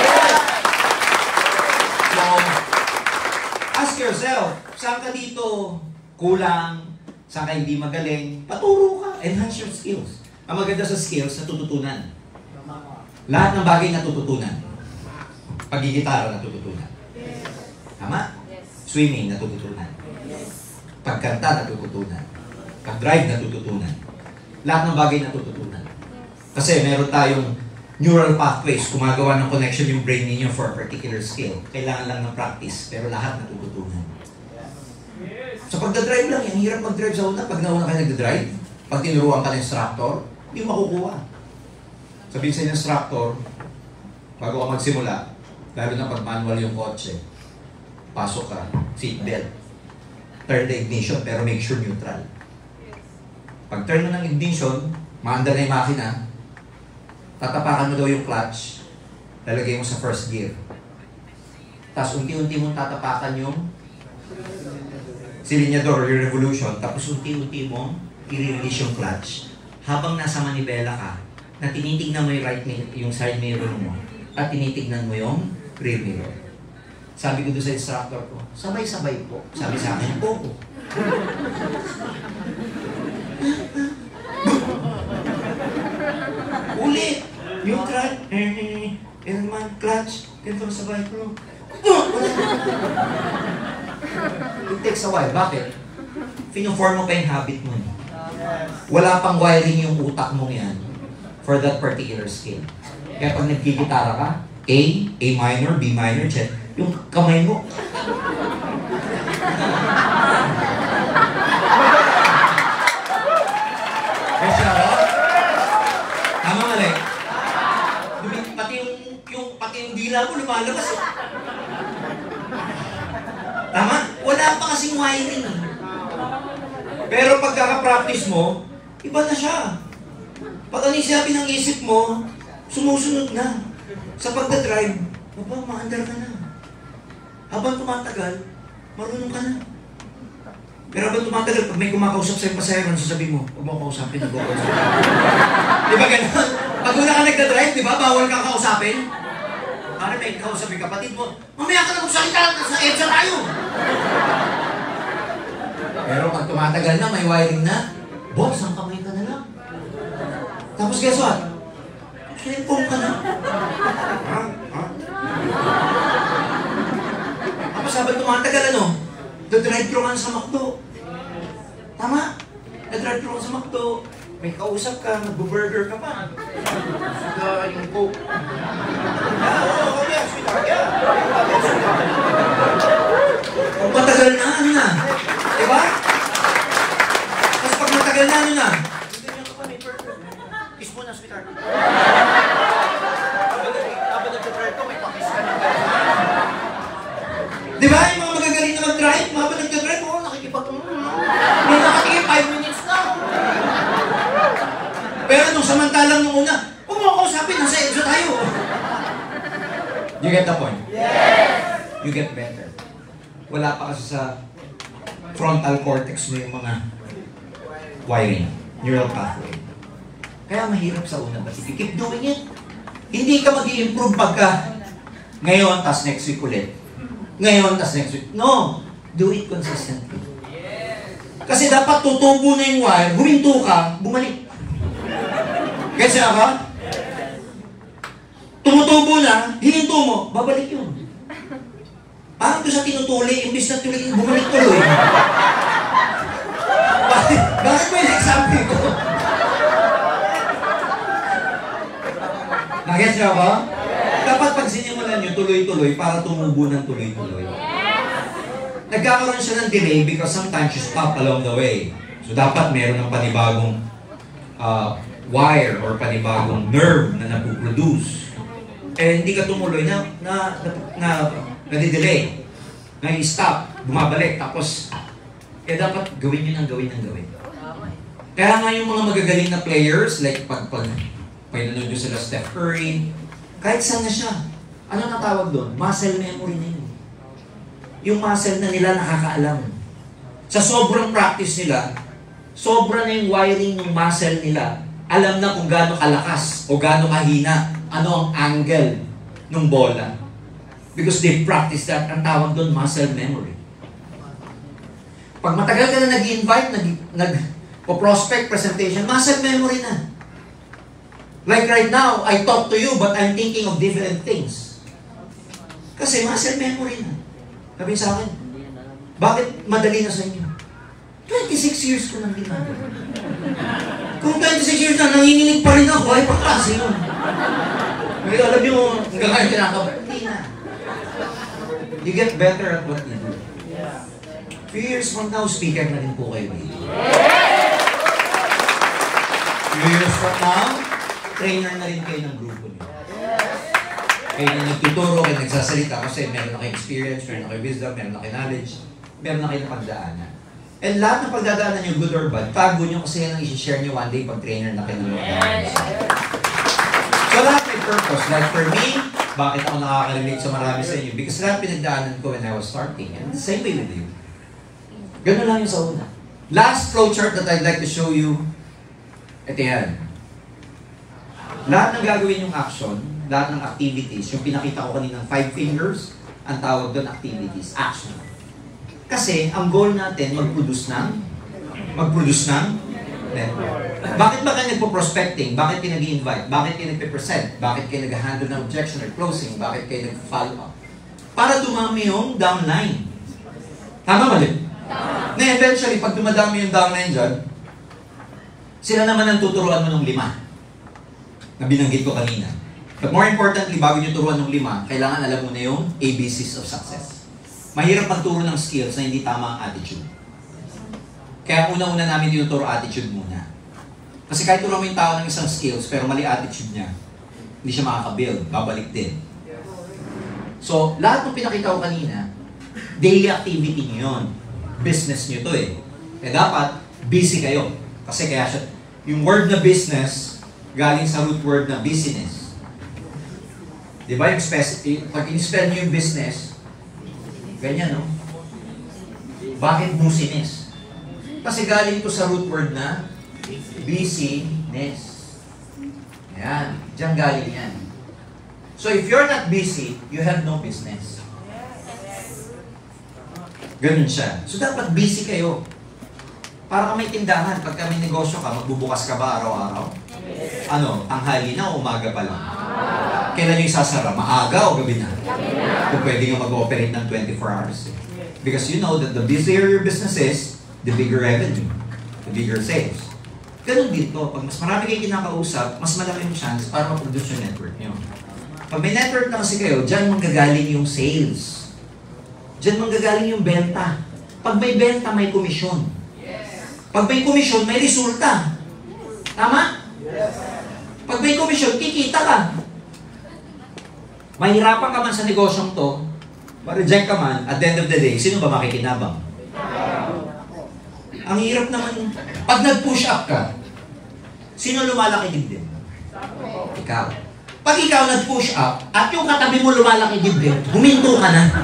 So, ask yourself, saan ka dito kulang? Saan ka hindi magaling, paturo ka, enhance your skills. Ang maganda sa skills, natututunan. Lahat ng bagay natututunan. Pagigitara natututunan. Tama? Swimming, natututunan. Pagkanta, natututunan. Pag-drive, natututunan. Lahat ng bagay natututunan. Kasi meron tayong neural pathways, gumagawa ng connection yung brain ninyo for a particular skill. Kailangan lang ng practice, pero lahat natututunan. Sa pagdadrive lang, ang hirap mag-drive sa una. Pag nauna ka nagdadrive, pag tinuruan ka ng instructor, hindi mo makukuha. Sabihin sa instructor, bago ka magsimula, lalo na pag manual yung kotse, pasok ka, seatbelt, turn the ignition, pero make sure neutral. Pag turn mo ng ignition, maanda na yung makina, tatapakan mo daw yung clutch, lalagay mo sa first gear. Tapos unti-unti mong tatapakan yung silinyador, yung revolution, tapos unti-unti mong i-release yung clutch. Habang nasa manibela ka, na tinitignan mo yung right mirror, yung side mirror mo, at tinitignan mo yung rear mirror. Sabi ko doon sa instructor ko, sabay-sabay po. Sabi sa akin, po po. Ulit! Yung clutch, eh, eh, naman, clutch, ganito sabay ko. It takes a while. Bakit? Pino-form mo pa yung habit mo. Wala pang wiring yung utak mo yan for that particular skill. Kaya pag nagkikitara ka, A, A minor, B minor, check, yung kamay mo. Yes, Shara? Tama mali. Pati yung, yung, pati yung dila mo lumalabas. Tama? Wala pa kasing wiring. Pero pag kaka-practice mo, iba na siya. Pag ano yung sabi ng isip mo, sumusunod na. Sa pagdadrive, aba, maandar ka na. Habang tumatagal, marunong ka na. Pero habang tumatagal, pag may kumakausap sa'yo pasahero, sasabihin mo, huwag mo kausapin, huwag mo kausapin. Di ba ganun? Pag una ka nagdadrive, di ba, bawal ka kausapin? Para may kausapin kapatid mo, mamaya ka na magsalita, nasa EDSA tayo. Pero pag tumatagal na, may wiring na, boss, ang kamay ka na lang. Tapos guess what? Cellphone ka na. Ha? Ha? Tapos habang tumatagal, ano? Nag-drive-thru ka na sa McDo. Tama? Nag-drive-thru ka sa McDo. May kausap ka, nag-burger ka pa. Suga yung Coke. Ah, oo, yeah, sweetheart, yeah. Kung matagal na, ano na? Diba? Tapos pag matagal na, ano na? Ganyan ka pa, may burger. Kiss mo na, sweetheart. Habang nag-drive ko, may pakis ka na. Diba? Yung mga magagaling na mag-drive, habang nag-drive, oh, nakikipag... May nakatingin, five minutes na. Pero nung samantalang nung una, huwag mo kausapin, nasa EDSA tayo. You get the point? Yes! You get better. Wala pa kasi sa frontal cortex mo yung mga wiring, neural pathway. Kaya mahirap sa una, but if you keep doing it, hindi ka mag-i-improve pagka ngayon, tas next week ulit. Ngayon, tas next week. No! Do it consistently. Kasi dapat tutubo na yung wire, huminto ka, bumalik. Kasi ako, tumutubo na, hininto mo, babalik yun. Parang doon sa tinutuli, imbis na tuloy, bumalik tuloy. Bakit? Bakit mo yung example ko? Nag-gets niyo ako? Dapat pag sinimulan nyo, tuloy-tuloy para tumubo ng tuloy-tuloy. Nagkakaroon siya ng delay because sometimes you stop along the way. So dapat meron ng panibagong uh, wire or panibagong nerve na napuproduce. Eh, hindi ka tumuloy na, na, na, na, nadidelay. Na-stop, bumabalik, tapos, eh dapat gawin yun ang gawin ang gawin. Kaya nga yung mga magagaling na players, like pag, pag, pinanood nyo sila Steph Curry, kahit saan na siya, ano na tawag doon? Muscle memory na yun. Yung muscle na nila nakakaalam. Sa sobrang practice nila, sobra na yung wiring ng muscle nila. Alam na kung gaano kalakas o gaano kahina, ano ang angle ng bola. Because they practice that, ang tawag doon, muscle memory. Pag matagal ka na nag-invite, nag-prospect presentation, muscle memory na. Like right now, I talk to you, but I'm thinking of different things. Kasi muscle memory na. Sabi sa akin, Bakit madali na sa inyo? twenty-six years ko nang ginagawa. Kung twenty-six years na, nanginginig pa rin ako, ay paklase yun. May alam nyo, hanggang ngayon kinakaba. Hindi na. You get better at what you do. Few years from now, speaker na rin po kayo. Few years from now, trainer na rin kayo ng grupo niyo. Kayo na nagtuturo, kayo nagsasalita kasi meron na kayo experience, meron na kayo wisdom, meron na kayo knowledge, meron na kayo na pagdaanan. And lahat ng pagdadaanan nyo, good or bad, tago nyo kasi yan ang isi-share nyo one day pag trainer na kayo ng mga So lahat may purpose. Like for me, bakit ako nakaka-relate sa marami sa inyo? Because lahat pinagdaanan ko when I was starting. And the same way with you. Ganun lang yung sa una. Last flowchart that I'd like to show you, ito yan. Lahat ng gagawin yung action, lahat ng activities, yung pinakita ko kaninang five fingers, ang tawag doon activities, action. Kasi ang goal natin, mag-produce ng, mag-produce ng network. Bakit ba kayo nagpo-prospecting? Bakit kayo nag-i-invite? Bakit kayo nagpe-present? Bakit kayo nag-handle ng objection or closing? Bakit kayo nag-follow up? Para dumami yung downline. Tama mali? Na eventually, pag dumadami yung downline dyan, sila naman ang tuturuan mo ng lima. Na binanggit ko kanina. But more importantly, bago nyo turuan ng lima, kailangan alam mo na yung A B Cs of success. Mahirap magturo ng skills na hindi tama ang attitude. Kaya una-una namin tinuturo attitude muna. Kasi kahit turo mo yung tao ng isang skills, pero mali attitude niya, hindi siya makaka-build, babalik din. So, lahat ng pinakita ko kanina, daily activity niyo yun. Business niyo to eh. Kaya dapat, busy kayo. Kasi kaya siya, yung word na business, galing sa root word na business. Di ba yung specific, pag in-spell niyo yung business, ganyan, no? Bakit business? Kasi galing ito sa root word na busyness. Yan. Diyan galing yan. So if you're not busy, you have no business. Ganun siya. So dapat busy kayo. Para ka may tindahan. Pagka may negosyo ka, magbubukas ka ba araw-araw? Ano? Tanghali na o umaga pa lang? Kailan yung isasara? Maaga o gabi na? Kung pwede nga mag-ooperate ng twenty-four hours. Because you know that the busier your business is, the bigger revenue, the bigger sales. Ganun dito. Pag mas marami kayo kinakausap, mas malaki yung chance para ma-produce yung network nyo. Pag may network na kasi kayo, dyan manggagaling yung sales. Dyan manggagaling yung benta. Pag may benta, may komisyon. Pag may komisyon, may resulta. Tama? Pag may komisyon, kikita ka. Mahirapan ka man sa negosyong to, ma-reject ka man, at the end of the day, sino ba makikinabang? Ang hirap naman, pag nag-push up ka, sino lumalaki dibdib? Ikaw. Pag ikaw nag-push up, at yung katabi mo lumalaki dibdib, huminto ka na.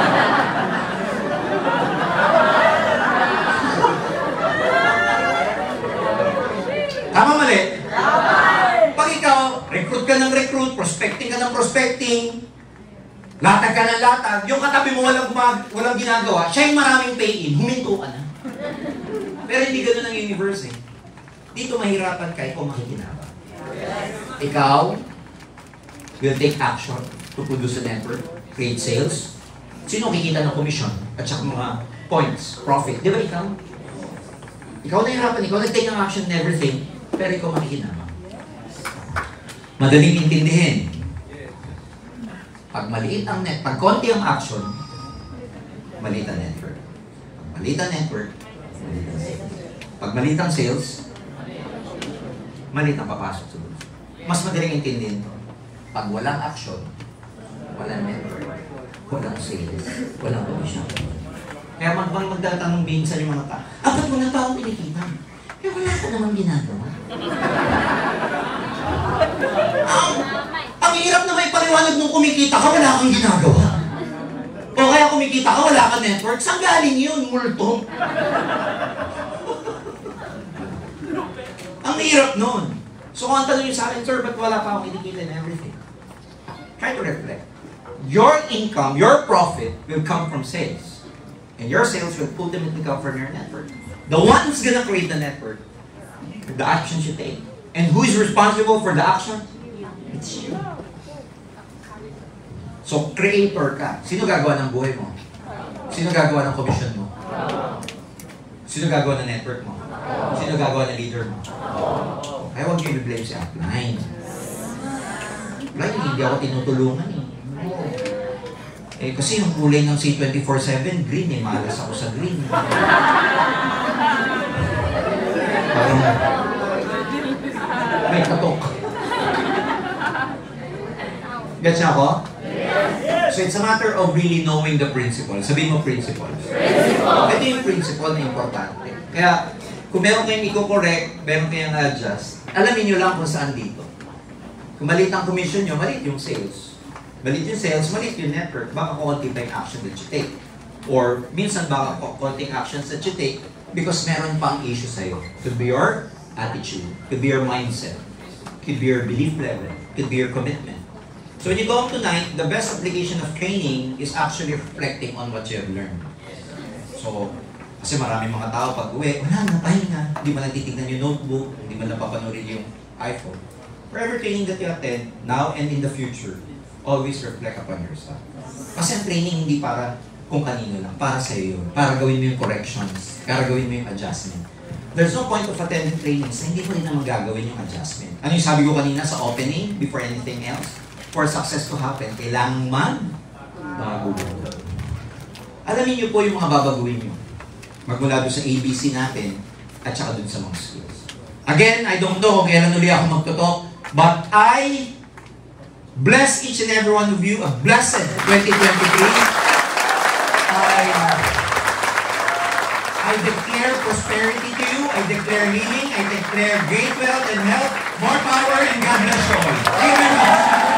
Tama mali? Pag ikaw, recruit ka ng recruit, prospecting ka ng prospecting, latag ka ng latag, yung katabi mo walang, walang ginagawa, siya yung maraming pay-in, huminto ka na. Pero hindi ganun ang universe eh. Dito mahirapan ka, ikaw makikinabang. Ikaw will take action to produce a network, create sales. Sino kikita ng commission at saka mga points, profit? Di ba ikaw? Ikaw nahihirapan, ikaw nag-take ng action and everything, pero ikaw makikinabang. Madaling intindihin. Pag maliit ang net, pag konti ang action, maliit ang network. Pag maliit ang network, maliit ang sales. Pag maliit ang sales, maliit ang papasok sa bulsa. Mas madaling intindihin to. Pag walang action, walang network, walang sales, walang commission. Kaya mag mag magtatanong minsan yung mga tao, ah, ba't wala pa akong pinikita? Eh, wala ka namang ginagawa. ang, ang hirap na may paliwanag nung kumikita ka, wala kang ginagawa. O kaya kumikita ka, wala kang network. Saan galing yun? Multo. Ang hirap nun. So kung ang tanong nyo sa akin, sir, ba't wala pa akong kinikita and everything? Try to reflect. Your income, your profit will come from sales. And your sales will ultimately come from your network. The one who's gonna create the network, the actions you take. And who is responsible for the action? It's you. So, creator ka. Sino gagawa ng buhay mo? Sino gagawa ng commission mo? Sino gagawa ng network mo? Sino gagawa ng leader mo? Ay, huwag niyo i-blame si upline. Upline, hindi ako tinutulungan eh. Eh, kasi yung kulay ng C twenty-four seven, green eh. Malas ako sa green. Parang, may katok. Gets niya ako? So it's a matter of really knowing the principle. Sabihin mo principles. Principle. Ito yung principle na importante. Kaya, kung meron kayong i-correct, meron kayong adjust, alamin nyo lang kung saan dito. Kung maliit ang commission nyo, maliit yung sales. Maliit yung sales, maliit yung network. Baka konti pa yung action that you take. Or minsan baka konting actions that you take because meron pang issue sa'yo. Could be your attitude. Could be your mindset. Could be your belief level. Could be your commitment. So when you go home tonight, the best application of training is actually reflecting on what you have learned. So, kasi maraming mga tao pag uwi, wala na, pahinga. Hindi mo natitignan yung notebook, hindi mo napapanorin yung iPhone. For every training that you attend, now and in the future, always reflect upon yourself. Kasi ang training hindi para kung kanino lang, para sa iyo yun. Para gawin mo yung corrections, para gawin mo yung adjustment. There's no point of attending trainings na hindi mo rin naman gagawin yung adjustment. Ano yung sabi ko kanina sa opening, before anything else? For success to happen, kailangan man bago. Alamin niyo po yung mga babaguhin niyo. Magmula doon sa A B C natin at saka doon sa mga skills. Again, I don't know kung kailan ulit ako magtutok, but I bless each and every one of you a blessed twenty twenty-three. I, I declare prosperity to you. I declare healing. I declare great wealth and health. More power and God bless you all. Thank you very much.